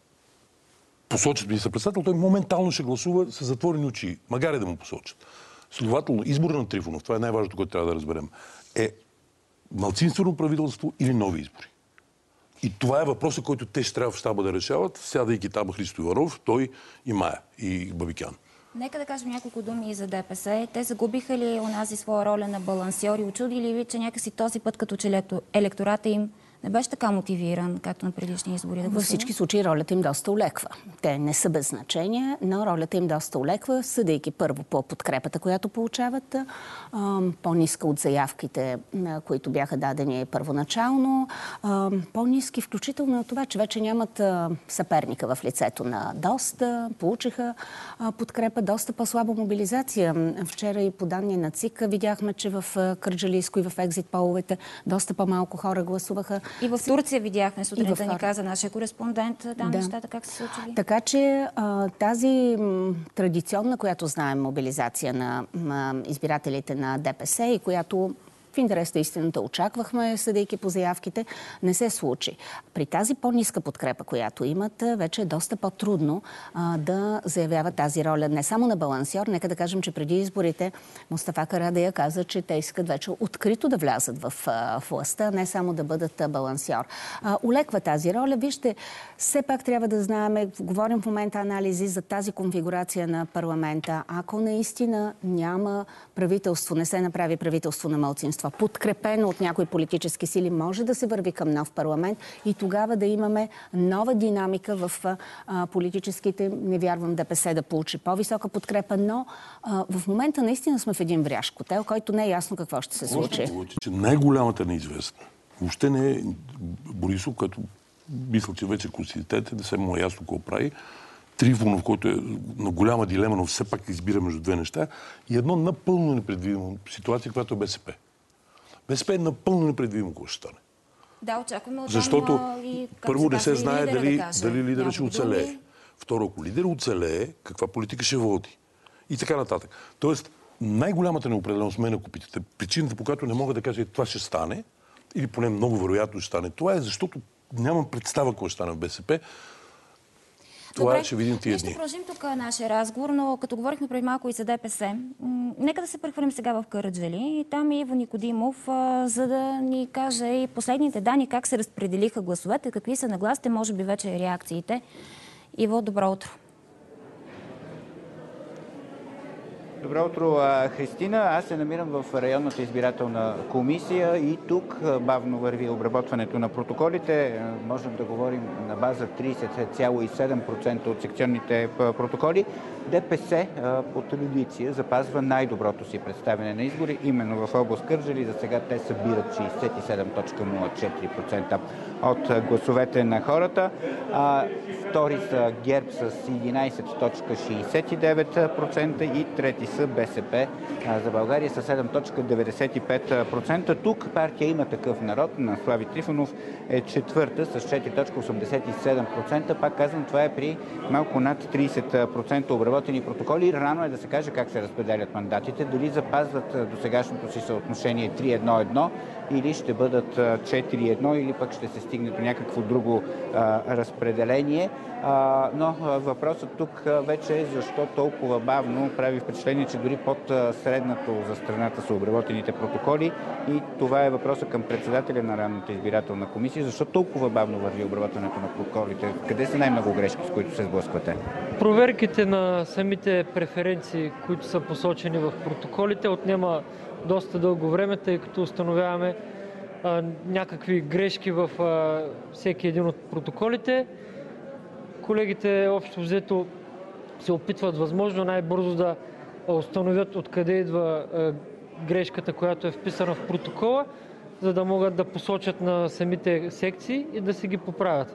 посочат министър-председател, той моментално ще гласува с затворени очи, макар и да му посочат. Следователно, избора на Трифонов, това е най-важното, което трябва да разберем, е малцинствено правителство или нови избори. И това е въпросът, който те ще трябва в щаба да решават, сядайки там Христо Иванов, той и Мая, и Бабикян. Нека да кажем няколко думи и за ДПС. Те загубиха ли онази своя роля на балансьори? Очуди ли ви, че някакси този път, като че електората им не беше така мотивиран, както на предишни избори да гласува? Във всички случаи ролята им доста олеква. Те не са без значение, но ролята им доста олеква, съдейки първо по подкрепата, която получават, по-ниска от заявките, които бяха дадени първоначално, по-ниски включително от това, че вече нямат съперника в лицето на доста, получиха подкрепа, доста по-слаба мобилизация. Вчера и по данни на ЦИК видяхме, че в Кърджалийско и в екзит половете доста по-малко хора гласуваха. И в Турция видяхме сутринта, ни каза нашия кореспондент, там да. Нещата как се случили. Така че а, тази м, традиционна, която знаем, мобилизация на м, избирателите на ДПС и която в интерес на истината очаквахме, съдейки по заявките, не се случи. При тази по-ниска подкрепа, която имат, вече е доста по-трудно а, да заявяват тази роля не само на балансьор. Нека да кажем, че преди изборите Мустафа Карадайъ каза, че те искат вече открито да влязат в а, властта, не само да бъдат а, балансьор. А, улеква тази роля. Вижте, все пак трябва да знаем, говорим в момента анализи за тази конфигурация на парламента. Ако наистина няма правителство, не се направи правителство на малцинство, подкрепено от някои политически сили, може да се върви към нов парламент и тогава да имаме нова динамика в а, политическите. Не вярвам ДПС да получи по-висока подкрепа, но а, в момента наистина сме в един врящ котел, който не е ясно какво ще се случи. Че най-голямата неизвестна въобще не е Борисов, който мисля, че вече консистентен, да се му е ясно какво прави. Трифонов, който е на голяма дилема, но все пак избира между две неща. И едно напълно непредвидимо ситуация, която е БСП. БСП е напълно непредвидимо какво ще стане. Да, очакваме от Защото и, първо не се знае дали, да дали лидера ще оцелее. Думи. Второ, ако лидера оцелее, каква политика ще води. И така нататък. Тоест, най-голямата неопределеност мен, ако питате, причината, по която не мога да кажа, това ще стане, или поне много вероятно ще стане, това е защото нямам представа какво ще стане в БСП. Това Добре, ще видим тия дни. Ще продължим тук нашия разговор, но като говорихме преди малко и за ДПС, нека да се прехвърлим сега в Кърджали. И там е Иво Никодимов, а, за да ни каже и последните данни, как се разпределиха гласовете, какви са нагласите, може би вече реакциите. Иво, добро утро. Добро утро, Христина. Аз се намирам в районната избирателна комисия и тук бавно върви обработването на протоколите. Можем да говорим на база трийсет цяло и седем процента от секционните протоколи. ДПС по традиция запазва най-доброто си представяне на избори именно в област Кърджали. За сега те събират шейсет и седем цяло нула четири процента от гласовете на хората. Втори са ГЕРБ с единайсет цяло шейсет и девет процента и трети са БСП за България с седем цяло деветдесет и пет процента. Тук партия Има такъв народ на Слави Трифонов е четвърта с четири цяло осемдесет и седем процента. Пак казвам, това е при малко над трийсет процента обработени протоколи. Рано е да се каже как се разпределят мандатите. Дали запазват досегашното си съотношение три едно едно или ще бъдат четири едно или пък ще се стигне до някакво друго а, разпределение. А, но а, въпросът тук а, вече е защо толкова бавно. Прави впечатление, че дори под а, средното за страната са обработените протоколи и това е въпросът към председателя на районната избирателна комисия. Защо толкова бавно върви обработването на протоколите? Къде са най-много грешки, с които се сблъсквате? Проверките на самите преференции, които са посочени в протоколите, отнема доста дълго време, тъй като установяваме а, някакви грешки в а, всеки един от протоколите. Колегите общо взето се опитват възможно най-бързо да установят откъде идва а, грешката, която е вписана в протокола, за да могат да посочат на самите секции и да си ги поправят.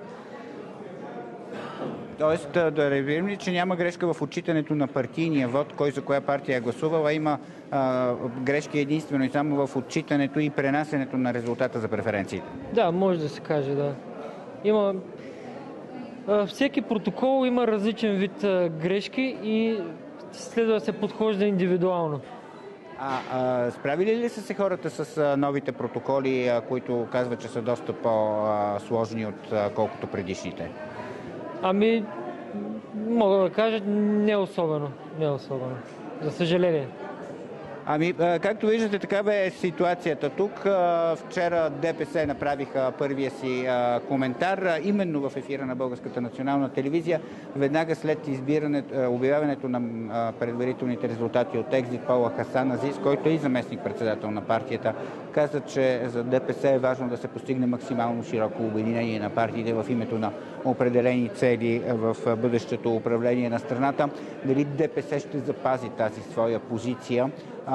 Тоест да разберем ли, че няма грешка в отчитането на партийния вод, кой за коя партия е гласувала, има а, грешки единствено и само в отчитането и пренасенето на резултата за преференциите? Да, може да се каже, да. Има... А, всеки протокол има различен вид а, грешки и следва да се подхожда индивидуално. А, а справили ли са се хората с а, новите протоколи, а, които казват, че са доста по-сложни от а, колкото предишните? Ами, мога да кажа, не особено. Не особено. За съжаление. Ами, както виждате, такава е ситуацията тук. Вчера ДПС направиха първия си коментар, именно в ефира на Българската национална телевизия, веднага след обявяването на предварителните резултати от екзит пола. Хасан Азис, който е и заместник-председател на партията, каза, че за ДПС е важно да се постигне максимално широко обединение на партиите в името на определени цели в бъдещето управление на страната. Дали ДПС ще запази тази своя позиция,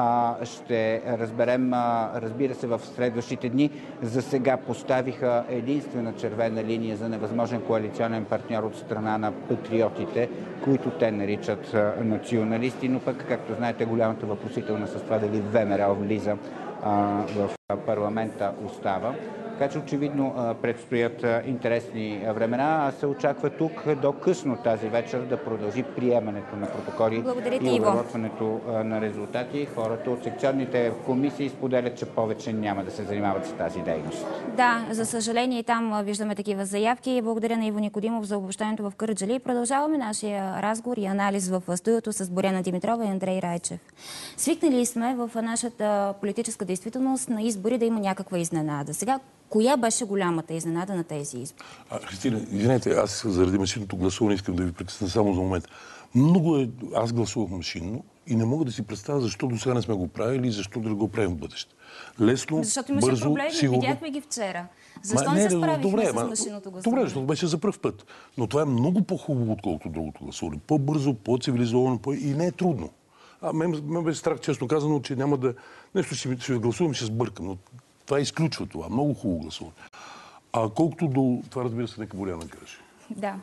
ще разберем, разбира се, в следващите дни. За сега поставиха единствена червена линия за невъзможен коалиционен партньор от страна на патриотите, които те наричат националисти, но пък, както знаете, голямата въпросителна с това дали ВМРО влиза в парламента остава. Така че очевидно предстоят интересни времена, а се очаква тук до късно тази вечер да продължи приемането на протоколи и обработването на резултати. Хората от секционните комисии споделят, че повече няма да се занимават с тази дейност. Да, за съжаление там виждаме такива заявки. Благодаря на Иво Никодимов за обобщението в Кърджали. Продължаваме нашия разговор и анализ в студиото с Боряна Димитрова и Андрей Райчев. Свикнали сме в нашата политическа действителност на избори да има някаква изненада. Сега, коя беше голямата изненада на тези избори? А, Христина, извинете, аз заради машинното гласуване искам да ви притесня само за момент. Много е... Аз гласувах машинно и не мога да си представя защо до сега не сме го правили и защо да го правим в бъдеще. Лесно, защото имаше бързо, проблеми, сигурно... видяхме ги вчера. Защо ма, не, не се справихме добре, с ма, машинното гласуване? Добре, защото беше за пръв път. Но това е много по-хубаво, отколкото другото гласуване. По-бързо, по-цивилизовано, по... и не е трудно. А мен, мен беше страх, честно казано, че няма да... Нещо ще, ще гласувам, ще сбъркам, но това изключва това. Много хубаво гласуване. А колкото до това, разбира се, нека Боряна каже. Да.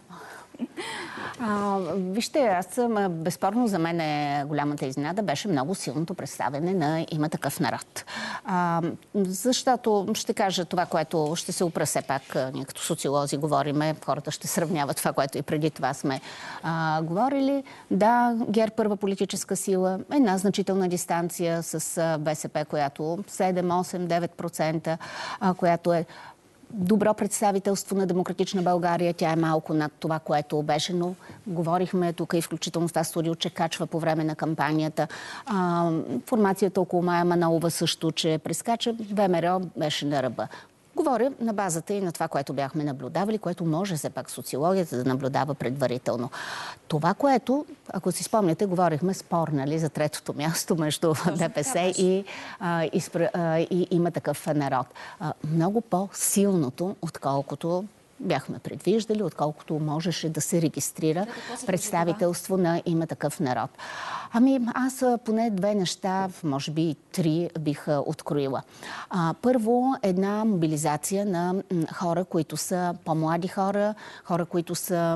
А, вижте, аз съм, безспорно за мен е голямата изненада беше много силното представяне на Има такъв народ. А, защото ще кажа това, което ще се опра все пак, ние като социолози говориме, хората ще сравняват това, което и преди това сме а, говорили. Да, ГЕРБ първа политическа сила, една значителна дистанция с БСП, която седем, осем, девет процента, а, която е добро представителство на Демократична България. Тя е малко над това, което беше, но говорихме тук и включително в тази студио, че качва по време на кампанията. А, формацията около Мая Манолова също, че прескача. ВМРО беше на ръба. Говоря на базата и на това, което бяхме наблюдавали, което може все пак социологията да наблюдава предварително. Това, което, ако си спомняте, говорихме спор, нали, за третото място между ДПС и, а, и, а, и Има такъв народ. А, много по-силното, отколкото бяхме предвиждали, отколкото можеше да се регистрира представителство на Има такъв народ. Ами аз поне две неща, може би три, бих откроила. А, първо, една мобилизация на хора, които са по-млади хора, хора, които са...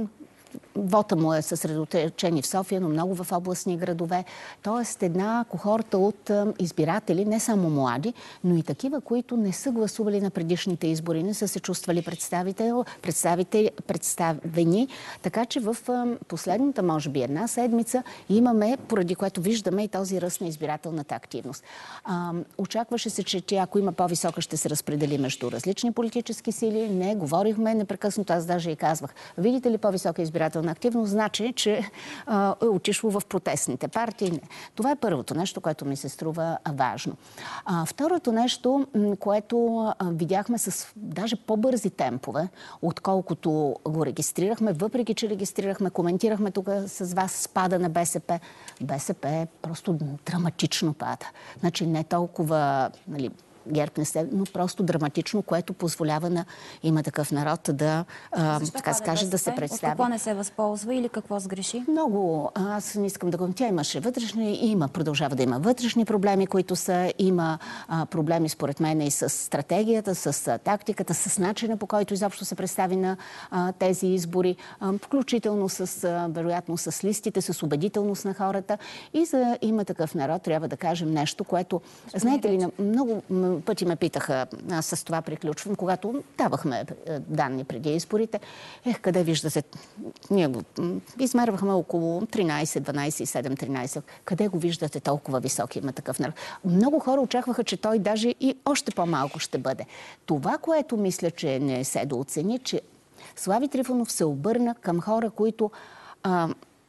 Вота му е съсредоточени в София, но много в областни градове. Тоест една кохорта от избиратели, не само млади, но и такива, които не са гласували на предишните избори, не са се чувствали представител, представители, представени. Така че в последната, може би, една седмица имаме, поради което виждаме и този ръст на избирателната активност. А, очакваше се, че тя, ако има по-висока, ще се разпредели между различни политически сили. Не, говорихме непрекъснато, аз даже и казвах. Видите ли по-висока избирателна активност, значи, че а, е отишло в протестните партии. Не. Това е първото нещо, което ми се струва важно. А, второто нещо, което а, видяхме с даже по-бързи темпове, отколкото го регистрирахме, въпреки че регистрирахме, коментирахме тук с вас спада на БСП. БСП просто драматично пада. Значи не толкова... Нали, ГЕРБ не се, но просто драматично, което позволява на Има такъв народ да, а, така се каже, да се представи. От какво не се възползва или какво сгреши? Много. Аз не искам да го... Тя имаше вътрешни, има, продължава да има вътрешни проблеми, които са, има а, проблеми според мен и с стратегията, с а, тактиката, с начина, по който изобщо се представи на а, тези избори, а, включително с, а, вероятно, с листите, с убедителност на хората. И за Има такъв народ трябва да кажем нещо, което, Ще знаете ли, много пъти ме питаха, аз с това приключвам, когато давахме данни преди изборите. Ех, къде виждате? Ние го измервахме около тринайсет, дванайсет, седем, тринайсет. Къде го виждате толкова висок Има такъв народ? Много хора очакваха, че той даже и още по-малко ще бъде. Това, което мисля, че не се дооцени, че Слави Трифонов се обърна към хора, които а,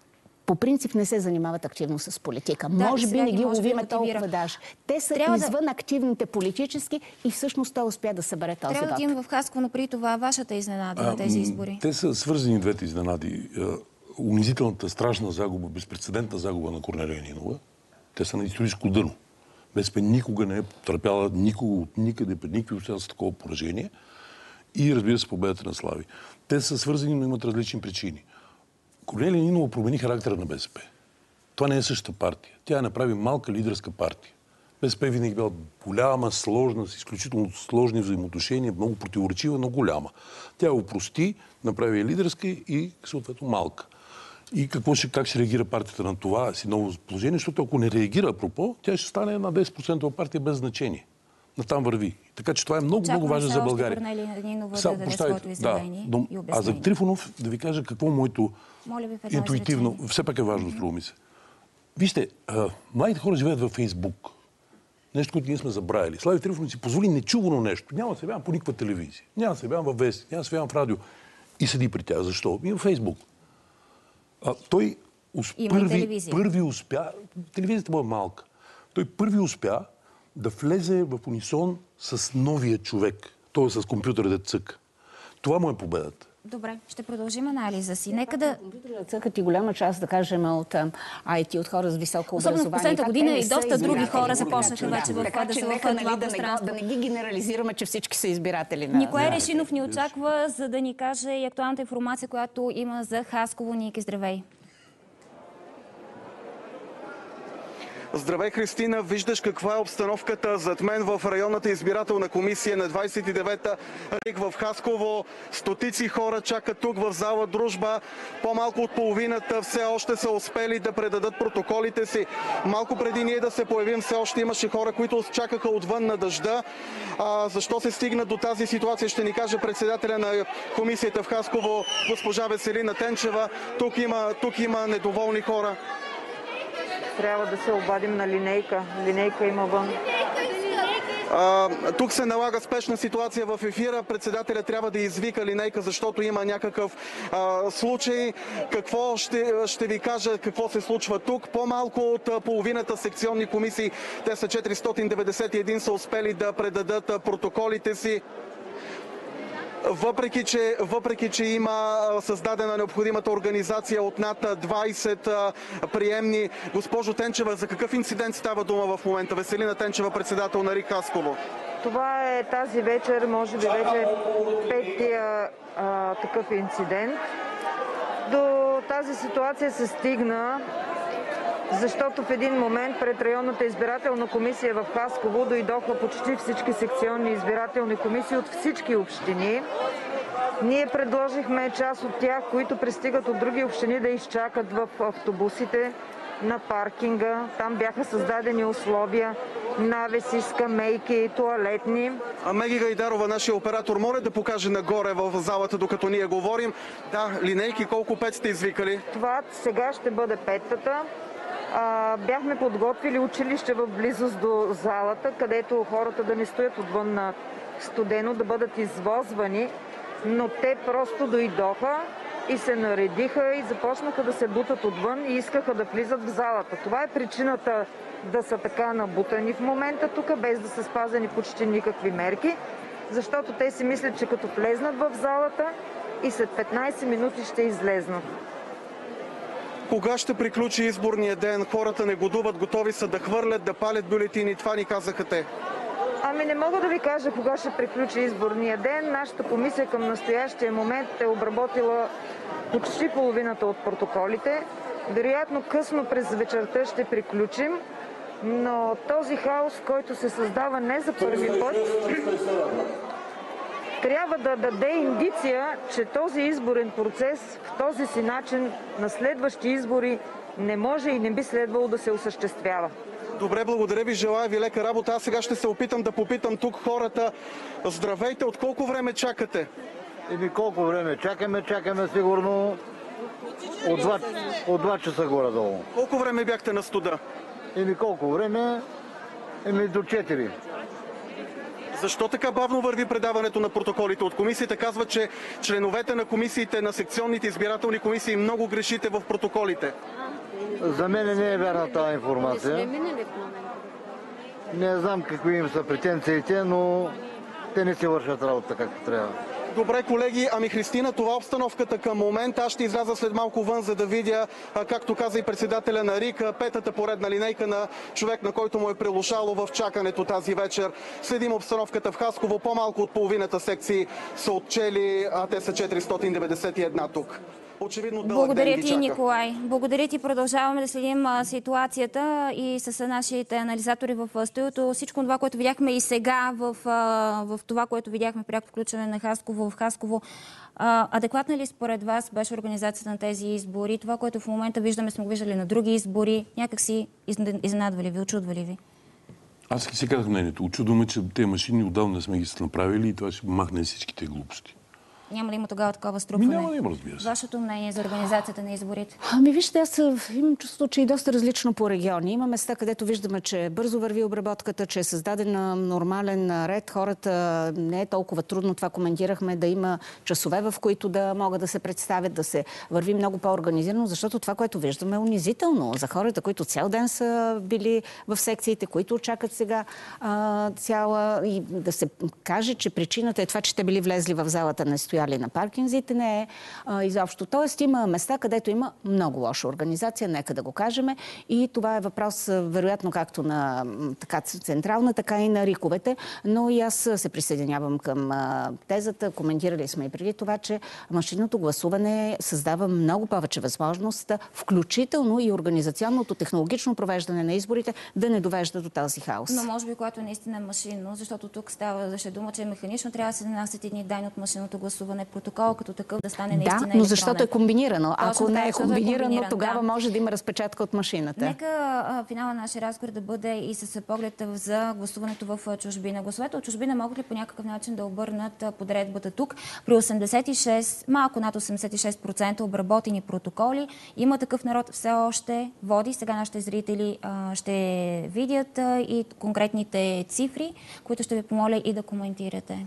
по принцип не се занимават активно с политика. Да, може би не ги може ловиме да толкова даже. Те са Трябва извън да... активните политически и всъщност той успя да събере този Трябва вод. да има в Хасково, но при това вашата изненада а, на тези избори. Те са свързани двете изненади. Унизителната, страшна загуба, безпрецедентна загуба на Корнелия Нинова. Те са на историческо дъно. БСП никога не е търпяла никога от никъде, пред никакви обстоятелства такова поражение. И разбира се, победата на Слави. Те са свързани, но имат различни причини. Корнелия Нинова промени характера на БСП. Това не е същата партия. Тя направи малка лидерска партия. БСП винаги била голяма, сложна, с изключително сложни взаимоотношения, много противоречива, но голяма. Тя я опрости, направи я лидерска и съответно малка. И какво ще, как ще реагира партията на това си ново положение, защото ако не реагира, апропо, тя ще стане една десет процента партия без значение. Натам върви. Така че това е много, много важно за България. Корнелия Нинова да даде своето изявление да, и обяснение. А за Трифонов да ви кажа какво моето интуитивно, все пак е важно, струва ми се. Вижте, а, младите хора живеят във Фейсбук. Нещо, което ние сме забравили. Слави Трифонов си позволи нечувано нещо. Няма да се явявам по никаква телевизия. Няма да се явявам във вести. Няма да се явявам в радио. И седи при тях. Защо? И във Фейсбук. А, той усп... първи, първи успя... Телевизията му е малка. Той първи успя да влезе в унисон с новия човек. Той е с компютъра да цъка. Това му е победата. Добре, ще продължим анализа си. Нека да... Компютърът цъкат и голяма част, да кажем, от ай ти, от хора с високо образование. Особено в последната година и доста други хора започнаха вече в това да се в това пространство. Да не ги генерализираме, че всички са избиратели на... Николай Решинов ни очаква, за да ни каже и актуалната информация, която има за Хасково. Ники, здравей! Здравей, Христина! Виждаш каква е обстановката зад мен в районната избирателна комисия на двадесет и девета РИК в Хасково. Стотици хора чакат тук в зала Дружба. По-малко от половината все още са успели да предадат протоколите си. Малко преди ние да се появим, все още имаше хора, които чакаха отвън на дъжда. А, защо се стигна до тази ситуация, ще ни каже председателя на комисията в Хасково, госпожа Веселина Тенчева. Тук има, тук има недоволни хора. Трябва да се обадим на линейка. Линейка има вън. А, тук се налага спешна ситуация в ефира. Председателя трябва да извика линейка, защото има някакъв а, случай. Какво ще, ще ви кажа какво се случва тук? По-малко от а, половината секционни комисии, те са четиристотин деветдесет и един, са успели да предадат а, протоколите си. Въпреки че, въпреки, че има създадена необходимата организация от над двадесет приемни. Госпожо Тенчева, за какъв инцидент става дума в момента? Веселина Тенчева, председател на РИК Хасково. Това е тази вечер, може би вече петия а, такъв инцидент. До тази ситуация се стигна, защото в един момент пред районната избирателна комисия в Хасково дойдоха почти всички секционни избирателни комисии от всички общини. Ние предложихме част от тях, които пристигат от други общини, да изчакат в автобусите на паркинга. Там бяха създадени условия, навеси, скамейки, туалетни. А Меги Гайдарова, нашия оператор, моля да покаже нагоре в залата, докато ние говорим. Да, линейки, колко пет сте извикали? Това сега ще бъде петата. А, бяхме подготвили училище в близост до залата, където хората да не стоят отвън на студено, да бъдат извозвани, но те просто дойдоха и се наредиха и започнаха да се бутат отвън и искаха да влизат в залата. Това е причината да са така набутани в момента тук, без да са спазени почти никакви мерки, защото те си мислят, че като влезнат в залата и след петнадесет минути ще излезнат. Кога ще приключи изборния ден? Хората негодуват, готови са да хвърлят, да палят бюлетини. Това ни казаха те. Ами не мога да ви кажа кога ще приключи изборния ден. Нашата комисия към настоящия момент е обработила почти половината от протоколите. Вероятно късно през вечерта ще приключим, но този хаос, който се създава не за първи път, трябва да даде индиция, че този изборен процес в този си начин на следващи избори не може и не би следвало да се осъществява. Добре, благодаря ви, желая ви лека работа. Аз сега ще се опитам да попитам тук хората. Здравейте, от колко време чакате? Еми колко време чакаме? Чакаме сигурно от два, от два часа горе-долу. Колко време бяхте на студа? Еми колко време? Еми до четири. Защо така бавно върви предаването на протоколите от комисията? Казва, че членовете на комисиите, на секционните избирателни комисии много грешите в протоколите. За мен не е вярна тази информация. Не знам какви им са претенциите, но те не си вършат работа както трябва. Добре, колеги, ами Христина, това е обстановката към момента. Аз ще изляза след малко вън, за да видя, както каза и председателя на РИК, петата поредна линейка на човек, на който му е прилушало в чакането тази вечер. Следим обстановката в Хасково. По-малко от половината секции са отчели, а те са четиристотин деветдесет и една тук. Очевидно дълъг Благодаря ден ги ти, чака. Николай. Благодаря ти. Продължаваме да следим а, ситуацията и с нашите анализатори в студиото. Всичко това, което видяхме и сега в, а, в това, което видяхме пряко включване на Хасково в Хасково. А, адекватна ли според вас беше организацията на тези избори? Това, което в момента виждаме, сме го виждали на други избори. Някак си изненадвали ви, очудвали ви? Аз си казах мнението. Очудваме, че тези машини отдавна сме ги направили и това ще махне всичките глупости. Няма ли има тогава такова струпване? Няма, няма, разбира се. Вашето мнение за организацията на изборите? Ами вижте, аз имам чувство, че и доста различно по региони. Има места, където виждаме, че бързо върви обработката, че е създаден нормален ред. Хората не е толкова трудно, това коментирахме, да има часове, в които да могат да се представят, да се върви много по-организирано, защото това, което виждаме, е унизително за хората, които цял ден са били в секциите, които очакат сега а, цяла и да се каже, че причината е това, че те били влезли в залата на стояли на паркинзите, не е а, изобщо. Тоест има места, където има много лоша организация, нека да го кажем. И това е въпрос, вероятно, както на така, централна, така и на риковете. Но и аз се присъединявам към а, тезата. Коментирали сме и преди това, че машинното гласуване създава много повече възможност, включително и организационното, технологично провеждане на изборите, да не довежда до този хаос. Но може би, когато наистина е машинно, защото тук става защо дума, че механично трябва да се нанасят едни данни от машинното гласуване, протокол като такъв да стане наистина електронен. Да, но защото е комбинирано. Ако Точно не така, е комбинирано, е комбиниран, тогава да. може да има разпечатка от машината. Нека а, финала на нашия разговор да бъде и с поглед за гласуването в чужбина. Гласовете от чужбина могат ли по някакъв начин да обърнат подредбата тук? При осемдесет и шест, малко над осемдесет и шест процента обработени протоколи. Има такъв народ все още води. Сега нашите зрители а, ще видят а, и конкретните цифри, които ще ви помоля и да коментирате.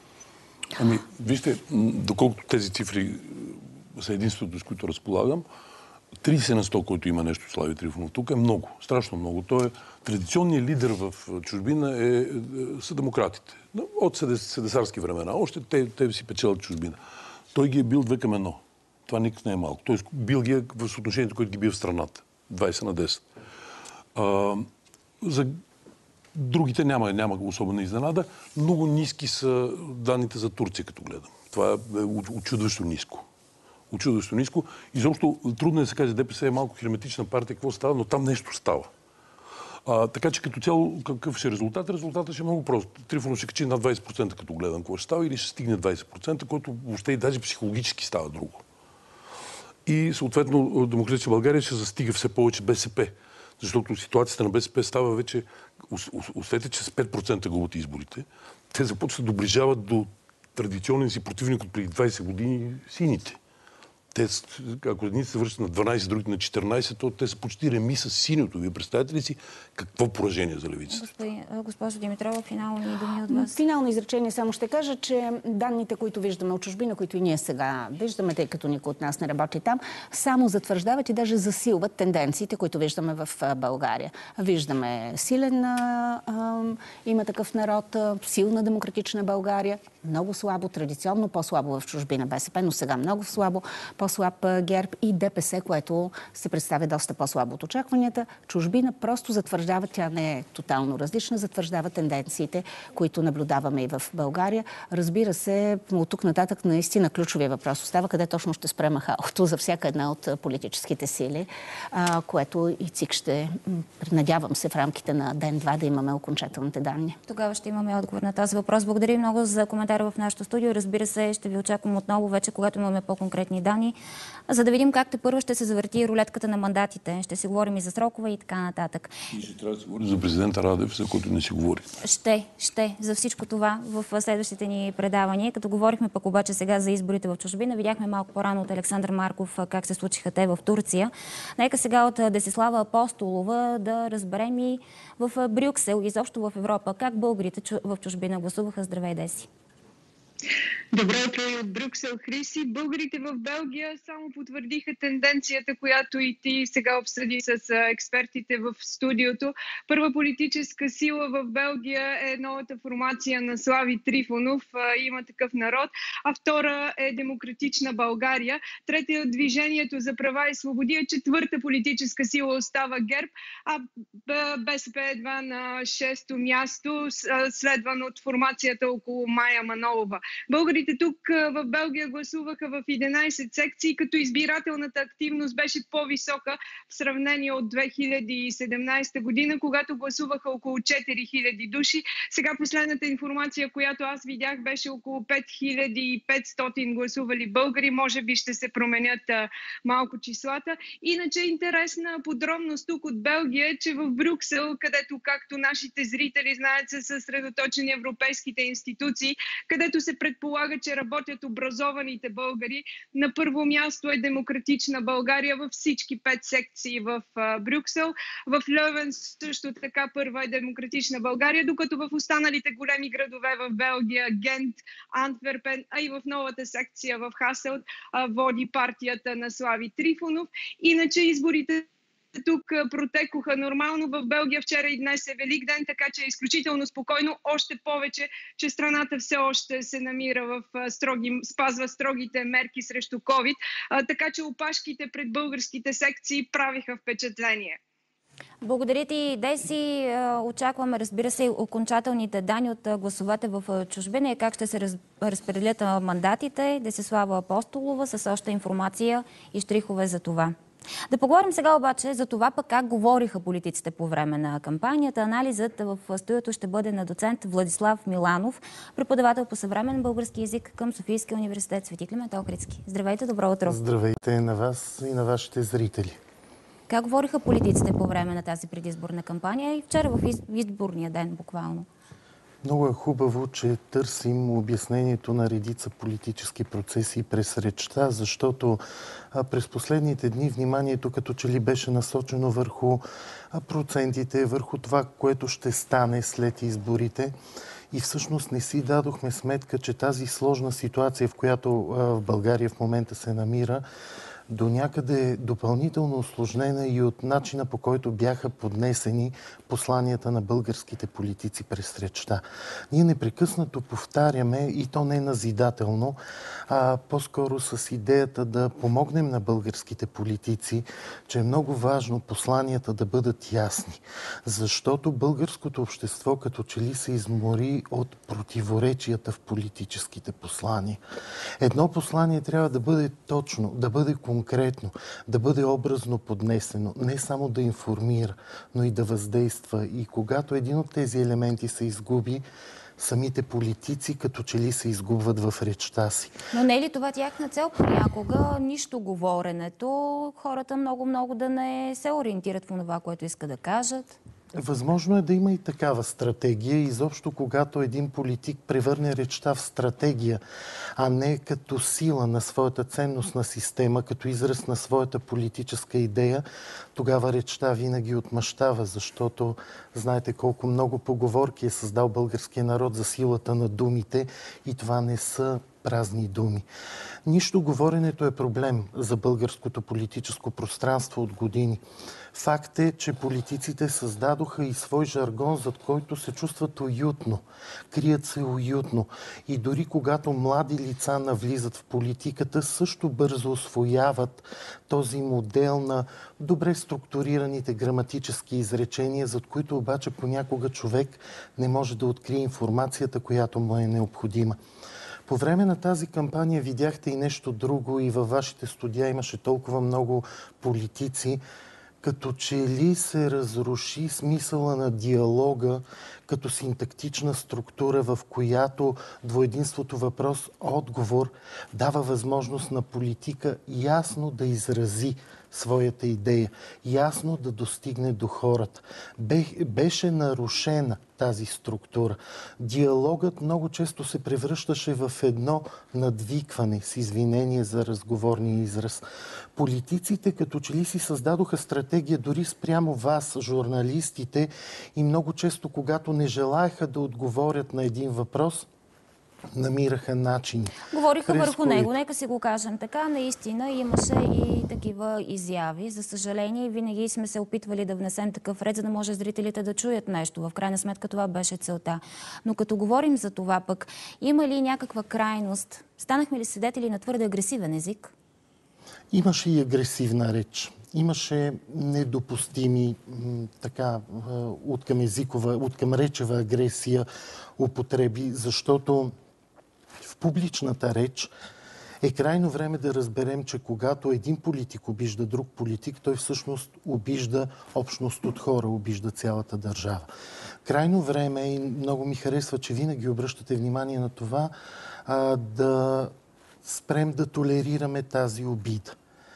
Ами, вижте, доколкото тези цифри са единството, с които разполагам, трийсет на сто, който има нещо Слави Трифонов тук, е много, страшно много. Той е традиционният лидер в чужбина е, е, са демократите. От седесарски времена. Още те, те си печелят чужбина. Той ги е бил две към едно. Това никак не е малко. Той бил ги е в съотношението, което ги бие в страната. двайсет на десет. А, за другите няма, няма особена изненада. Много ниски са данните за Турция, като гледам. Това е очудващо ниско. Очудващо ниско. Изобщо трудно е да се каже, ДПС е малко херметична партия, какво става, но там нещо става. А, така че като цяло, какъв ще е резултат? Резултатът ще е много прост. Трифонов ще качи над двайсет процента, като гледам какво ще става, или ще стигне двайсет процента, който въобще и даже психологически става друго. И съответно Демократична България ще застига все повече БСП. Защото ситуацията на БСП става вече... Усетете, че с пет процента губят изборите. Те започват да доближават до традиционен си противник от преди двайсет години сините. Те, ако едни се връщат на дванайсет, другите на четиринайсет, то те са почти реми с синьото. Вие представяте ли си какво поражение за левицата? Госпожо Димитрова, финални думи от вас. Финално изречение само ще кажа, че данните, които виждаме от чужбина, които и ние сега виждаме, тъй като никой от нас не работи там, само затвърждават и даже засилват тенденциите, които виждаме в България. Виждаме силен а, има такъв народ, силна демократична България, много слабо, традиционно по-слабо в чужбина БСП, но сега много слабо, по-слаб ГЕРБ и ДПС, което се представя доста по-слабо от очакванията. Чужбина просто затвърждава, тя не е тотално различна, затвърждава тенденциите, които наблюдаваме и в България. Разбира се, от тук нататък наистина ключовия въпрос остава къде точно ще спре махалото за всяка една от политическите сили, което и ЦИК ще, надявам се, в рамките на ден-два да имаме окончателните данни. Тогава ще имаме отговор на този въпрос. Благодаря много за коментар вкара в нашото студио. Разбира се, ще ви очаквам отново вече, когато имаме по-конкретни данни, за да видим как те първо ще се завърти рулетката на мандатите. Ще си говорим и за срокове и така нататък. И ще трябва да се говори за президента Радев, за който не си говори. Ще, ще. За всичко това в следващите ни предавания. Като говорихме пък обаче сега за изборите в чужбина, видяхме малко по-рано от Александър Марков как се случиха те в Турция. Нека сега от Десислава Апостолова да разберем и в Брюксел, изобщо в Европа, как българите в чужбина гласуваха. Здравей, Деси! Добро утро и от Брюксел, Хриси. Българите в Белгия само потвърдиха тенденцията, която и ти сега обсъди с експертите в студиото. Първа политическа сила в Белгия е новата формация на Слави Трифонов, Има такъв народ, а втора е Демократична България. Трета е Движението за права и свободи, а четвърта политическа сила остава ГЕРБ, а БСП едва на шесто място, следван от формацията около Мая Манолова. Българите тук в Белгия гласуваха в единайсет секции, като избирателната активност беше по-висока в сравнение от две хиляди и седемнайсета година, когато гласуваха около четири хиляди души. Сега последната информация, която аз видях, беше около пет хиляди и петстотин гласували българи. Може би ще се променят а, малко числата. Иначе интересна подробност тук от Белгия е, че в Брюксел, където, както нашите зрители знаят, са съсредоточени европейските институции, където се предполага, че работят образованите българи. На първо място е Демократична България във всички пет секции в а, Брюксел. В Льовен също така първа е Демократична България, докато в останалите големи градове в Белгия, Гент, Антверпен, а и в новата секция в Хаселт а, води партията на Слави Трифонов. Иначе изборите тук протекоха нормално. В Белгия вчера и днес е Велик ден, така че е изключително спокойно. Още повече, че страната все още се намира в строги, спазва строгите мерки срещу COVID, така че опашките пред българските секции правиха впечатление. Благодаря ти, Деси. Очакваме, разбира се, окончателните данни от гласовете в чужбина и как ще се разпределят мандатите. Десислава Апостолова с още информация и штрихове за това. Да поговорим сега обаче за това пък как говориха политиците по време на кампанията. Анализът в студиото ще бъде на доцент Владислав Миланов, преподавател по съвременен български език към Софийския университет Свети Климент Охридски. Здравейте, добро утро! Здравейте на вас и на вашите зрители. Как говориха политиците по време на тази предизборна кампания и вчера в изборния ден буквално? Много е хубаво, че търсим обяснението на редица политически процеси през речта, защото през последните дни вниманието като че ли беше насочено върху процентите, върху това, което ще стане след изборите. И всъщност не си дадохме сметка, че тази сложна ситуация, в която в България в момента се намира, до някъде допълнително усложнена и от начина, по който бяха поднесени посланията на българските политици през речта. Ние непрекъснато повтаряме, и то не назидателно, а по-скоро с идеята да помогнем на българските политици, че е много важно посланията да бъдат ясни. Защото българското общество като че ли се измори от противоречията в политическите послания. Едно послание трябва да бъде точно, да бъде конкретно, да бъде образно поднесено, не само да информира, но и да въздейства. И когато един от тези елементи се изгуби, самите политици като че ли се изгубват в речта си. Но не е ли това тяхна цел понякога? Нищо говоренето, хората много-много да не се ориентират в това, което иска да кажат? Възможно е да има и такава стратегия. Изобщо, когато един политик превърне речта в стратегия, а не като сила на своята ценностна система, като израз на своята политическа идея, тогава речта винаги отмъщава, защото знаете колко много поговорки е създал българския народ за силата на думите и това не са празни думи. Нищо говоренето е проблем за българското политическо пространство от години. Факт е, че политиците създадоха и свой жаргон, зад който се чувстват уютно, крият се уютно. И дори когато млади лица навлизат в политиката, също бързо освояват този модел на добре структурираните граматически изречения, зад които обаче понякога човек не може да открие информацията, която му е необходима. По време на тази кампания видяхте и нещо друго и във вашите студия имаше толкова много политици, като че ли се разруши смисъла на диалога като синтактична структура, в която двоединството въпрос-отговор дава възможност на политика ясно да изрази своята идея, ясно да достигне до хората. Беше нарушена тази структура. Диалогът много често се превръщаше в едно надвикване, с извинение за разговорния израз. Политиците като че ли си създадоха стратегия дори спрямо вас, журналистите, и много често, когато не желаяха да отговорят на един въпрос, намираха начини. Говориха върху които... него, нека си го кажем така. Наистина имаше и такива изяви. За съжаление, винаги сме се опитвали да внесем такъв ред, за да може зрителите да чуят нещо. В крайна сметка това беше целта. Но като говорим за това пък, има ли някаква крайност? Станахме ли свидетели на твърде агресивен език? Имаше и агресивна реч. Имаше недопустими така, откъм езикова, откъм речева агресия употреби, защото в публичната реч е крайно време да разберем, че когато един политик обижда друг политик, той всъщност обижда общност от хора, обижда цялата държава. Крайно време, и много ми харесва, че винаги обръщате внимание на това, а, да спрем да толерираме тази обида.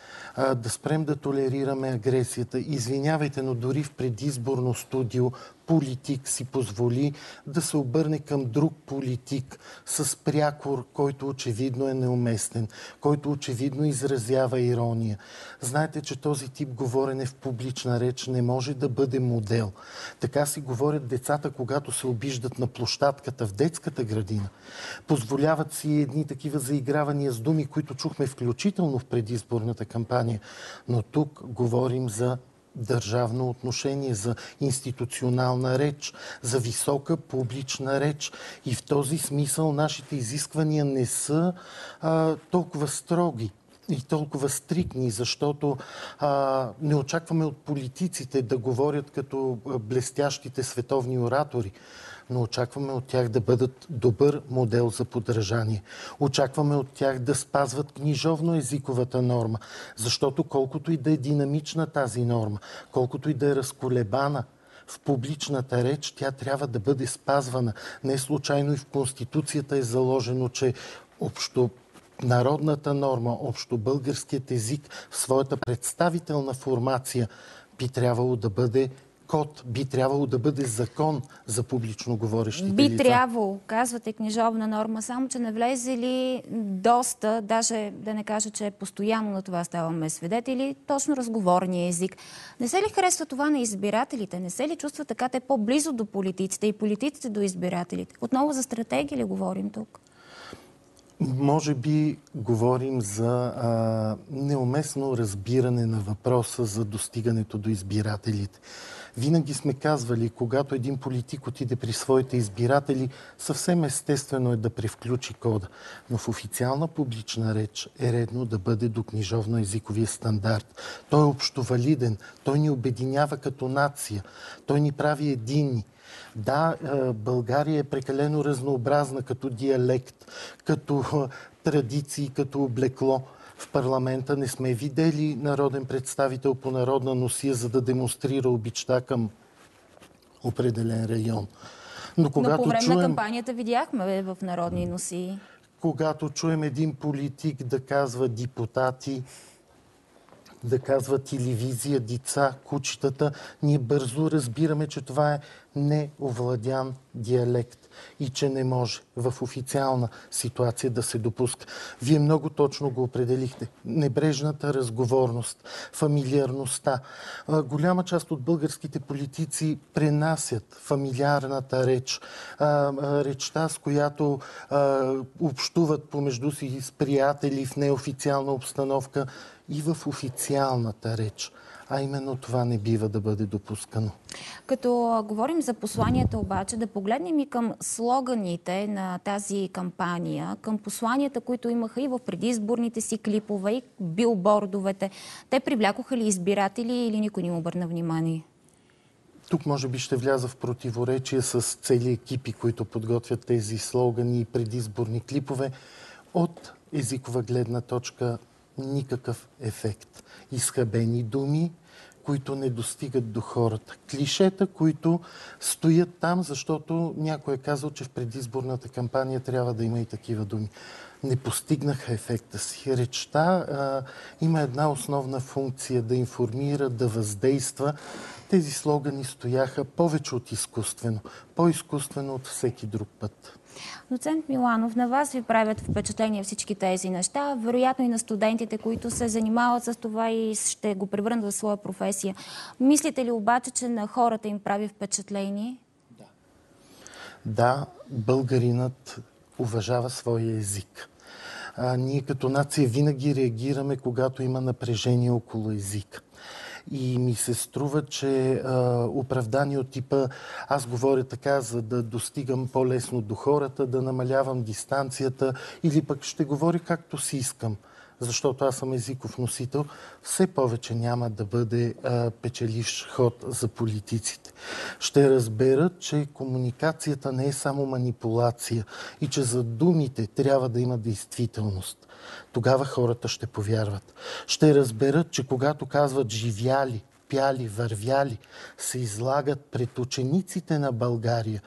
Да спрем да толерираме агресията. Извинявайте, но дори в предизборно студио политик си позволи да се обърне към друг политик с прякор, който очевидно е неуместен, който очевидно изразява ирония. Знаете, че този тип говорене в публична реч не може да бъде модел. Така си говорят децата, когато се обиждат на площадката в детската градина. Позволяват си едни такива заигравания с думи, които чухме включително в предизборната кампания. Но тук говорим за държавно отношение, за институционална реч, за висока публична реч. И в този смисъл нашите изисквания не са а, толкова строги и толкова стрикни, защото а, не очакваме от политиците да говорят като блестящите световни оратори, но очакваме от тях да бъдат добър модел за подражание. Очакваме от тях да спазват книжовно-езиковата норма, защото колкото и да е динамична тази норма, колкото и да е разколебана в публичната реч, тя трябва да бъде спазвана. Не случайно и в Конституцията е заложено, че общо народната норма, общо българският език в своята представителна формация би трябвало да бъде код, би трябвало да бъде закон за публично говорещите Би лица. трябвало, казвате книжовна норма, само че не влезе ли доста, даже да не кажа, че постоянно на това ставаме свидетели, точно разговорния език. Не се ли харесва това на избирателите? Не се ли чувства така те по-близо до политиците и политиците до избирателите? Отново за стратегия ли говорим тук? Може би говорим за а, неуместно разбиране на въпроса за достигането до избирателите. Винаги сме казвали, когато един политик отиде при своите избиратели, съвсем естествено е да превключи кода. Но в официална публична реч е редно да бъде до книжовно-езиковия стандарт. Той е общовалиден, той ни обединява като нация, той ни прави единни. Да, България е прекалено разнообразна като диалект, като традиции, като облекло. В парламента не сме видели народен представител по народна носия, за да демонстрира обичта към определен район. Но, когато Но по време чуем... на кампанията видяхме в народни носии. Когато чуем един политик да казва депутати, да казва телевизия, деца, кучетата, ние бързо разбираме, че това е неовладян диалект и че не може в официална ситуация да се допуска. Вие много точно го определихте. Небрежната разговорност, фамилиарността. Голяма част от българските политици пренасят фамилиарната реч, речта, с която общуват помежду си с приятели в неофициална обстановка и в официалната реч. А именно това не бива да бъде допускано. Като говорим за посланията обаче, да погледнем и към слоганите на тази кампания, към посланията, които имаха и в предизборните си клипове, и билбордовете. Те привлякоха ли избиратели или никой не му обърна внимание? Тук може би ще вляза в противоречие с цели екипи, които подготвят тези слогани и предизборни клипове. От езикова гледна точка никакъв ефект. Изхабени думи, които не достигат до хората. Клишета, които стоят там, защото някой е казал, че в предизборната кампания трябва да има и такива думи. Не постигнаха ефекта си. Речта а, има една основна функция да информира, да въздейства. Тези слогани стояха повече от изкуствено, по-изкуствено от всеки друг път. Доцент Миланов, на вас ви правят впечатление всички тези неща, вероятно и на студентите, които се занимават с това и ще го превърнат в своя професия. Мислите ли обаче, че на хората им прави впечатление? Да. Да, българинът уважава своя език. А, ние като нация винаги реагираме, когато има напрежение около езика. И ми се струва, че а, оправдание от типа аз говоря така, за да достигам по-лесно до хората, да намалявам дистанцията или пък ще говоря както си искам, защото аз съм езиков носител, все повече няма да бъде а, печеливш ход за политиците. Ще разберат, че комуникацията не е само манипулация и че за думите трябва да има действителност. Тогава хората ще повярват. Ще разберат, че когато казват живяли, пяли, вървяли, се излагат пред учениците на България,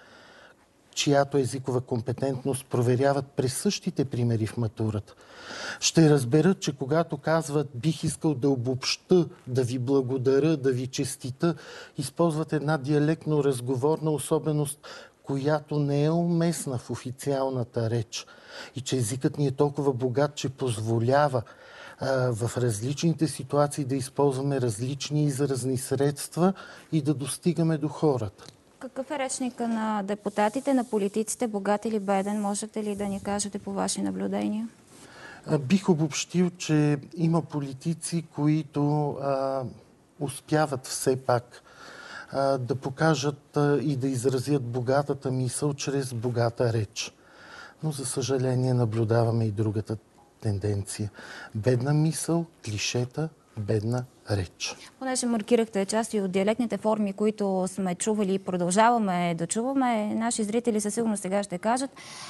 чиято езикова компетентност проверяват през същите примери в матурата. Ще разберат, че когато казват бих искал да обобща, да ви благодаря, да ви честита, използват една диалектно-разговорна особеност, която не е уместна в официалната реч. И че езикът ни е толкова богат, че позволява а, в различните ситуации да използваме различни изразни средства и да достигаме до хората. Какъв е речника на депутатите, на политиците, богат или беден? Можете ли да ни кажете по ваши наблюдения? А, бих обобщил, че има политици, които а, успяват все пак а, да покажат а, и да изразят богатата мисъл чрез богата реч. Но, за съжаление, наблюдаваме и другата тенденция. Бедна мисъл, клишета, бедна реч. Понеже маркирахте части от диалектните форми, които сме чували и продължаваме да чуваме, наши зрители със сигурност сега ще кажат,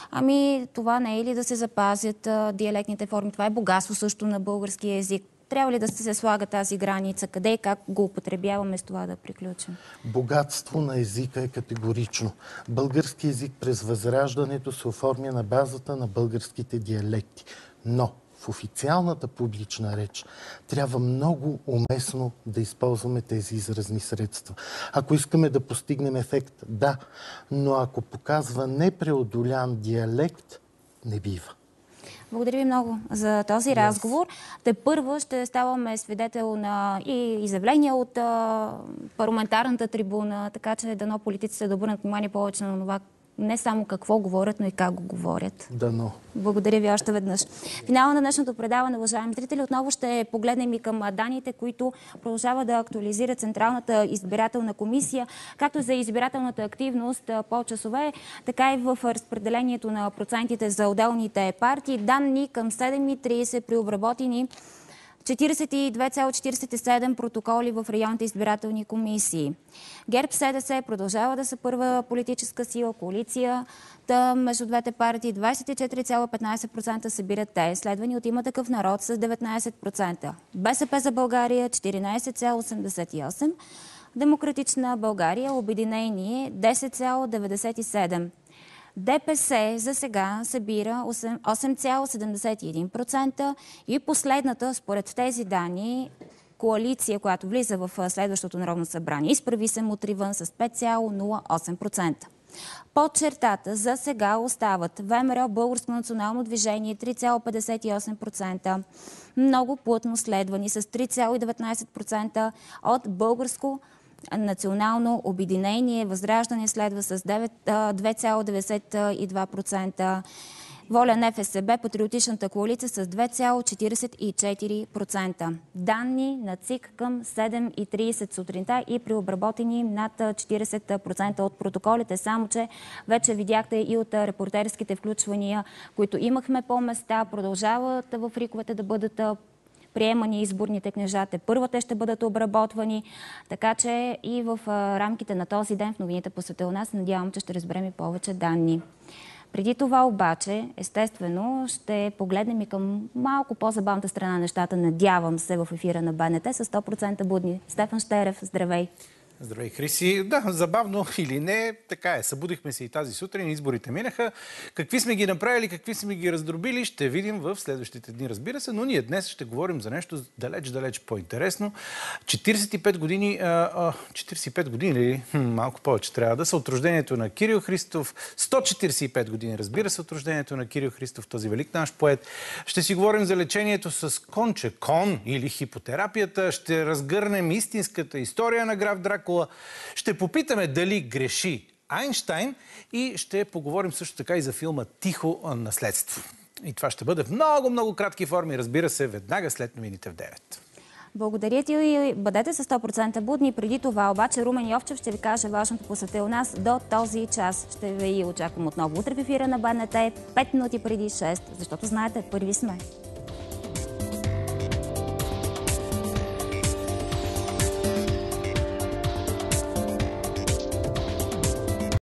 ами това не е ли да се запазят а, диалектните форми? Това е богатство също на българския език. Трябва ли да се слага тази граница? Къде и как го употребяваме с това да приключим? Богатство на езика е категорично. Български език през Възраждането се оформя на базата на българските диалекти. Но в официалната публична реч трябва много уместно да използваме тези изразни средства. Ако искаме да постигнем ефект, да, но ако показва непреодолян диалект, не бива. Благодаря ви много за този yes. разговор. Те първо ще ставаме свидетел на и изявления от а, парламентарната трибуна, така че дано политиците да обърнат внимание повече на това, не само какво говорят, но и как го говорят. Дано. Благодаря ви още веднъж. Финала на днешното предаване, уважаеми зрители, отново ще погледнем и към данните, които продължава да актуализира Централната избирателна комисия, както за избирателната активност по часове, така и в разпределението на процентите за отделните партии. Данни към седем и тридесет при обработени четиридесет и две цяло четиридесет и седем протоколи в районните избирателни комисии. ГЕРБ-СДС продължава да са първа политическа сила, коалиция. Та между двете партии двадесет и четири цяло петнадесет процента събират те, следвани от Има такъв народ с деветнадесет процента. БСП за България четиринадесет цяло осемдесет и осем процента. Демократична България, Обединение десет цяло деветдесет и седем процента. ДПС за сега събира осем цяло седемдесет и един процента и последната, според тези данни, коалиция, която влиза в следващото Народно събрание, изправи се мутри с пет цяло нула осем процента. Под чертата за сега остават ВМРО, Българско национално движение три цяло петдесет и осем процента, много плътно следвани с три цяло деветнадесет процента от Българско национално обединение. Възраждане следва с две цяло деветдесет и два процента. Воля НФСБ, Патриотичната коалиция с две цяло четиридесет и четири процента. Данни на ЦИК към седем и тридесет сутринта и при обработени над четиридесет процента от протоколите. Само че вече видяхте и от репортерските включвания, които имахме по места, продължават в риковете да бъдат приемани изборните книжа. Първо те ще бъдат обработвани, така че и в рамките на този ден в новините по света у нас надявам, че ще разберем и повече данни. Преди това обаче, естествено, ще погледнем и към малко по-забавната страна на нещата. Надявам се в ефира на БНТ с сто процента будни. Стефан Щерев, здравей! Здравей, Хриси. Да, забавно или не, така е. Събудихме се и тази сутрин, изборите минаха. Какви сме ги направили, какви сме ги раздробили, ще видим в следващите дни, разбира се, но ние днес ще говорим за нещо далеч-далеч по-интересно. четиридесет и пет години, четиридесет и пет години или хм, малко повече трябва да са от рождението на Кирил Христов. сто четиридесет и пет години, разбира се, от рождението на Кирил Христов, този велик наш поет. Ще си говорим за лечението с конче, кон или хипотерапията. Ще разгърнем истинската история на граф Дракула. Ще попитаме дали греши Айнщайн и ще поговорим също така и за филма Тихо наследство. И това ще бъде в много-много кратки форми, разбира се, веднага след новините в девет. Благодаря ти и бъдете с сто процента будни. Преди това обаче Румен Йовчев ще ви каже важното посетил нас до този час. Ще ви очаквам отново утре в ефира на БНТ, пет минути преди шест, защото знаете, първи сме.